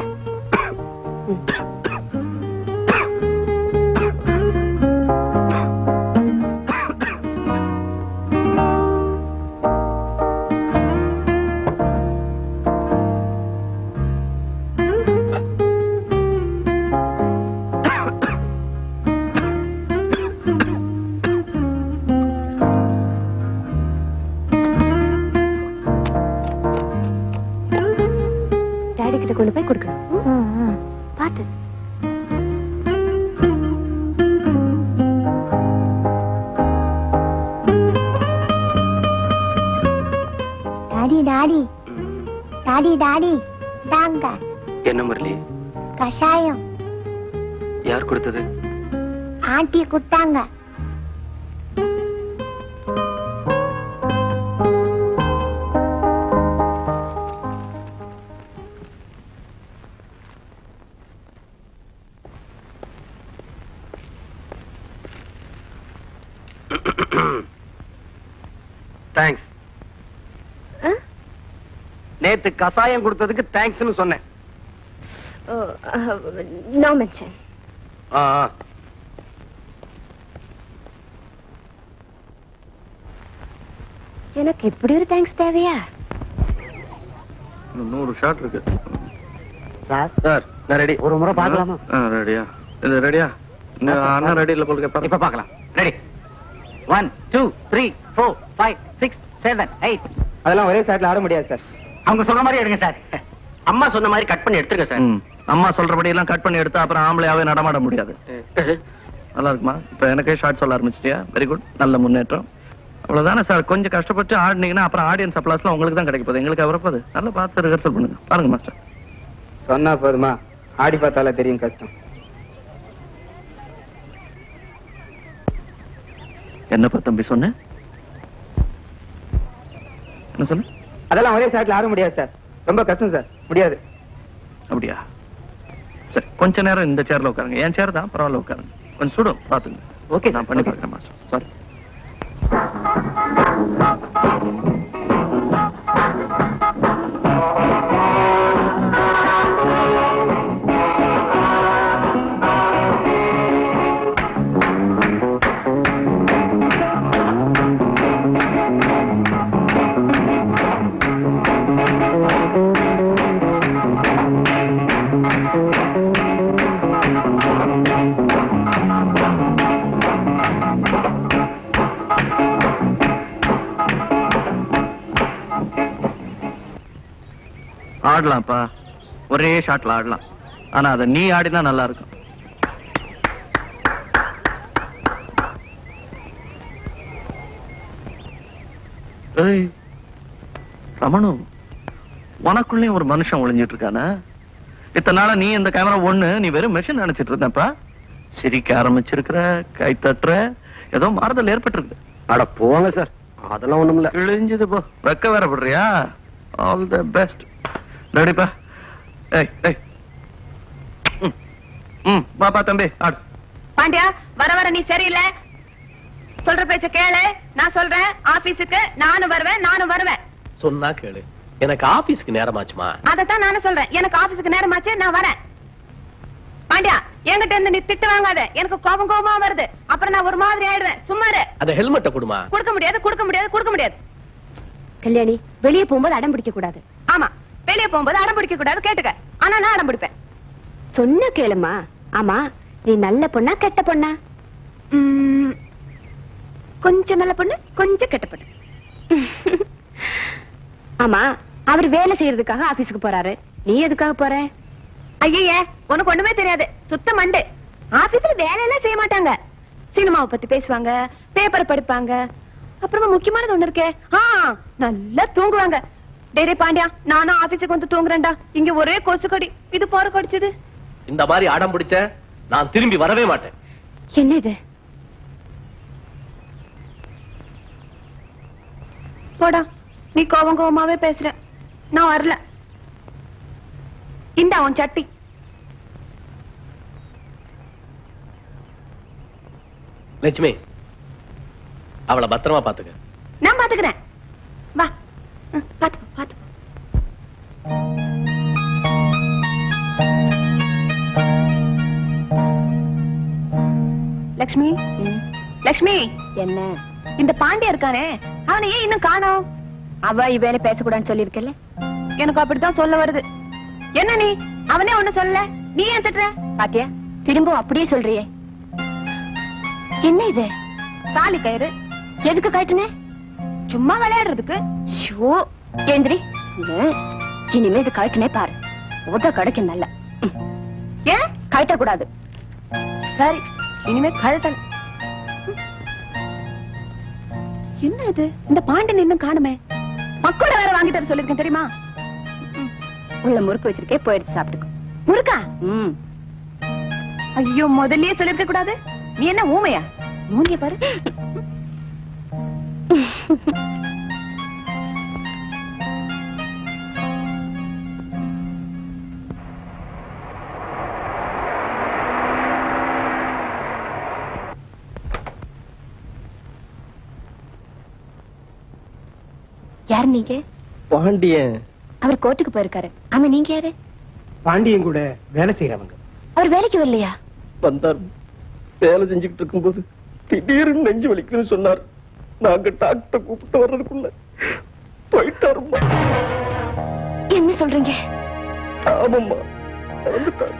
[SPEAKER 3] கொண்டு போய் கொடுக்கணும். பாத்து.
[SPEAKER 14] டாடி டாடி டாடி டாடி தாங்க.
[SPEAKER 10] என்ன முரளி?
[SPEAKER 14] கஷாயம்.
[SPEAKER 10] யார் கொடுத்தது?
[SPEAKER 14] ஆண்டி கொடுத்தாங்க.
[SPEAKER 10] தேங்க்ஸ். நேத்து கசாயம் கொடுத்ததுக்கு தேங்க்ஸ்னு சொன்னேன்.
[SPEAKER 3] No mention. எனக்கு இப்படி ஒரு தேங்க்ஸ் தேவையா?
[SPEAKER 2] 100 ஷாட் இருக்கு
[SPEAKER 10] சார்.
[SPEAKER 2] சார்
[SPEAKER 10] நான் ரெடி. ஒரு முறை பார்க்கலாமா?
[SPEAKER 2] ரெடியா? இது ரெடியா? அண்ணா ரெடி இல்ல போல கேட்பாரு.
[SPEAKER 8] இப்ப பார்க்கலாம். ரெடி. 1 2 3 4 5 6 7 8.
[SPEAKER 10] அதெல்லாம் ஒரே ஷாட்ல ஆட முடியாது சார்.
[SPEAKER 8] அவங்க சொல்ற மாதிரி எடுங்க சார்.
[SPEAKER 10] அம்மா சொன்ன மாதிரி கட் பண்ணி எடுத்துருங்க சார்.
[SPEAKER 2] அம்மா சொல்றபடி எல்லாம் கட் பண்ணி எடுத்தா அப்புறம் ஆம்பளையாவே நடமாட முடியாது. நல்லா இருக்குமா? இப்ப எனக்கே ஷார்ட் சொல்ல ஆரம்பிச்சிட்டியா? Very good. நல்ல முன்னேற்றம். அவ்வளவுதானே சார். கொஞ்சம் கஷ்டப்பட்டு ஆடினீங்கன்னா அப்புறம் ஆடியன்ஸ் அப்ளாஸ்லாம் உங்களுக்கு தான் கிடைக்க போகுது, எங்களுக்கு வரப்போகுது. நல்லா பார்த்து ரிஹர்சல் பண்ணுங்க. பாருங்க மாஸ்டர்.
[SPEAKER 10] சொன்னா போதுமா? ஆடி பார்த்தால தெரியும் கஷ்டம்.
[SPEAKER 2] என்னப்பா தம்பி சொன்ன? என்ன சொன்ன?
[SPEAKER 10] அதெல்லாம் ஒரே ஷாட்ல ஆட முடியாது சார். ரொம்ப கஷ்டம் சார். முடியாது.
[SPEAKER 2] அப்படியா? சரி, கொஞ்ச நேரம் இந்த சேர்ல உட்காருங்க. என் சேர் தான், பரவாயில்ல உட்காருங்க. கொஞ்சம் சுடும் பாத்துங்க.
[SPEAKER 10] ஓகே,
[SPEAKER 2] நான் பண்ணி பார்க்கிறேன் மாஸ்டர். சாரி. ஆடலாம்ப்பா, ஒரே ஷாட்ல ஆடலாம். ஆனா அத நீ ஆடினா நல்லா இருக்கும். ரமணு, உனக்குள்ளேயும் ஒரு மனுஷன் ஒளிஞ்சிட்டு இருக்கானா? இத்தனை நாளா நீ இந்த கேமரா ஒண்ணு, நீ வெறும் மெஷின் நினைச்சிட்டு இருந்தப்பா. சிரிக்க ஆரம்பிச்சிருக்கிற, கை தட்டுற, ஏதோ மாறுதல் ஏற்பட்டிருக்கு.
[SPEAKER 10] அட போங்க சார், அதெல்லாம் ஒண்ணும் இல்ல.
[SPEAKER 2] கிழிஞ்சது போ. வெக்க வேற படுறியா? All the best. ரெடிப்பா? பாப்பா தம்பி ஆடு.
[SPEAKER 9] பாண்டியா, வர வர நீ சரியில்லை. சொல்ற பேச்ச கேளு. நான் சொல்றேன், ஆபீஸுக்கு நானும் வருவேன்.
[SPEAKER 2] சொன்னா கேளு. எனக்கு ஆபீஸ்க்கு நேரமாச்சுமா?
[SPEAKER 9] அதத்தான் நானும் சொல்றேன். எனக்கு ஆபீஸுக்கு நேரமாச்சு, நான் வரேன். பாண்டியா, என்கிட்ட இருந்து நீ திட்டு வாங்காத. எனக்கு கோபமா வருது. அப்புறம் நான் ஒரு மாதிரி ஆயிடுவேன். சும்மா இரு.
[SPEAKER 2] அந்த ஹெல்மெட்டை கொடுமா.
[SPEAKER 9] கொடுக்க முடியாது.
[SPEAKER 3] கல்யாணி, வெளியே போகும்போது அடம் பிடிக்க கூடாது.
[SPEAKER 9] ஆமா, வெளியே போகும்போது அடம் பிடிக்க கூடாது. கேட்டுக்க. ஆனா நான் அடம் பிடிப்பேன்.
[SPEAKER 3] சொன்ன கேளுமா. ஆமா, நீ நல்ல பொண்ணா கெட்ட பொண்ணா?
[SPEAKER 9] கொஞ்சம் நல்ல பொண்ணு, கொஞ்சம் கெட்ட பொண்ணு.
[SPEAKER 3] ஆமா, அவர் வேலை செய்யறதுக்காக ஆபீஸுக்கு போறாரு. நீ எதுக்காக போற?
[SPEAKER 9] ஐயே, உனக்கு ஒண்ணுமே தெரியாது. சுத்த மண்டு. ஆபீஸ்ல வேலையெல்லாம் செய்ய மாட்டாங்க. சினிமாவை பத்தி பேசுவாங்க, பேப்பர் படிப்பாங்க. அப்புறமா முக்கியமானது ஒண்ணு இருக்கே, நல்லா தூங்குவாங்க. டேரே பாண்டியா, நானும் ஆபீஸுக்கு வந்து தூங்குறேன்டா. இங்க ஒரே கொசு கடி. இது போற கடிச்சது.
[SPEAKER 2] இந்த மாதிரி அடம் பிடிச்ச நான் திரும்பி வரவே மாட்டேன்.
[SPEAKER 3] என்ன இது?
[SPEAKER 9] போடா, நீ கோவமாவே பேசுற. நான் வரல. இந்த அவன் சட்டி.
[SPEAKER 2] லட்சுமி, அவளை பத்திரமா பாத்துக்க.
[SPEAKER 9] நான் பாத்துக்கிறேன். வா, பாத்து பாத்து. லக்ஷ்மி, லக்ஷ்மி, என்ன இந்த பாண்டியா இருக்கானே, அவனை ஏன் இன்னும் காணோம்? அவ இவேல பேசக்கூடாதுன்னு சொல்லிருக்கல. எனக்கு அப்படித்தான் சொல்ல வருது. என்ன நீ அவனே ஒண்ணு சொல்ல, நீ ஏன் திட்டுற? பாத்தியா, திரும்ப அப்படியே சொல்றியே. என்ன இது? தாலி கயிறு. எதுக்கு கட்டுனே? சும்மா விளையாடுறதுக்கு. ஷோ, ஏந்திரி. இனிமே இது கட்டுனே பாரு, உத கிடைக்கும். நல்ல ஏன் கட்ட கூடாது? சரி, இனிமே கழட்டணும். என்ன இது? இந்த பாண்டியன் இன்னும் காணுமே. மக்கோட வேற வாங்கிட்டு சொல்லிருக்கேன் தெரியுமா? உள்ள முறுக்கு வச்சிருக்கே, போயிடுச்சு சாப்பிட்டுக்கோ. முறுக்கா? ஐயோ, முதல்லயே சொல்லிருக்க கூடாது. நீ என்ன ஊமையா? மூஞ்சிய பாரு. யார் நீங்க?
[SPEAKER 10] பாண்டியன்.
[SPEAKER 9] அவர் கோர்ட்டுக்கு போயிருக்காரு. ஆமா, நீங்க யாரு?
[SPEAKER 10] பாண்டியன் கூட வேலை செய்யறவங்க.
[SPEAKER 9] அவர் வேலைக்கு வரலையா?
[SPEAKER 10] வந்தார். வேலை செஞ்சுக்கிட்டு இருக்கும்போது திடீர்னு நெஞ்சு வலிக்குன்னு சொன்னார். நாங்க டாக்டர் கூப்பிட்டு வர்றதுக்குள்ள போயிட்டாருமா.
[SPEAKER 9] என்ன சொல்றீங்க?
[SPEAKER 10] ஆமாம்மா, வந்துட்டார்.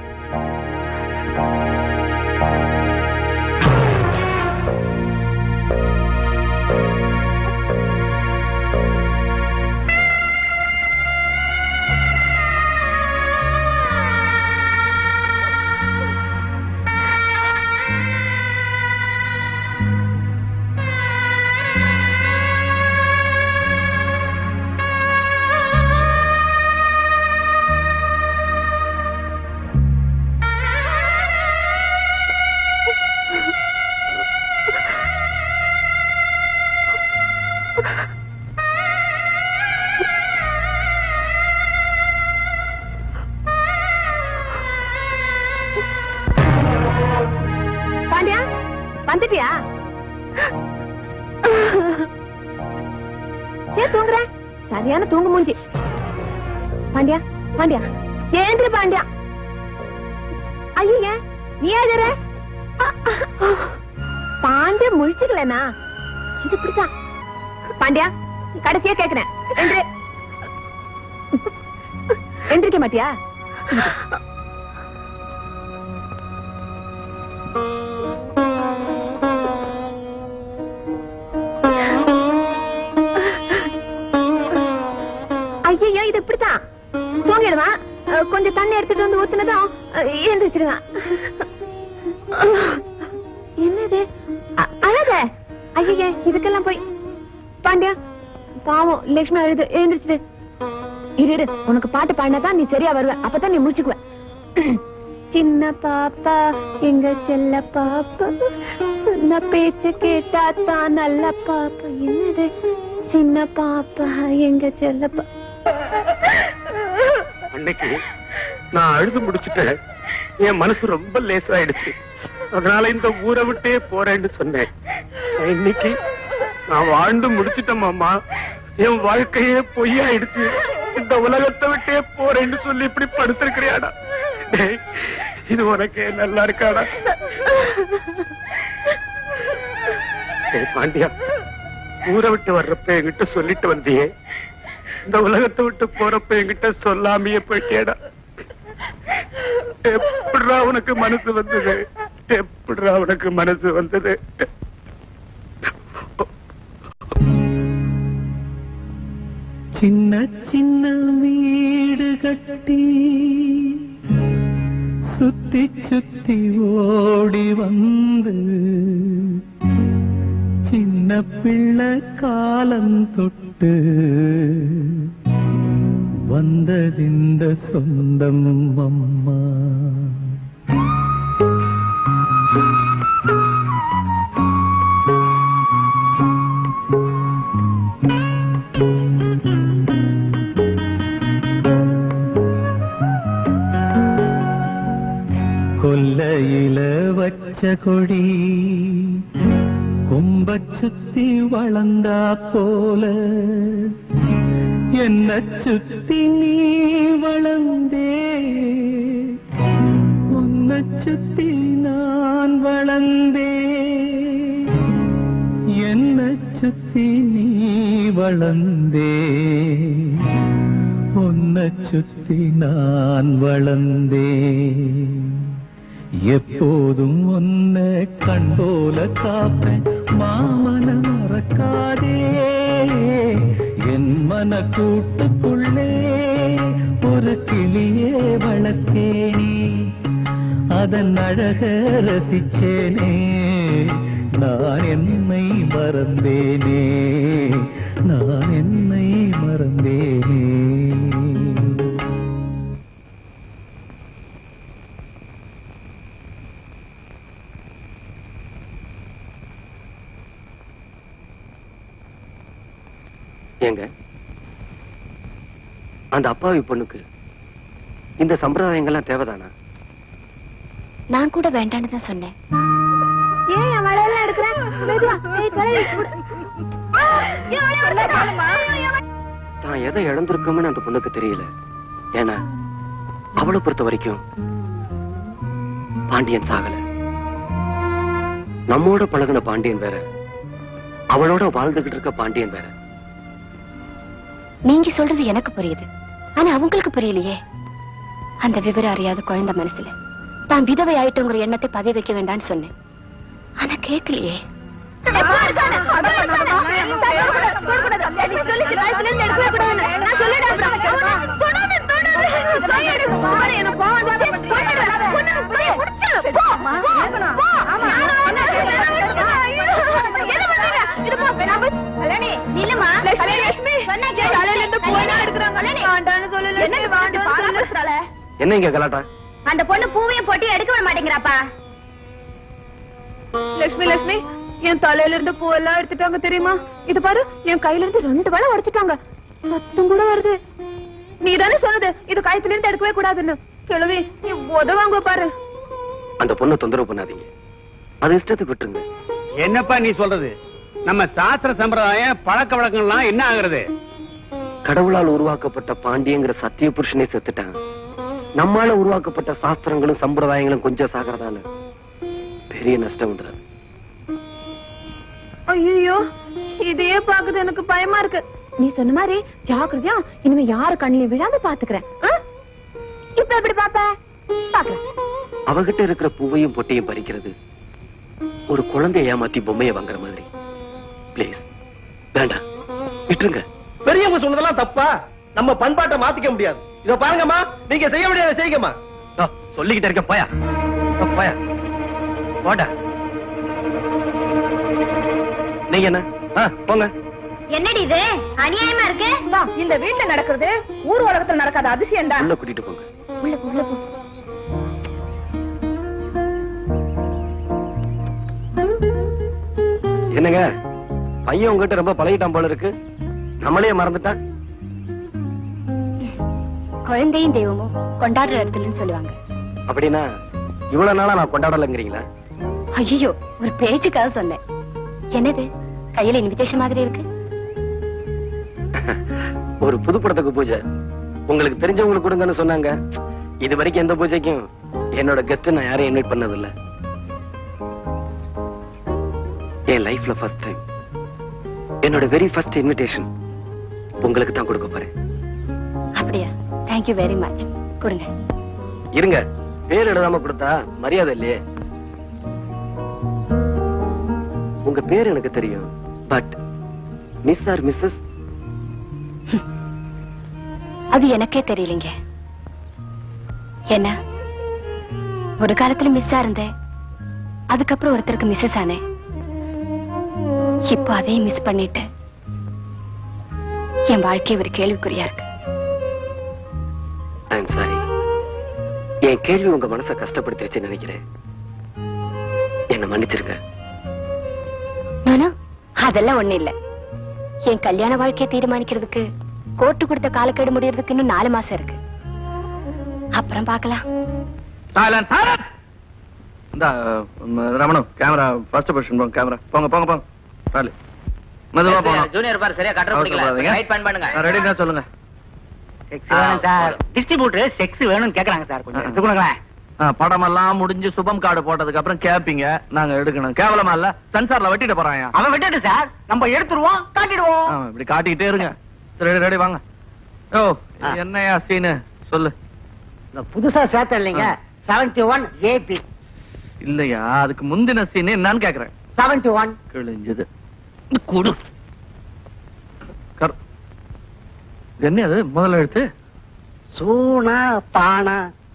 [SPEAKER 9] வந்துட்டியா? ஏன் தூங்குற? சரியான தூங்கு மூஞ்சி. பாண்டியா, பாண்டியா, ஏந்திர பாண்டியா. ஐயா, நீ ஏதுற? பாண்டியா முழிச்சுக்கலனா? இது இப்படித்தான். பாண்டியா, கடைசியா கேக்குறேன், எந்திரிக்க மாட்டியா? ஐயோ, இது இப்படித்தான். தூங்கிடுவான். கொஞ்சம் தண்ணி எடுத்துட்டு வந்து ஊத்துனதும் எழுந்திரிச்சிருவான். என்னது அழக? ஐயா, இதுக்கெல்லாம் போய். பாண்டியா, பாவம் லட்சுமி அழுது. எழுந்திரிச்சிட்டு இரு, உனக்கு பாட்டு பாடினாதான் நீ சரியா வருவ. அப்பதான் நீ முடிச்சுக்குவ. சின்ன பாப்பா, எங்க செல்ல பாப்பா, சொன்ன பேச்சு கேட்டா தான் நல்ல பாப்பா. என்னது? சின்ன பாப்பா, எங்க செல்ல பாப்பா.
[SPEAKER 10] அன்னைக்கு நான் அழுது முடிச்சுட்டேன். என் மனசு ரொம்ப லேசாயிடுச்சு. அதனால இந்த ஊரை விட்டே போறேன்னு சொன்னேன். இன்னைக்கு நான் வாழ்ந்து முடிச்சுட்டேன் மாமா. என் வாழ்க்கையே பொய்யாயிடுச்சு. இந்த உலகத்தை விட்டே போறேன்னு சொல்லி இப்படி படுத்திருக்கிறியாடா? இது உனக்கே நல்லா இருக்காடா? பாண்டியா, ஊரை விட்டு வர்றப்ப என்கிட்ட சொல்லிட்டு வந்தியே, இந்த உலகத்தை விட்டு போறப்ப என்கிட்ட சொல்லாமையே போயிட்டேடா. எப்படிடா உனக்கு மனசு வந்தது? எப்படிடா உனக்கு மனசு வந்தது?
[SPEAKER 11] சின்ன சின்ன வீடு கட்டி சுத்தி சுத்தி ஓடி வந்து சின்ன பிள்ளை காலம் தொட்டு வந்ததிந்த சொந்தம் அம்மா. கொல்லையில வச்ச கொடி கொம்ப சுத்தி வளர்ந்தா போல என்ன சுத்தி நீ வளர்ந்தே உன்னை சுத்தி நான் வளர்ந்தே என்ன சுத்தி நீ வளர்ந்தே உன்னை சுத்தி நான் வளர்ந்தே எப்போதும் உன்னை கண் போல காப்பேன் மாமன மறக்காதே என் மன கூட்டுக்குள்ளே ஒரு கிளியே வளர்த்தேனே அதன் அழக ரசிச்சேனே நான் என்னை மறந்தேனே நான் என்னை மறந்தேனே
[SPEAKER 15] ஏங்க அந்த அப்பாவி பொண்ணுக்கு இந்த சம்பிரதாயங்கள்லாம் தேவைதானா?
[SPEAKER 3] நான் கூட வேண்டான்னு தான் சொன்னேன்.
[SPEAKER 9] ஏன் என் வளையல்லாம் எடுக்கிறேன்?
[SPEAKER 15] தான் எதை இழந்திருக்கோம்னு அந்த பொண்ணுக்கு தெரியல. ஏன்னா அவளை பொறுத்த வரைக்கும் பாண்டியன் சாகல. நம்மோட பழகுன பாண்டியன் வேற, அவளோட வாழ்ந்துகிட்டு இருக்க பாண்டியன் வேற.
[SPEAKER 3] நீங்க சொல்றது எனக்கு புரியுது, ஆனா அவங்களுக்கு புரியலையே. அந்த விவரம் அறியாத குழந்தை மனசுல தான் விதவை ஆயிட்டோங்கிற எண்ணத்தை பதிய வைக்க வேண்டாம்னு சொன்னேன், ஆனா கேட்கலையே.
[SPEAKER 15] என்ன இங்க கலாட்டா?
[SPEAKER 14] அந்த பொண்ணு பூவையும் போட்டு எடுக்க விட மாட்டேங்கிறாப்பா.
[SPEAKER 9] லட்சுமி லட்சுமி, என் தலையில இருந்து பூவெல்லாம் எடுத்துட்டாங்க தெரியுமா? இது பாரு, என் கையில இருந்து 2 வளை உடைச்சிட்டாங்க. சத்தம் கூட வருது. நீ தானே சொன்னது இது கழுத்துல இருந்து எடுக்கவே கூடாதுன்னு. கிழவி, நீ உதவாங்க பாரு.
[SPEAKER 15] அந்த பொண்ணை தொந்தரவு பண்ணாதீங்க, அது இஷ்டத்துக்கு விட்டுருங்க.
[SPEAKER 6] என்னப்பா நீ சொல்றது? நம்ம சாஸ்திர சம்பிரதாயம் பழக்க வழக்கம்லாம் என்ன ஆகுறது?
[SPEAKER 15] கடவுளால் உருவாக்கப்பட்ட பாண்டியங்கிற சத்திய புருஷனே செத்துட்டான். நம்மால உருவாக்கப்பட்ட சாஸ்திரங்களும் சம்பிரதாயங்களும் கொஞ்சம் சாகிறதால பெரிய நஷ்டம் வந்துடாது.
[SPEAKER 9] ஐயோ, இதையே பாக்குது எனக்கு பயமா இருக்கு. நீ சொன்ன மாதிரி ஜாக்கிரதையா இனிமே யாரு கண்ணிலையும் விழாம பாத்துக்கிறேன். இப்ப எப்படி பாப்ப? பாக்கலாம்.
[SPEAKER 15] அவகிட்ட இருக்கிற பூவையும் பொட்டையும் பறிக்கிறது ஒரு குழந்தைய ஏமாத்தி பொம்மையை வாங்குற மாதிரி. பிளீஸ் வேண்டாம், விட்டுருங்க.
[SPEAKER 2] பெரியவங்க சொன்னதெல்லாம் தப்பா? நம்ம பண்பாட்டை மாத்திக்க முடியாது. இத பாருங்கம்மா, நீங்க செய்ய முடியாத செய்யுங்கம்மா.
[SPEAKER 15] சொல்லிக்கிட்டு இருக்க, போயா போயா போடா. நீங்க என்ன போங்க.
[SPEAKER 14] என்னடி இது அநியாயமா இருக்கு?
[SPEAKER 9] இந்த வீட்டுல நடக்கிறது ஊர் உலகத்துல நடக்காத அதிசயம் தான்.
[SPEAKER 15] உள்ள கூட்டிட்டு போங்க.
[SPEAKER 9] உள்ள போ.
[SPEAKER 15] என்னங்க பையன் உங்ககிட்ட ரொம்ப பழகிட்டான் போல இருக்கு. நம்மளே மறந்துட்டான்.
[SPEAKER 3] குழந்தையும் தெய்வமும் கொண்டாடுற இடத்துலன்னு சொல்லுவாங்க.
[SPEAKER 15] அப்படின்னா இவ்வளவு நாளா நான் கொண்டாடலங்கிறீங்களா?
[SPEAKER 3] ஐயோ, ஒரு பேச்சுக்காக சொன்னேன். என்னது கையில இன்விடேஷன் மாதிரி இருக்கு?
[SPEAKER 15] ஒரு புது படத்துக்கு பூஜை, உங்களுக்கு தெரிஞ்சவங்களுக்கு கொடுங்கன்னு சொன்னாங்க. இது வரைக்கும் எந்த பூஜைக்கும் என்னோட கெஸ்ட் நான் யாரையும் இன்வைட் பண்ணதில்ல. என் லைஃப்ல ஃபர்ஸ்ட் டைம் என்னோட வெரி ஃபர்ஸ்ட் இன்விடேஷன் உங்களுக்கு தான் கொடுக்க போறேன்.
[SPEAKER 3] அப்படியா? Thank you very much. கொடுங்க.
[SPEAKER 15] இருங்க, பேர் எழுதாம கொடுத்தா மரியாதை இல்லையே. உங்க பேர் எனக்கு தெரியும், பட் மிஸ் ஆர் மிஸ்ஸஸ்
[SPEAKER 3] அது எனக்கே தெரியலங்க. என்ன ஒரு காலத்துல மிஸ்ஸா இருந்தேன், அதுக்கப்புறம் ஒருத்தருக்கு மிஸ்ஸஸ் ஆனேன். இப்போ அதையும் மிஸ் பண்ணிட்டு என் வாழ்க்கை ஒரு கேள்விக்குறியா இருக்கு.
[SPEAKER 15] I am sorry. என் கேள்வி உங்க மனசை கஷ்டப்படுத்திருச்சுன்னு நினைக்கிறேன். என்ன மன்னிச்சிருங்க.
[SPEAKER 3] அதெல்லாம் ஒண்ணு இல்ல. என் கல்யாண வாழ்க்கையை தீர்மானிக்கிறதுக்கு கோர்ட்டு கொடுத்த காலக்கெடு முடியறதுக்கு இன்னும் 4 மாசம் இருக்கு. அப்புறம் பார்க்கலாம்.
[SPEAKER 16] இந்த ரமணம் கேமரா ஃபர்ஸ்ட் பொசிஷன் போங்க. கேமரா போங்க போங்க போங்க. ராலி மெதுவா போங்க.
[SPEAKER 5] ஜூனியர் பார் சரியா கட்டற பிடிக்கல. ரைட் பாயிண்ட் பண்ணுங்க.
[SPEAKER 16] ரெடினா சொல்லுங்க.
[SPEAKER 12] செக்ஸ் வேணும் சார். டிஸ்ட்ரிபியூட்டர் செக்ஸ் வேணும்னு கேக்குறாங்க சார். கொஞ்சம் எடுத்துக்கோங்களேன்.
[SPEAKER 16] படமெல்லாம் முடிஞ்சு சுபம் கார்டு போட்டதுக்கு அப்புறம் கேப்பீங்க, நாங்க எடுக்கணும். கேவலமா இல்ல? சென்சார்ல வெட்டிட்டு போறாங்க.
[SPEAKER 12] அவன் வெட்டிட்டு சார், நம்ம எடுத்துருவோம், காட்டிடுவோம்.
[SPEAKER 16] இப்படி காட்டிக்கிட்டே இருங்க. ரெடி ரெடி வாங்க. ஓ என்னையா சீனு சொல்லு.
[SPEAKER 12] புதுசா சேர்த்த இல்லைங்க 71 ஏபி.
[SPEAKER 16] இல்லையா அதுக்கு முந்தின சீன் என்னன்னு கேக்குறேன்.
[SPEAKER 12] 71
[SPEAKER 16] கிழிஞ்சது. குடு. என்ன அது முதல்ல எடுத்து
[SPEAKER 12] சூனா பானா.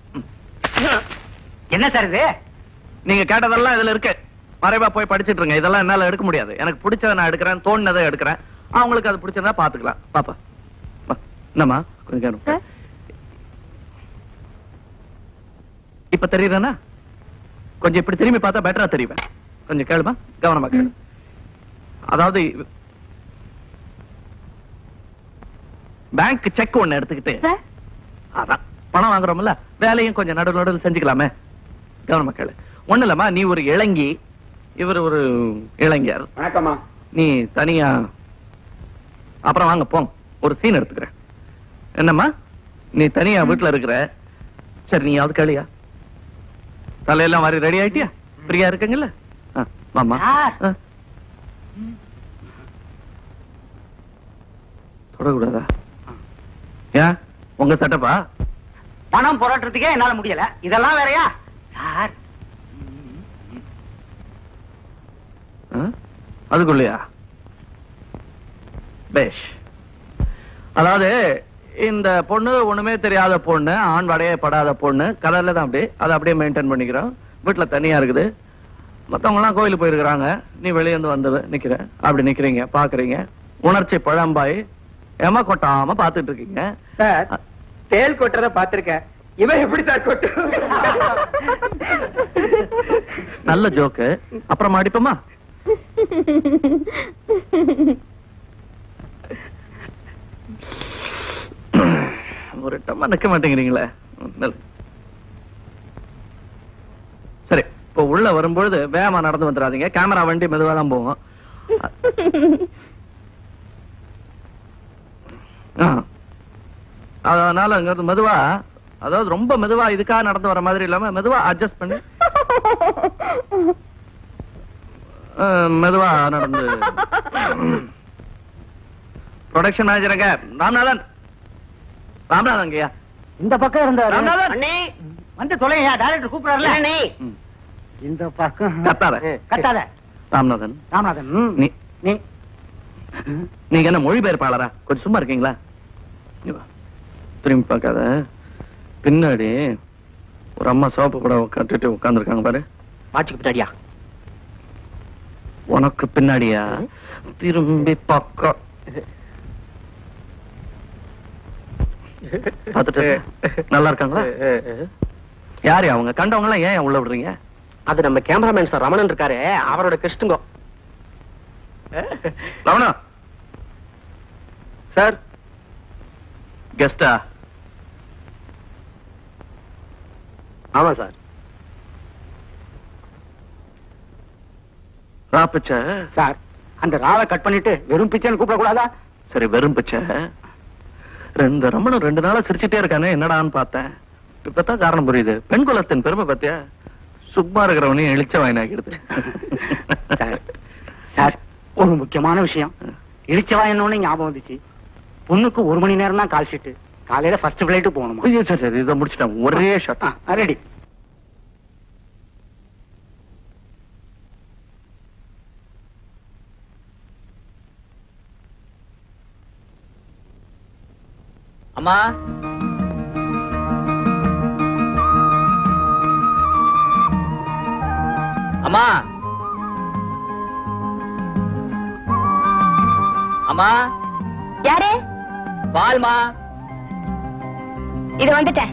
[SPEAKER 12] என்ன சார் இது?
[SPEAKER 16] நீங்க கேட்டதெல்லாம் இதுல இருக்கு. மறைவா போய் படிச்சிட்டு இருங்க. இதெல்லாம் என்னால எடுக்க முடியாது. எனக்கு பிடிச்சதை நான் எடுக்கிறேன், தோணுனதை எடுக்கிறேன். அவங்களுக்கு அது பிடிச்சதா பாத்துக்கலாம். பாப்பா என்னம்மா கொஞ்சம் கேளுங்க. இப்ப தெரியுறேன்னா கொஞ்சம் இப்படி திரும்பி பார்த்தா பெட்டரா தெரியுவேன். கொஞ்சம் கேளுமா, கவனமா கேளு. அதாவது பேங்க் செக் ஒண்ணு எடுத்துக்கிட்டு அதான் பணம் வாங்குறோம்ல, வேலையும் கொஞ்சம் நடுவு நடுவில் செஞ்சுக்கலாமே. கவனமா கேளு. ஒண்ணு இல்லம்மா, நீ ஒரு இளங்கி, இவர் ஒரு இளைஞர்.
[SPEAKER 12] வணக்கம்மா.
[SPEAKER 16] நீ தனியா அப்புறம் வாங்க போங்க, ஒரு சீன் எடுத்துக்கிறேன். என்னம்மா நீ தனியா வீட்டுல இருக்கிற, சரி நீயாவது கேளியா? தலையெல்லாம் மாதிரி ரெடி ஆயிட்டியா? ஃப்ரீயா இருக்குங்கல்ல? மாமா தொடக்கூடாதா? ஏன் உங்க செட்டப்பா?
[SPEAKER 12] பணம் புரட்டுறதுக்கே என்னால முடியல, இதெல்லாம் வேறயா சார்?
[SPEAKER 16] அதுக்குள்ளயா? பேஷ். அதாவது இந்த பொண்ணு ஒண்ணுமே தெரியாத பொண்ணு, ஆண் வடையே படாத பொண்ணு, கலர்ல தான் அப்படி அதை அப்படியே மெயின்டைன் பண்ணிக்கிறோம். வீட்டுல தனியா இருக்குது. மத்தவங்க எல்லாம் கோயிலுக்கு போயிருக்கிறாங்க. நீ வெளியே வந்து நிக்கிற, அப்படி நிக்கிறீங்க, பாக்குறீங்க. உணர்ச்சி பழம்பாய் ஏமா கொட்டாம பாத்துட்டு இருக்கீங்க.
[SPEAKER 12] தேல் கொட்டுறத பாத்திருக்கேன், இவன் எப்படி சார் கொட்டு?
[SPEAKER 16] நல்ல ஜோக்கு. அப்புறம் அடிப்போமா? ஒரு டம்மா நிக்க மாட்டேங்கிறீங்களே. சரி, இப்போ உள்ள வரும்பொழுது வேகமா நடந்து வந்துடாதீங்க. கேமரா வண்டி மெதுவா தான் போகும். அதனால அங்க மெதுவா, அதாவது ரொம்ப மெதுவா இதுக்காக நடந்து வர மாதிரி இல்லாம மெதுவா அட்ஜஸ்ட் பண்ணி மெதுவா நடந்து. ப்ரொடக்ஷன் மேனேஜருங்க ராமநாதன். ராமநாதன் ஐயா
[SPEAKER 12] இந்த பக்கம் இருந்தாரு.
[SPEAKER 16] ராமநாதன்
[SPEAKER 12] அண்ணே வந்து தொலையா, டைரக்டர் கூப்பிடுறாருல. அண்ணே இந்த பக்கம்
[SPEAKER 16] கத்தாத
[SPEAKER 12] கத்தாத.
[SPEAKER 16] ராமநாதன்
[SPEAKER 12] ராமநாதன்
[SPEAKER 16] நீங்க என்ன மொழிபெயர்ப்பாளரா? கொஞ்சம் சும்மா இருக்கீங்களா? திரும்பி பார்க்காத. பின்னாடி ஒரு அம்மா சோப்பு கூட கட்டிட்டு உட்கார்ந்து இருக்காங்க பாரு.
[SPEAKER 12] வாட்சுக்கு பின்னாடியா?
[SPEAKER 16] உனக்கு பின்னாடியா? திரும்பி பார்க்க. பார்த்துட்டு நல்லா இருக்காங்களா? யாரு அவங்க? கண்டவங்க எல்லாம் ஏன் உள்ள விடுறீங்க?
[SPEAKER 15] அது நம்ம கேமராமேன் சார் ரமணன் இருக்காரு, அவரோட கிருஷ்ணங்கோ.
[SPEAKER 16] ரமணா
[SPEAKER 15] சார்.
[SPEAKER 16] கெஸ்டா?
[SPEAKER 15] ஆமா சார்.
[SPEAKER 16] ராப்பிச்ச
[SPEAKER 12] சார், அந்த ராவை கட் பண்ணிட்டு வெறும் பிச்சைன்னு கூப்பிட கூடாதா?
[SPEAKER 16] சரி வெறும் பிச்சை. ரெண்டு ரமணன் 2 நாளா சிரிச்சுட்டே இருக்கானே, என்னடான்னு பார்த்தேன். இப்பதான் காரணம் புரியுது. பெண் குலத்தின் பெருமை பத்தியா? சும்மா இருக்கிறவனையும் இழிச்ச வாயினாக்கிடுது.
[SPEAKER 12] சார், ஒரு முக்கியமான விஷயம். இழிச்சவா என்னன்னு ஞாபகம் வந்துச்சு. பொண்ணுக்கு 1 மணி நேரம் தான் கால் ஷீட். காலையில ஃபர்ஸ்ட் ஃபிளைட் போகணுமா?
[SPEAKER 16] சரி சரி, இதை முடிச்சுட்டேன். ஒரே ஷாட்.
[SPEAKER 12] ரெடி.
[SPEAKER 5] அம்மா அம்மா அம்மா.
[SPEAKER 3] யாரு?
[SPEAKER 5] பால்மா.
[SPEAKER 3] இது வந்துட்டேன்.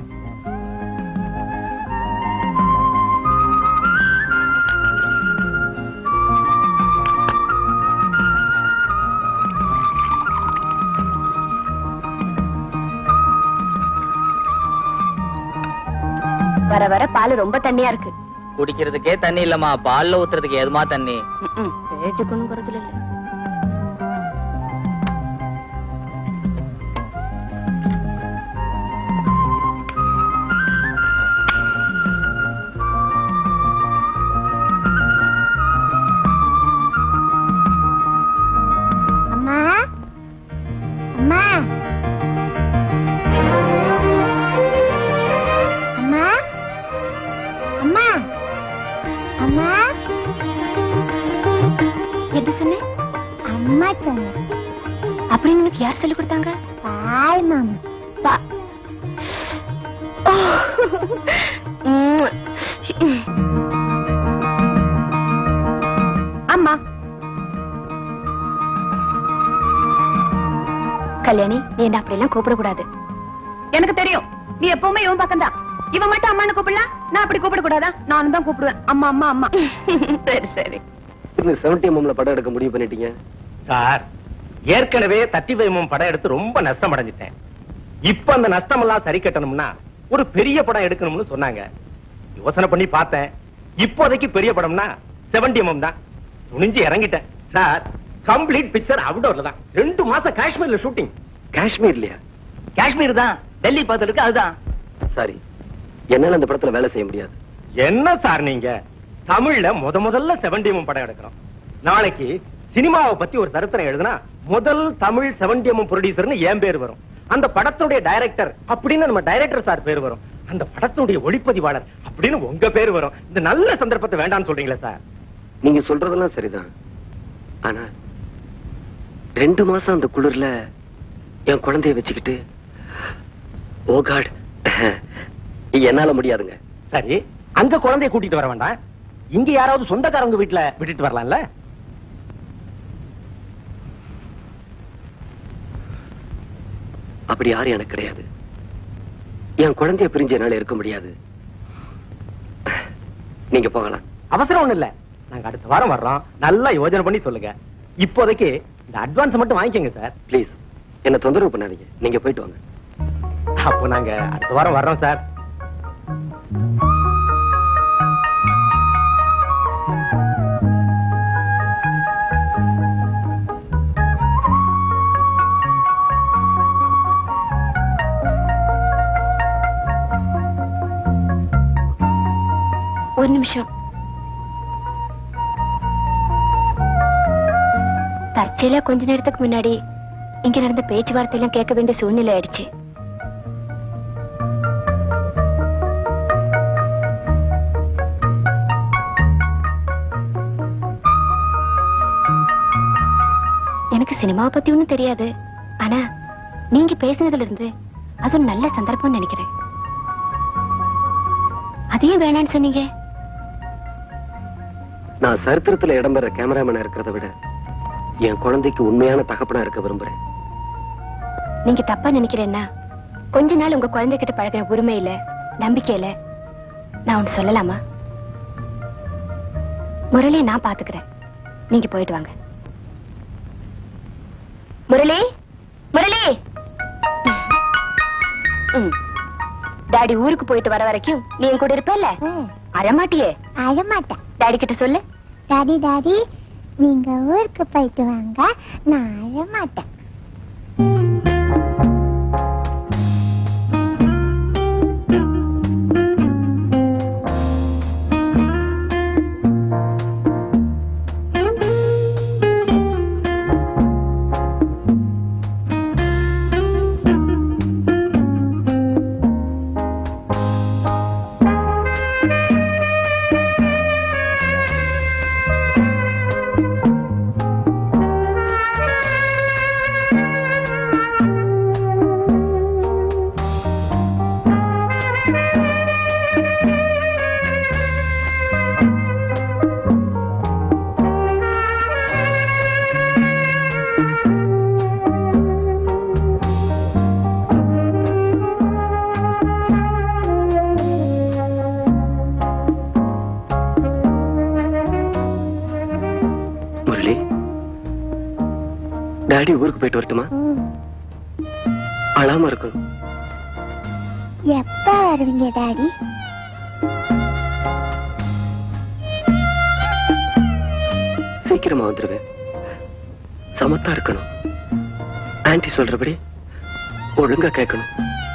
[SPEAKER 3] வர வர பால் ரொம்ப தண்ணியா இருக்கு.
[SPEAKER 17] குடிக்கிறதுக்கே தண்ணி இல்லம்மா, பால்ல ஊத்துறதுக்கு ஏதுமா தண்ணி?
[SPEAKER 3] பேச்சுக்கு ஒண்ணும் குறைச்சல இல்ல.
[SPEAKER 14] அம்மா அம்மா அம்மா அம்மா அம்மா
[SPEAKER 3] எது சொன்ன?
[SPEAKER 14] அம்மா சொன்ன.
[SPEAKER 3] அப்படின்னு உனக்கு யார் சொல்லி கொடுத்தாங்க?
[SPEAKER 14] பால் மாமா.
[SPEAKER 3] அம்மா கல்யாணி, நீ என்ன அப்படி எல்லாம் கூப்பிடக்கூடாது.
[SPEAKER 9] எனக்கு தெரியும் நீ எப்பவுமே இவன் பக்கம் தான். இவன் மட்டும் அம்மான்னு கூப்பிடலாம், நான் அப்படி கூப்பிட கூடாதா? நானும் தான் கூப்பிடுவேன் அம்மா அம்மா அம்மா. சரி சரி.
[SPEAKER 15] 70mm படம் எடுக்க முடிவு பண்ணிட்டீங்க
[SPEAKER 6] சார்? ஏற்கனவே 35mm படம் எடுத்து ரொம்ப நஷ்டம் அடைஞ்சிட்டேன். இப்ப அந்த நஷ்டம் எல்லாம் சரி கட்டணும்னா ஒரு பெரிய படம் எடுக்கணும்னு சொன்னாங்க. யோசனை பண்ணி பார்த்தேன். இப்போதைக்கு பெரிய படம்னா 70mm தான். துணிஞ்சு இறங்கிட்டேன் சார். கம்ப்ளீட் பிக்சர் அவுட்டோர்ல தான். 2 மாசம் காஷ்மீர்ல ஷூட்டிங்.
[SPEAKER 15] காஷ்மீர்லயா?
[SPEAKER 12] காஷ்மீர் தான், டெல்லி பார்த்துருக்கு அதுதான்.
[SPEAKER 15] சாரி, என்னால அந்த படத்துல வேலை செய்ய முடியாது.
[SPEAKER 6] என்ன சார் நீங்க? தமிழ்ல முதல்ல 70mm படம் எடுக்கிறோம். நாளைக்கு சினிமாவை பத்தி ஒரு சரித்திரம் எழுதுனா முதல் தமிழ் 70mm ப்ரொடியூசர்னு என் பேர் வரும். அந்த படத்துடைய டைரக்டர் அப்படின்னு நம்ம டைரக்டர் சார் பேர் வரும். அந்த படத்துடைய ஒளிப்பதிவாளர் அப்படின்னு உங்க பேர் வரும். இந்த நல்ல சந்தர்ப்பத்தை வேண்டாம்னு சொல்றீங்களா சார்?
[SPEAKER 15] நீங்க சொல்றதெல்லாம் சரிதான். ஆனா 2 மாசம் அந்த குளிர்ல என் குழந்தைய வச்சுக்கிட்டு, ஓ காட், என்னால முடியாதுங்க.
[SPEAKER 6] சரி, அங்க குழந்தைய கூட்டிட்டு வர வேண்டாம். இங்க யாராவது சொந்தக்காரங்க வீட்டுல விட்டுட்டு வரலாம்ல?
[SPEAKER 15] அப்படி யாரும் எனக்கு கிடையாது. என் குழந்தைய பிரிஞ்ச என்னால இருக்க முடியாது. நீங்க போகலாம்.
[SPEAKER 6] அவசரம் ஒண்ணு இல்ல, நாங்க அடுத்த வாரம் வர்றோம். நல்லா யோசனை பண்ணி சொல்லுங்க. இப்போதைக்கு இந்த அட்வான்ஸ் மட்டும் வாங்கிக்கங்க சார்.
[SPEAKER 15] ப்ளீஸ், என்ன தொந்தரவு பண்ணாதீங்க. நீங்க போயிட்டு வாங்க.
[SPEAKER 6] அப்போ நாங்க அடுத்த வாரம் வர்றோம் சார்.
[SPEAKER 3] ஒரு நிமிஷம். தற்செயலா கொஞ்ச நேரத்துக்கு முன்னாடி இங்க நடந்த பேச்சுவார்த்தை எல்லாம் கேட்க வேண்டிய சூழ்நிலை ஆயிடுச்சு. எனக்கு சினிமாவை பத்தி ஒண்ணும் தெரியாது. ஆனா நீங்க பேசினதுல இருந்து அது ஒரு நல்ல சந்தர்ப்பம் நினைக்கிறேன். அதையும் வேணான்னு சொன்னீங்க.
[SPEAKER 15] நான் சரித்திரத்துல இடம்பெற கேமராமேனா இருக்கிறத விட என் குழந்தைக்கு உண்மையான தகப்பனா இருக்க விரும்புறேன்.
[SPEAKER 3] நீங்க தப்பா நினைக்கிறேன்னா கொஞ்ச நாள் உங்க குழந்தைகிட்ட பழகிற உரிமையில நம்பிக்கையில நான் ஒண்ணு சொல்லலாமா? முரளி நான் பாத்துக்கிறேன், நீங்க போயிட்டு வாங்க. முரளி, முரளி. டாடி ஊருக்கு போயிட்டு வர வரைக்கும் நீ என் கூட இருப்பல்ல? அழமாட்டியே?
[SPEAKER 14] அழமாட்டேன்.
[SPEAKER 3] டாடி கிட்ட சொல்லு.
[SPEAKER 14] டாடி டாடி, நீங்க ஊருக்கு போயிட்டு வாங்க, நான் அழமாட்டேன்.
[SPEAKER 15] டாடி ஊருக்கு போயிட்டு வரட்டுமா? அழாம இருக்கணும்.
[SPEAKER 14] எப்ப வருவீங்க டாடி?
[SPEAKER 15] சீக்கிரமா வந்துருவேன். சமத்தா இருக்கணும். ஆன்ட்டி சொல்றபடி ஒழுங்கா கேட்கணும்.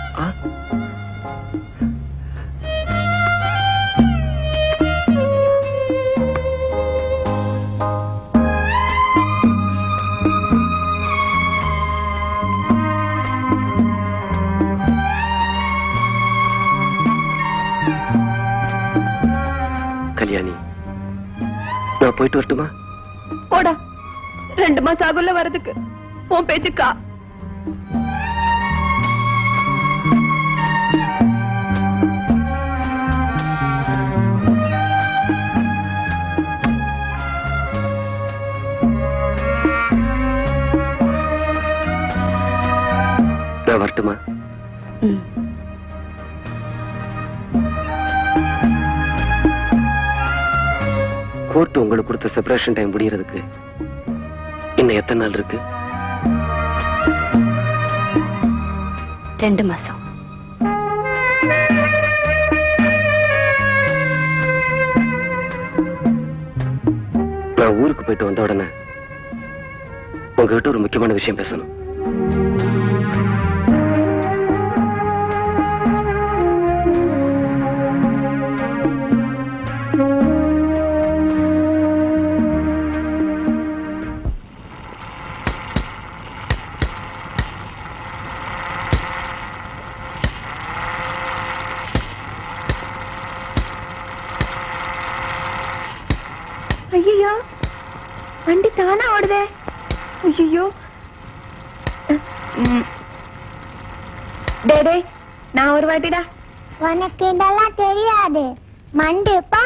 [SPEAKER 15] கல்யாணி, நான் போயிட்டு வரட்டுமா?
[SPEAKER 9] போடா, 2 மாசம் ஆகுள்ள வரதுக்கு. உன் பேச்சுக்கா?
[SPEAKER 15] நான் வரட்டுமா? கோர்ட் உங்களுக்கு கொடுத்த செப்பரேஷன் டைம் முடியறதுக்கு இன்னும் எத்தனை நாள் இருக்கு?
[SPEAKER 3] 2 மாசம்.
[SPEAKER 15] நான் ஊருக்கு போயிட்டு வந்த உடனே உங்ககிட்ட ஒரு முக்கியமான விஷயம் பேசணும்.
[SPEAKER 3] ஐயோ, வண்டி தானா ஓடுதே. ஐயோ, டே நான் ஒரு வாட்டிடா.
[SPEAKER 14] உனக்கு இதெல்லாம் தெரியாது மண்டுப்பா.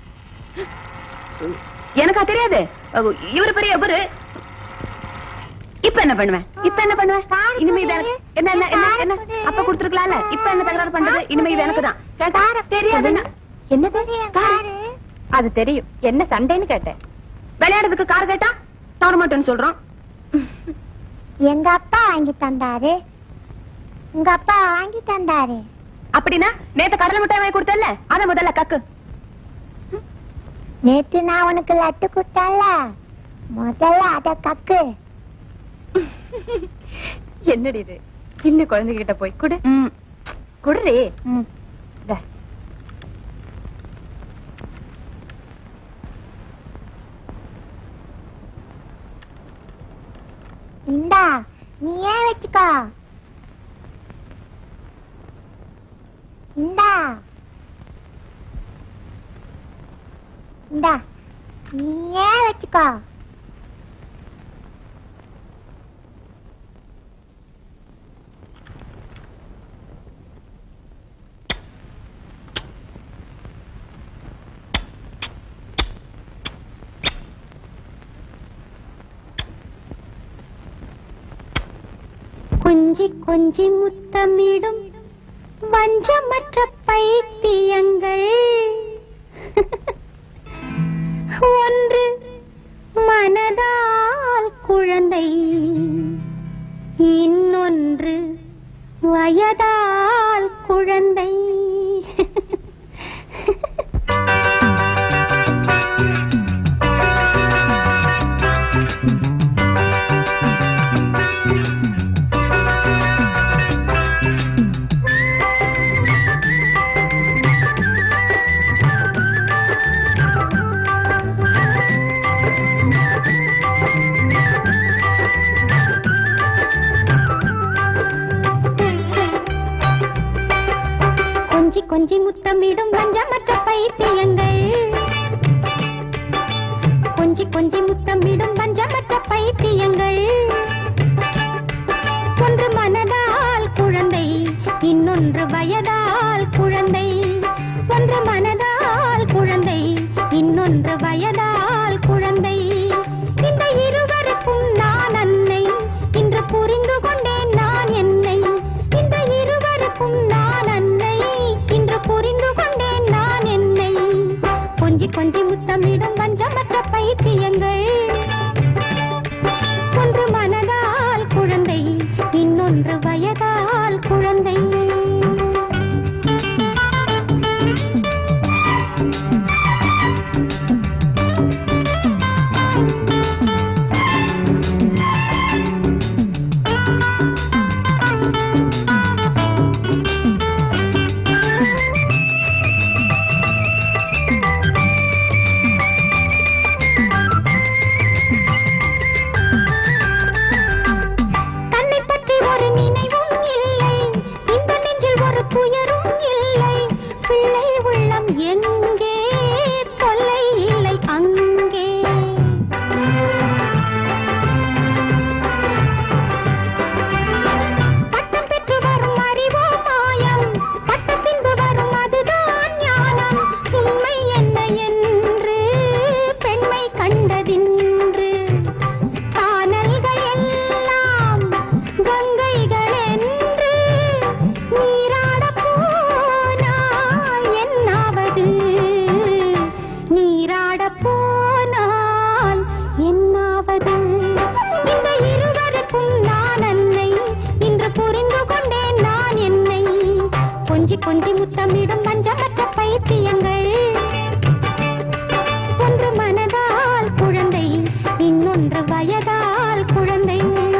[SPEAKER 9] எனக்கா தெரியாது? இவரு பெரிய இவரு. இப்ப என்ன பண்ணுவேன்? இனிமே என்ன என்ன என்ன என்ன அப்ப கொடுத்துருக்கலாம்ல. இப்ப என்ன தகராறு பண்றது? இனிமே இது எனக்கு தான் தெரியாது.
[SPEAKER 3] என்னது? அது தெரியும். என்ன சண்டைன்னு கேட்டேன்.
[SPEAKER 9] விளையாடுறதுக்கு கார் கேட்டா தர மாட்டேன்னு சொல்றோம்.
[SPEAKER 14] எங்க அப்பா வாங்கி தந்தாரு. உங்க அப்பா வாங்கி தந்தாரு.
[SPEAKER 9] அப்படின்னா நேத்து கடலை மிட்டாய் வாங்கி கொடுத்தல, அத முதல்ல கக்கு.
[SPEAKER 14] நேத்து நான் உனக்கு லட்டு கொடுத்தல, முதல்ல அத கக்கு.
[SPEAKER 3] என்னடி இது? சின்ன குழந்தைகிட்ட போய் குடு குடுறே.
[SPEAKER 14] இந்தா, நீ ஏன் வச்சுக்கோ. இந்தா இந்தா, நீ ஏன் வச்சுக்கோ. கொஞ்சி கொஞ்சி முத்தமிடும் வஞ்சமற்ற பைத்தியங்கள் ஒன்று மனதால் குழந்தை, இன்னொன்று வயதால் குழந்தை. கொஞ்சி முத்தமிடும் வஞ்சமற்ற பைத்தியங்கள், கொஞ்சி கொஞ்சி முத்தமிடும் வஞ்சமற்ற பைத்தியங்கள் ஒன்று மனதால் குழந்தை, இன்னொன்று வயதால் குழந்தை. ஒன்று மனதால் குழந்தை, இன்னொன்று வயதால் குழந்தை. இந்த இருவருக்கும் நான் அன்னை, இன்று புரிந்து கொண்டேன் நான் என்னை. இந்த இருவருக்கும் நான் அன்னை, இன்று புரிந்து கொண்டேன் நான் என்னை. கொஞ்சி கொஞ்சி முத்தமிடும் வஞ்சமற்ற பைத்தியங்கள் ஒன்று மனதால் குழந்தை, இன்னொன்று வயதால் குழந்தை. முத்தமிடும் மஞ்சமற்ற பைத்தியங்கள். ஒன்று மனதால் குழந்தை, இன்னொன்று வயதால் குழந்தை.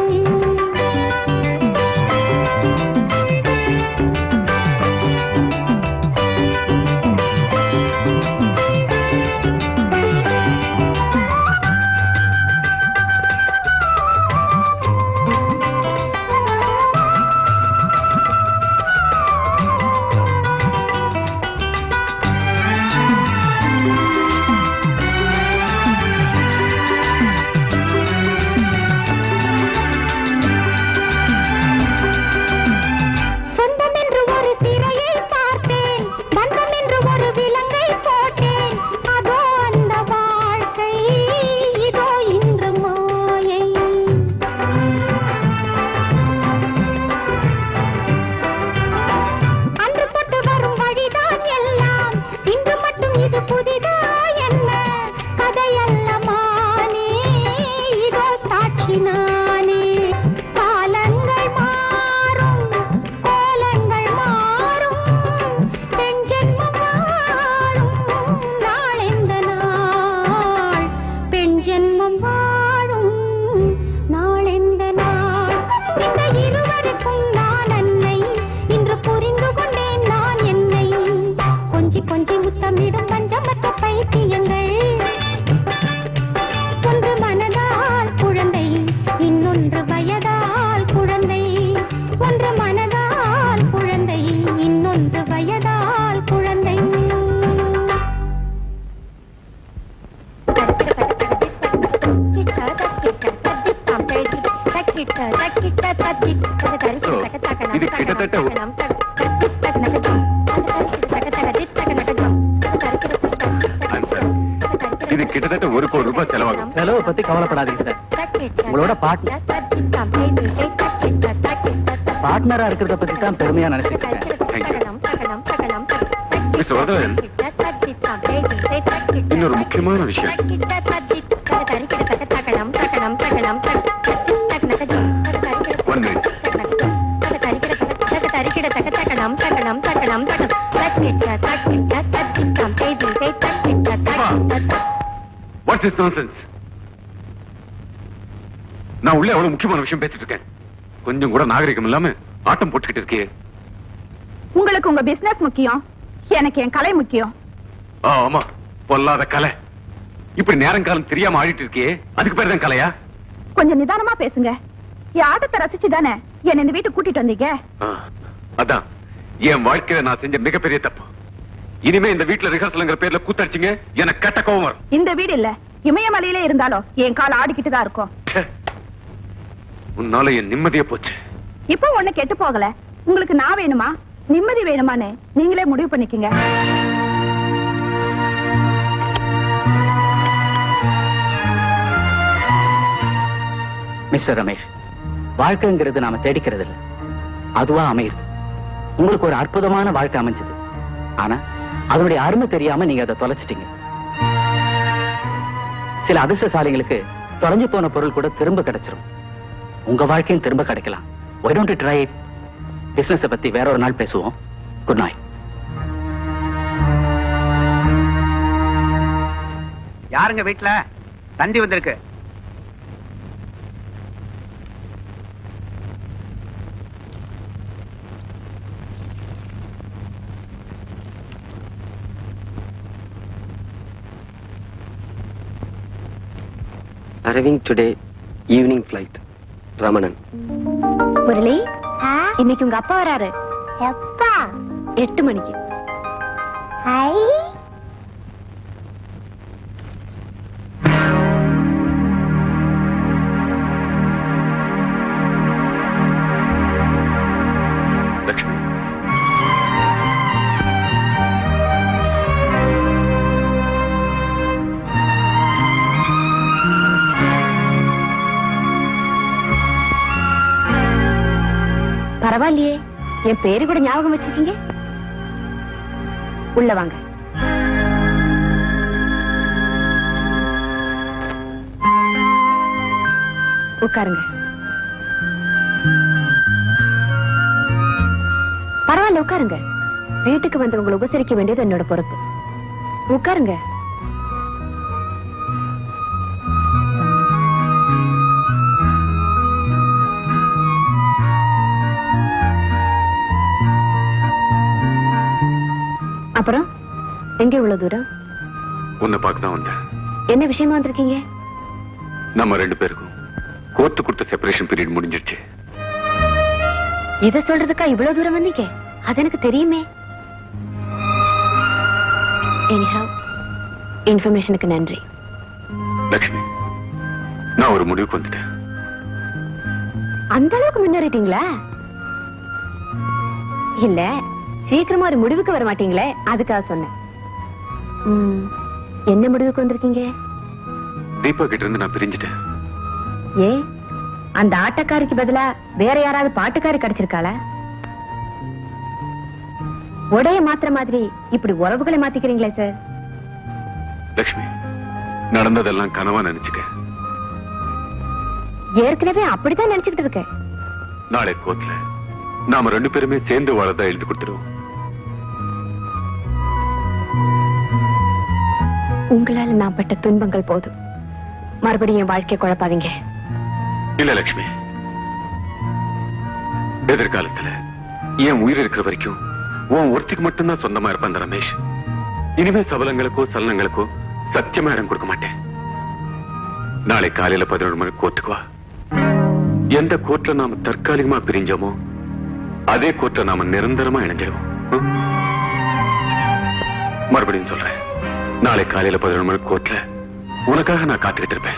[SPEAKER 7] இது கிட்டத்தட்ட 1 கோடி ரூபாய் செலவாகும்.
[SPEAKER 12] செலவை பத்தி கவலைப்படாதீங்க சார். உங்களோட பார்ட்னரா இருக்கிறத பத்தி தான் பெருமையா நினைச்சிருக்கேன்.
[SPEAKER 7] இன்னொரு முக்கியமான விஷயம், What's this nonsense? நான் உள்ள எவ்வளவு முக்கியமான விஷயம் பேசிட்டு இருக்கேன். கொஞ்சம் கூட நாகரிகம் இல்லாம ஆட்டம் போட்டுக்கிட்டு இருக்கே.
[SPEAKER 9] உங்களுக்கு உங்க பிசினஸ் முக்கியம், எனக்கு என் கலை முக்கியம்.
[SPEAKER 7] ஆமா, பொல்லாத கலை. இப்படி நேரம் காலம் தெரியாம ஆடிட்டு இருக்கே, அதுக்கு பேர் தான் கலையா?
[SPEAKER 9] கொஞ்சம் நிதானமா பேசுங்க. என் ஆட்டத்தை ரசிச்சுதானே என்ன இந்த வீட்டுக்கு கூட்டிட்டு வந்தீங்க.
[SPEAKER 7] அதான் என் வாழ்க்கையில நான் செஞ்ச மிகப்பெரிய தப்பு. இனிமே இந்த வீட்டுல ரிஹர்சல்ங்கிற பேர்ல கூத்தடிச்சிங்க, எனக்கு கெட்ட கோவம் வரும்.
[SPEAKER 9] இந்த வீடு இல்ல, இமயமலையிலே இருந்தாலும் என் கால் ஆடிக்கிட்டு தான் இருக்கும்.
[SPEAKER 7] உன்னால என் நிம்மதியே போச்சு.
[SPEAKER 9] இப்ப ஒண்ணு கெட்டு போகல. உங்களுக்கு நான் வேணுமா நிம்மதி வேணுமான்னு நீங்களே முடிவு பண்ணிக்கங்க.
[SPEAKER 12] மிஸ்டர் ரமேஷ், வாழ்க்கைங்கிறது நாம தேடிக்கிறது இல்ல, அதுவா அமையுது. உங்களுக்கு ஒரு அற்புதமான வாழ்க்கை அமைஞ்சது. ஆனா அதனுடைய அருமை தெரியாம நீங்க அதை தொலைச்சிட்டீங்க. சில அதிர்ஷ்டசாலிகளுக்கு தொலைஞ்சு போன பொருள் கூட திரும்ப கிடைச்சிரும். உங்க வாழ்க்கையும் திரும்ப கிடைக்கலாம். Why don't you try it? Business பத்தி வேற ஒரு நாள் பேசுவோம். Good night.
[SPEAKER 18] யாருங்க வீட்டுல? தந்தி வந்திருக்கு.
[SPEAKER 15] Arriving today, evening flight. Ramanan.
[SPEAKER 3] Murali, இன்னைக்கு உங்க அப்பா வராரு.
[SPEAKER 14] எப்பா?
[SPEAKER 3] 8 மணிக்கு.
[SPEAKER 14] ஹை.
[SPEAKER 7] லட்சுமி,
[SPEAKER 3] பரவாயில்லையே, என் பேரு கூட ஞாபகம் வச்சிருக்கீங்க. உள்ள வாங்க. உட்காருங்க. பரவாயில்ல, உட்காருங்க. வீட்டுக்கு வந்து உங்களை உபசரிக்க வேண்டியது என்னோட பொறுப்பு. உட்காருங்க. அப்புறம் எங்க இவ்வளவு தூரம்?
[SPEAKER 7] உன்னை பார்க்க தான் வந்தேன்.
[SPEAKER 3] என்ன விஷயமா வந்திருக்கீங்க?
[SPEAKER 7] நம்ம 2 பேருக்கும் கோர்ட்டு கொடுத்த செப்பரேஷன் பீரியட் முடிஞ்சிருச்சு.
[SPEAKER 3] இத சொல்றதுக்கா இவ்வளவு தூரம் வந்தீங்க? அது எனக்கு தெரியுமே. எனிஹவ், இன்ஃபர்மேஷனுக்கு நன்றி.
[SPEAKER 7] லட்சுமி, நான் ஒரு முடிவுக்கு வந்துட்டேன்.
[SPEAKER 3] அந்த அளவுக்கு முன்னேறிட்டீங்களா? இல்ல, சீக்கிரமா ஒரு முடிவுக்கு வர மாட்டீங்களே, அதுக்காக சொன்னேன். என்ன முடிவுக்கு வந்திருக்கீங்க?
[SPEAKER 7] தீபா கிட்ட இருந்து நான் பிரிஞ்சிட்டேன்.
[SPEAKER 3] ஏ, அந்த ஆட்டக்காரிக்கு பதிலா வேற யாராவது பாட்டுக்காரி கிடைச்சிருக்காளா? உடைய மாத்திர மாதிரி இப்படி உறவுகளை மாத்திக்கிறீங்களே சார்.
[SPEAKER 7] லட்சுமி, நடந்ததெல்லாம் கனவா நினைச்சுக்க.
[SPEAKER 3] ஏற்கனவே அப்படித்தான் நினைச்சுக்கிட்டு இருக்கேன்.
[SPEAKER 7] நாளை கோர்ட்ல நாம 2 பேருமே சேர்ந்து வாழதான் எழுதி கொடுத்துருவோம்.
[SPEAKER 3] உங்களால நான் பட்ட துன்பங்கள் போதும். மறுபடியும் என் வாழ்க்கை குழப்பாதீங்க.
[SPEAKER 7] இல்ல லட்சுமி, எதிர்காலத்துல என் உயிர் இருக்கிற வரைக்கும் உன் ஒருத்திக்கு மட்டும்தான் சொந்தமா இருப்பான் அந்த ரமேஷ். இனிமே சபலங்களுக்கோ சலனங்களுக்கோ சத்தியமா இடம் கொடுக்க மாட்டேன். நாளை காலையில 11 மணிக்கு கோர்ட்டுக்கு வா. எந்த கோர்ட்ல நாம தற்காலிகமா பிரிஞ்சோமோ அதே கோர்ட்ல நாம நிரந்தரமா இணைஞ்சிடுவோம். மறுபடியும் சொல்றேன், நாளை காலையில 11 மணிக்கு கோர்ட்ல உனக்காக நான் காத்துக்கிட்டு இருப்பேன்.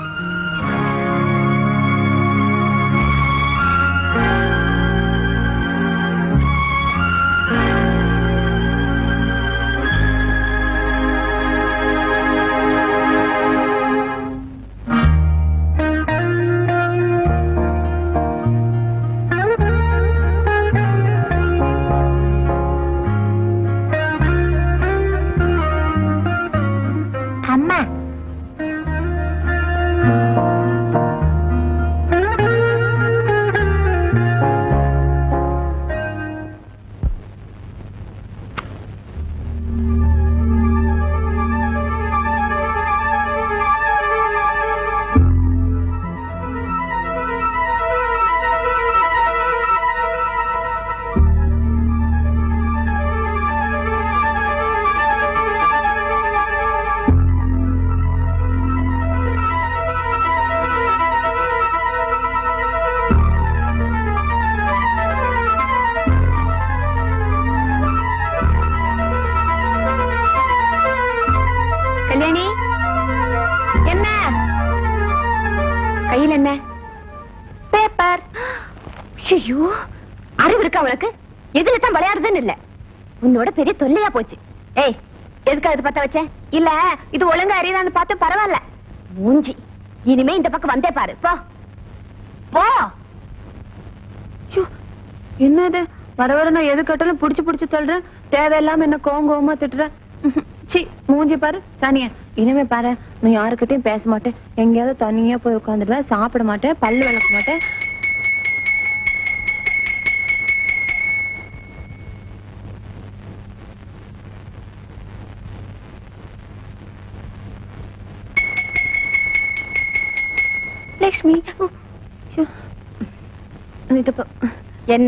[SPEAKER 3] உன்னோட பெரிய தொல்லையா போச்சு. ஏய், எதுக்கு அது பத்த வச்ச? இல்ல, இது ஒழுங்கா அறியான்னு பார்த்து பரவாயில்ல. மூஞ்சி, இனிமே இந்த பக்கம் வந்தே பாரு. போ போ.
[SPEAKER 9] என்னது வர வர நான் எது கட்டாலும் புடிச்சு தள்ளுறேன். தேவையில்லாம என்ன கோவமா திட்டுற. சி, மூஞ்சி பாரு. தனியா இனிமே பாரு, நீ யாருக்கிட்டையும் பேச மாட்டேன். எங்கேயாவது தனியா போய் உட்காந்துடுவேன். சாப்பிட மாட்டேன், பல்லு விளக்க மாட்டேன். லட்சுமி, என்ன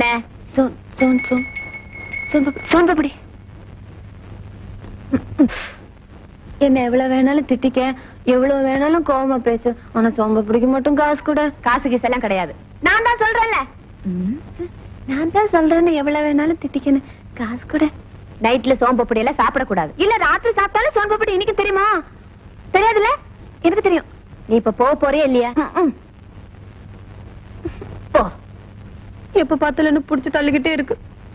[SPEAKER 9] சோன்பப்படி? என்ன எவ்வளவு வேணாலும் திட்டிக்க, எவ்வளவு வேணாலும் கோவமா பேசு. ஆனா சோம்பப்படிக்கு மட்டும் காசு கூட.
[SPEAKER 3] காசு கீசு எல்லாம் கிடையாது. நான் தான் சொல்றேன்ல.
[SPEAKER 9] நான் தான் சொல்றேன்னு எவ்வளவு வேணாலும் திட்டிக்கணும். காசு கூட.
[SPEAKER 3] நைட்ல சோம்பப்படி எல்லாம் சாப்பிடக்கூடாது. இல்ல, ராத்திரி சாப்பிட்டாலும் சோம்பப்படி இன்னைக்கு தெரியுமா? தெரியாதுல்ல? எனக்கு தெரியும். நீ இப்ப போறியா இல்லையா? போ.
[SPEAKER 9] எப்ப பார்த்தாலும் புடிச்சு தள்ளிக்கிட்டே இருக்கு.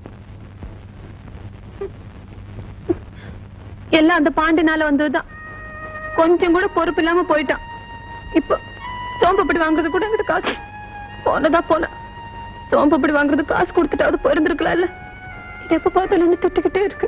[SPEAKER 9] எல்லாம் அந்த பாண்டினால வந்ததுதான். கொஞ்சம் கூட பொறுப்பு இல்லாம போயிட்டான். இப்ப சோம்பப்படி வாங்குறது கூட எனக்கு காசு போனதா போன. சோம்பப்படி வாங்குறது காசு கொடுத்துட்டாவது போயிருந்திருக்கலாம்ல. எப்ப பார்த்தாலும் திட்டுக்கிட்டே இருக்கு.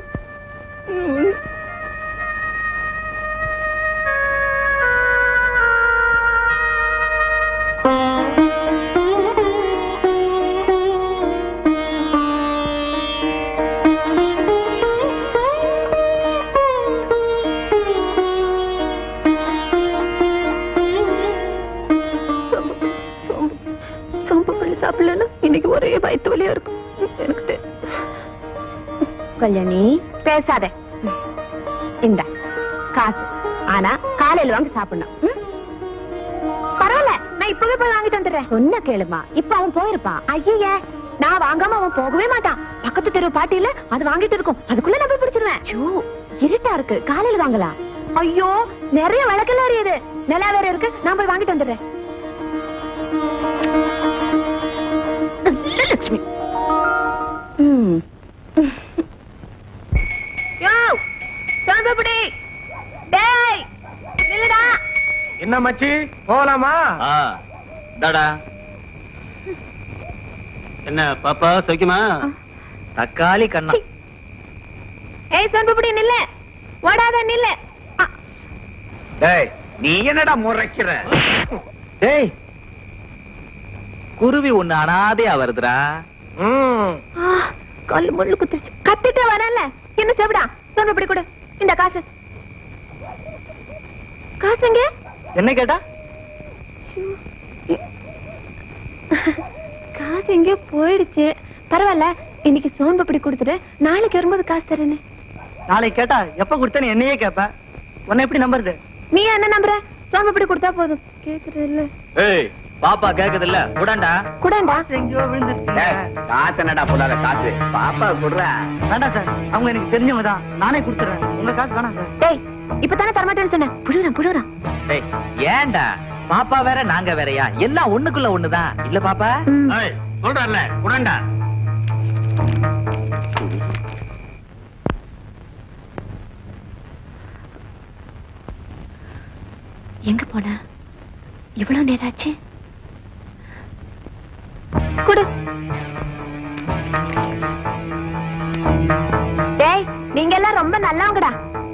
[SPEAKER 3] கல்யாணி பேசாத. இந்த காசு ஆனா காலையில வாங்கி சாப்பிடணும். பரவாயில்ல, நான் இப்பவே போய் வாங்கிட்டு வந்துடுறேன். சொன்ன கேளுமா, இப்ப அவன் போயிருப்பான். ஐய, நான் வாங்காம அவன் போகவே மாட்டான். பக்கத்து தெரு பாட்டியில அது வாங்கிட்டு இருக்கும், அதுக்குள்ள நான் போய் பிடிச்சிருவேன். இருட்டா இருக்கு, காலையில வாங்கலாம். ஐயோ, நிறைய விளக்கெல்லாம் எரியுது, நிலா வேற இருக்கு, நான் போய் வாங்கிட்டு வந்துடுறேன். லட்சுமி.
[SPEAKER 6] என்ன மச்சி, போலாமா?
[SPEAKER 17] டாடா. என்ன பாப்பா சௌக்கியமா? தக்காளி கண்ணா.
[SPEAKER 3] ஏய் சொன்படி நில்ல, ஓடாத நில்ல.
[SPEAKER 6] டேய், நீ என்னடா முறைக்கிற?
[SPEAKER 17] டேய், குருவி ஒண்ணு அனாதையா வருதுடா.
[SPEAKER 3] கல்லு முள்ளு குத்துருச்சு. கத்திட்டே வரல, என்ன செவிடா? சொன்படி கொடு இந்த காசு. காசுங்க
[SPEAKER 17] என்ன கேட்டா?
[SPEAKER 3] காசு எங்க போயிடுச்சு. பரவாயில்ல, இன்னைக்கு சோன்பப்படி கொடுத்துட்டு நாளைக்கு வரும்போது காசு தரேன்னு.
[SPEAKER 17] நாளைக்கு கேட்டா எப்ப கொடுத்தேன்னு என்னையே கேப்ப. உன்னை எப்படி நம்புறது?
[SPEAKER 3] நீ என்ன நம்புற? சோன்பப்படி கொடுத்தா போதும். கேக்குறது இல்ல.
[SPEAKER 17] ஏய், பாப்பா கேக்குது இல்ல, குடண்டா
[SPEAKER 3] குடண்டா.
[SPEAKER 17] எங்கயோ விழுந்துருச்சு.
[SPEAKER 6] காசு என்னடா போடாத காசு, பாப்பா குடுறா.
[SPEAKER 17] வேண்டாம் சார், அவங்க எனக்கு தெரிஞ்சவங்க தான், நானே கொடுத்துறேன். உங்க காசு வேணாம் சார்.
[SPEAKER 3] டேய், இப்பதானே தரமாட்டேன்னு சொன்னேன். புழுறான்.
[SPEAKER 17] டேய், ஏன்டா பாப்பா வேற நாங்க வேறயா? எல்லாம் ஒண்ணுக்குள்ள ஒண்ணுதான் இல்ல பாப்பா?
[SPEAKER 6] சொல்றல குடண்டா.
[SPEAKER 3] எங்க போன? இவ்வளவு நேரம் ஆச்சு. குடு. டேய், நீங்க எல்லாம் ரொம்ப நல்லவங்கடா.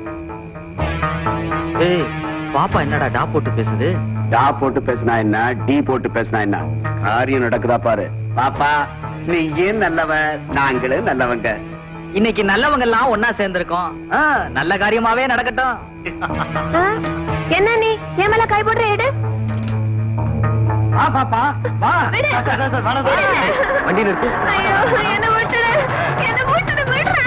[SPEAKER 17] ஏய், பாப்பா என்னடா டா போட்டு பேசுது?
[SPEAKER 15] டா போட்டு பேசினா என்ன, டி போட்டு பேசினா என்ன, காரியம் நடக்குதா பாரு. பாப்பா, நீ ஏன் நல்லவ, நாங்களும் நல்லவங்க.
[SPEAKER 17] இன்னைக்கு நல்லவங்க எல்லாம் ஒன்னா சேர்ந்திருக்கோம். நல்ல காரியமாவே நடக்கட்டும்.
[SPEAKER 3] என்ன நீ என் மேல கை போடுற? எடு.
[SPEAKER 17] வா பாப்பா, வா.
[SPEAKER 15] வண்டி நிறுத்து.
[SPEAKER 3] ஐயோ, என்ன விட்டுடு, என்ன விட்டுடு, விடுறா.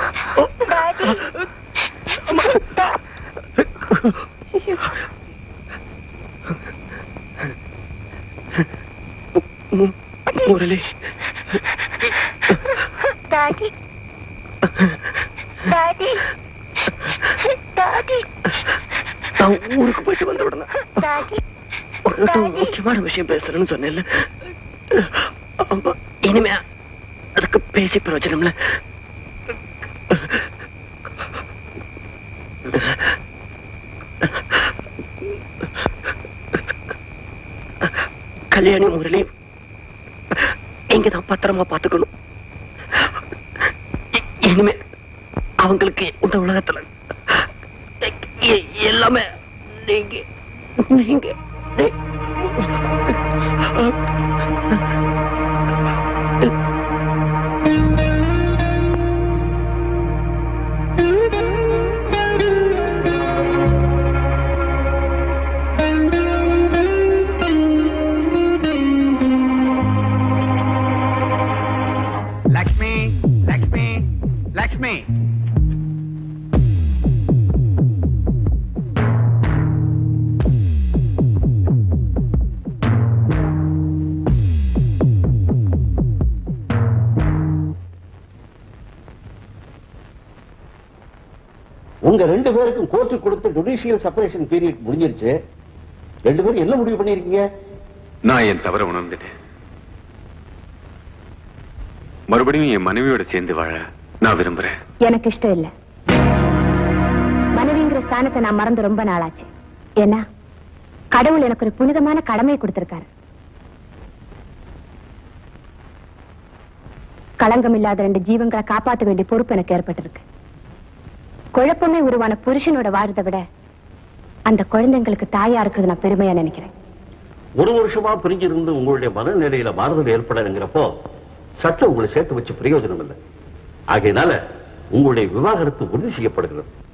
[SPEAKER 15] முரளி
[SPEAKER 14] டாடி டாடி டாடி
[SPEAKER 15] நான் ஊருக்கு போயிட்டு வந்த உடனே
[SPEAKER 14] டாடி
[SPEAKER 15] முக்கியமான விஷயம் பேசுறேன்னு சொன்னேன்ல. இனிமே அதுக்கு பேசி பிரயோஜனம்ல. கல்யாணி முரளி இங்கதான் பத்திரமா பாத்துக்கணும். இனிமே அவங்களுக்கு இந்த உலகத்துல எல்லாமே நீங்க நீங்க
[SPEAKER 18] லக்ஷ்மி லக்ஷ்மி லக்ஷ்மி
[SPEAKER 1] உங்க ரெண்டு பேருக்கும் கோர்ட்டு கொடுத்த ஜுடிஷியல் செப்பரேஷன் பீரியட் முடிஞ்சிருச்சு. ரெண்டு பேரும் என்ன முடிவு பண்ணிருக்கீங்க?
[SPEAKER 7] நான் என் தவற உணர்ந்துட்டேன். மறுபடியும் என் மனைவியோட சேர்ந்து வாழ நான் விரும்புறேன்.
[SPEAKER 3] எனக்கு இஷ்டம் இல்ல. மனைவிங்கிற ஸ்தானத்தை நான் மறந்து ரொம்ப நாளாச்சு. ஏன்னா கடவுள் எனக்கு ஒரு புனிதமான கடமையை கொடுத்திருக்காரு. களங்கம் இல்லாத ரெண்டு ஜீவங்களை காப்பாற்ற வேண்டிய பொறுப்பு எனக்கு ஏற்பட்டிருக்கு. குழப்பமே உருவான புருஷனோட வாழ்றதை விட அந்த குழந்தைங்களுக்கு தாயா இருக்குது நான் பெருமையா நினைக்கிறேன்.
[SPEAKER 1] ஒரு வருஷமா பிரிஞ்சிருந்து உங்களுடைய மனநிலையில மாறுதல் ஏற்படங்கிறப்போ சட்டம் உங்களை சேர்த்து வச்சு பிரயோஜனம் இல்லை. ஆகையினால உங்களுடைய விவாகரத்து உறுதி செய்யப்படுகிறது.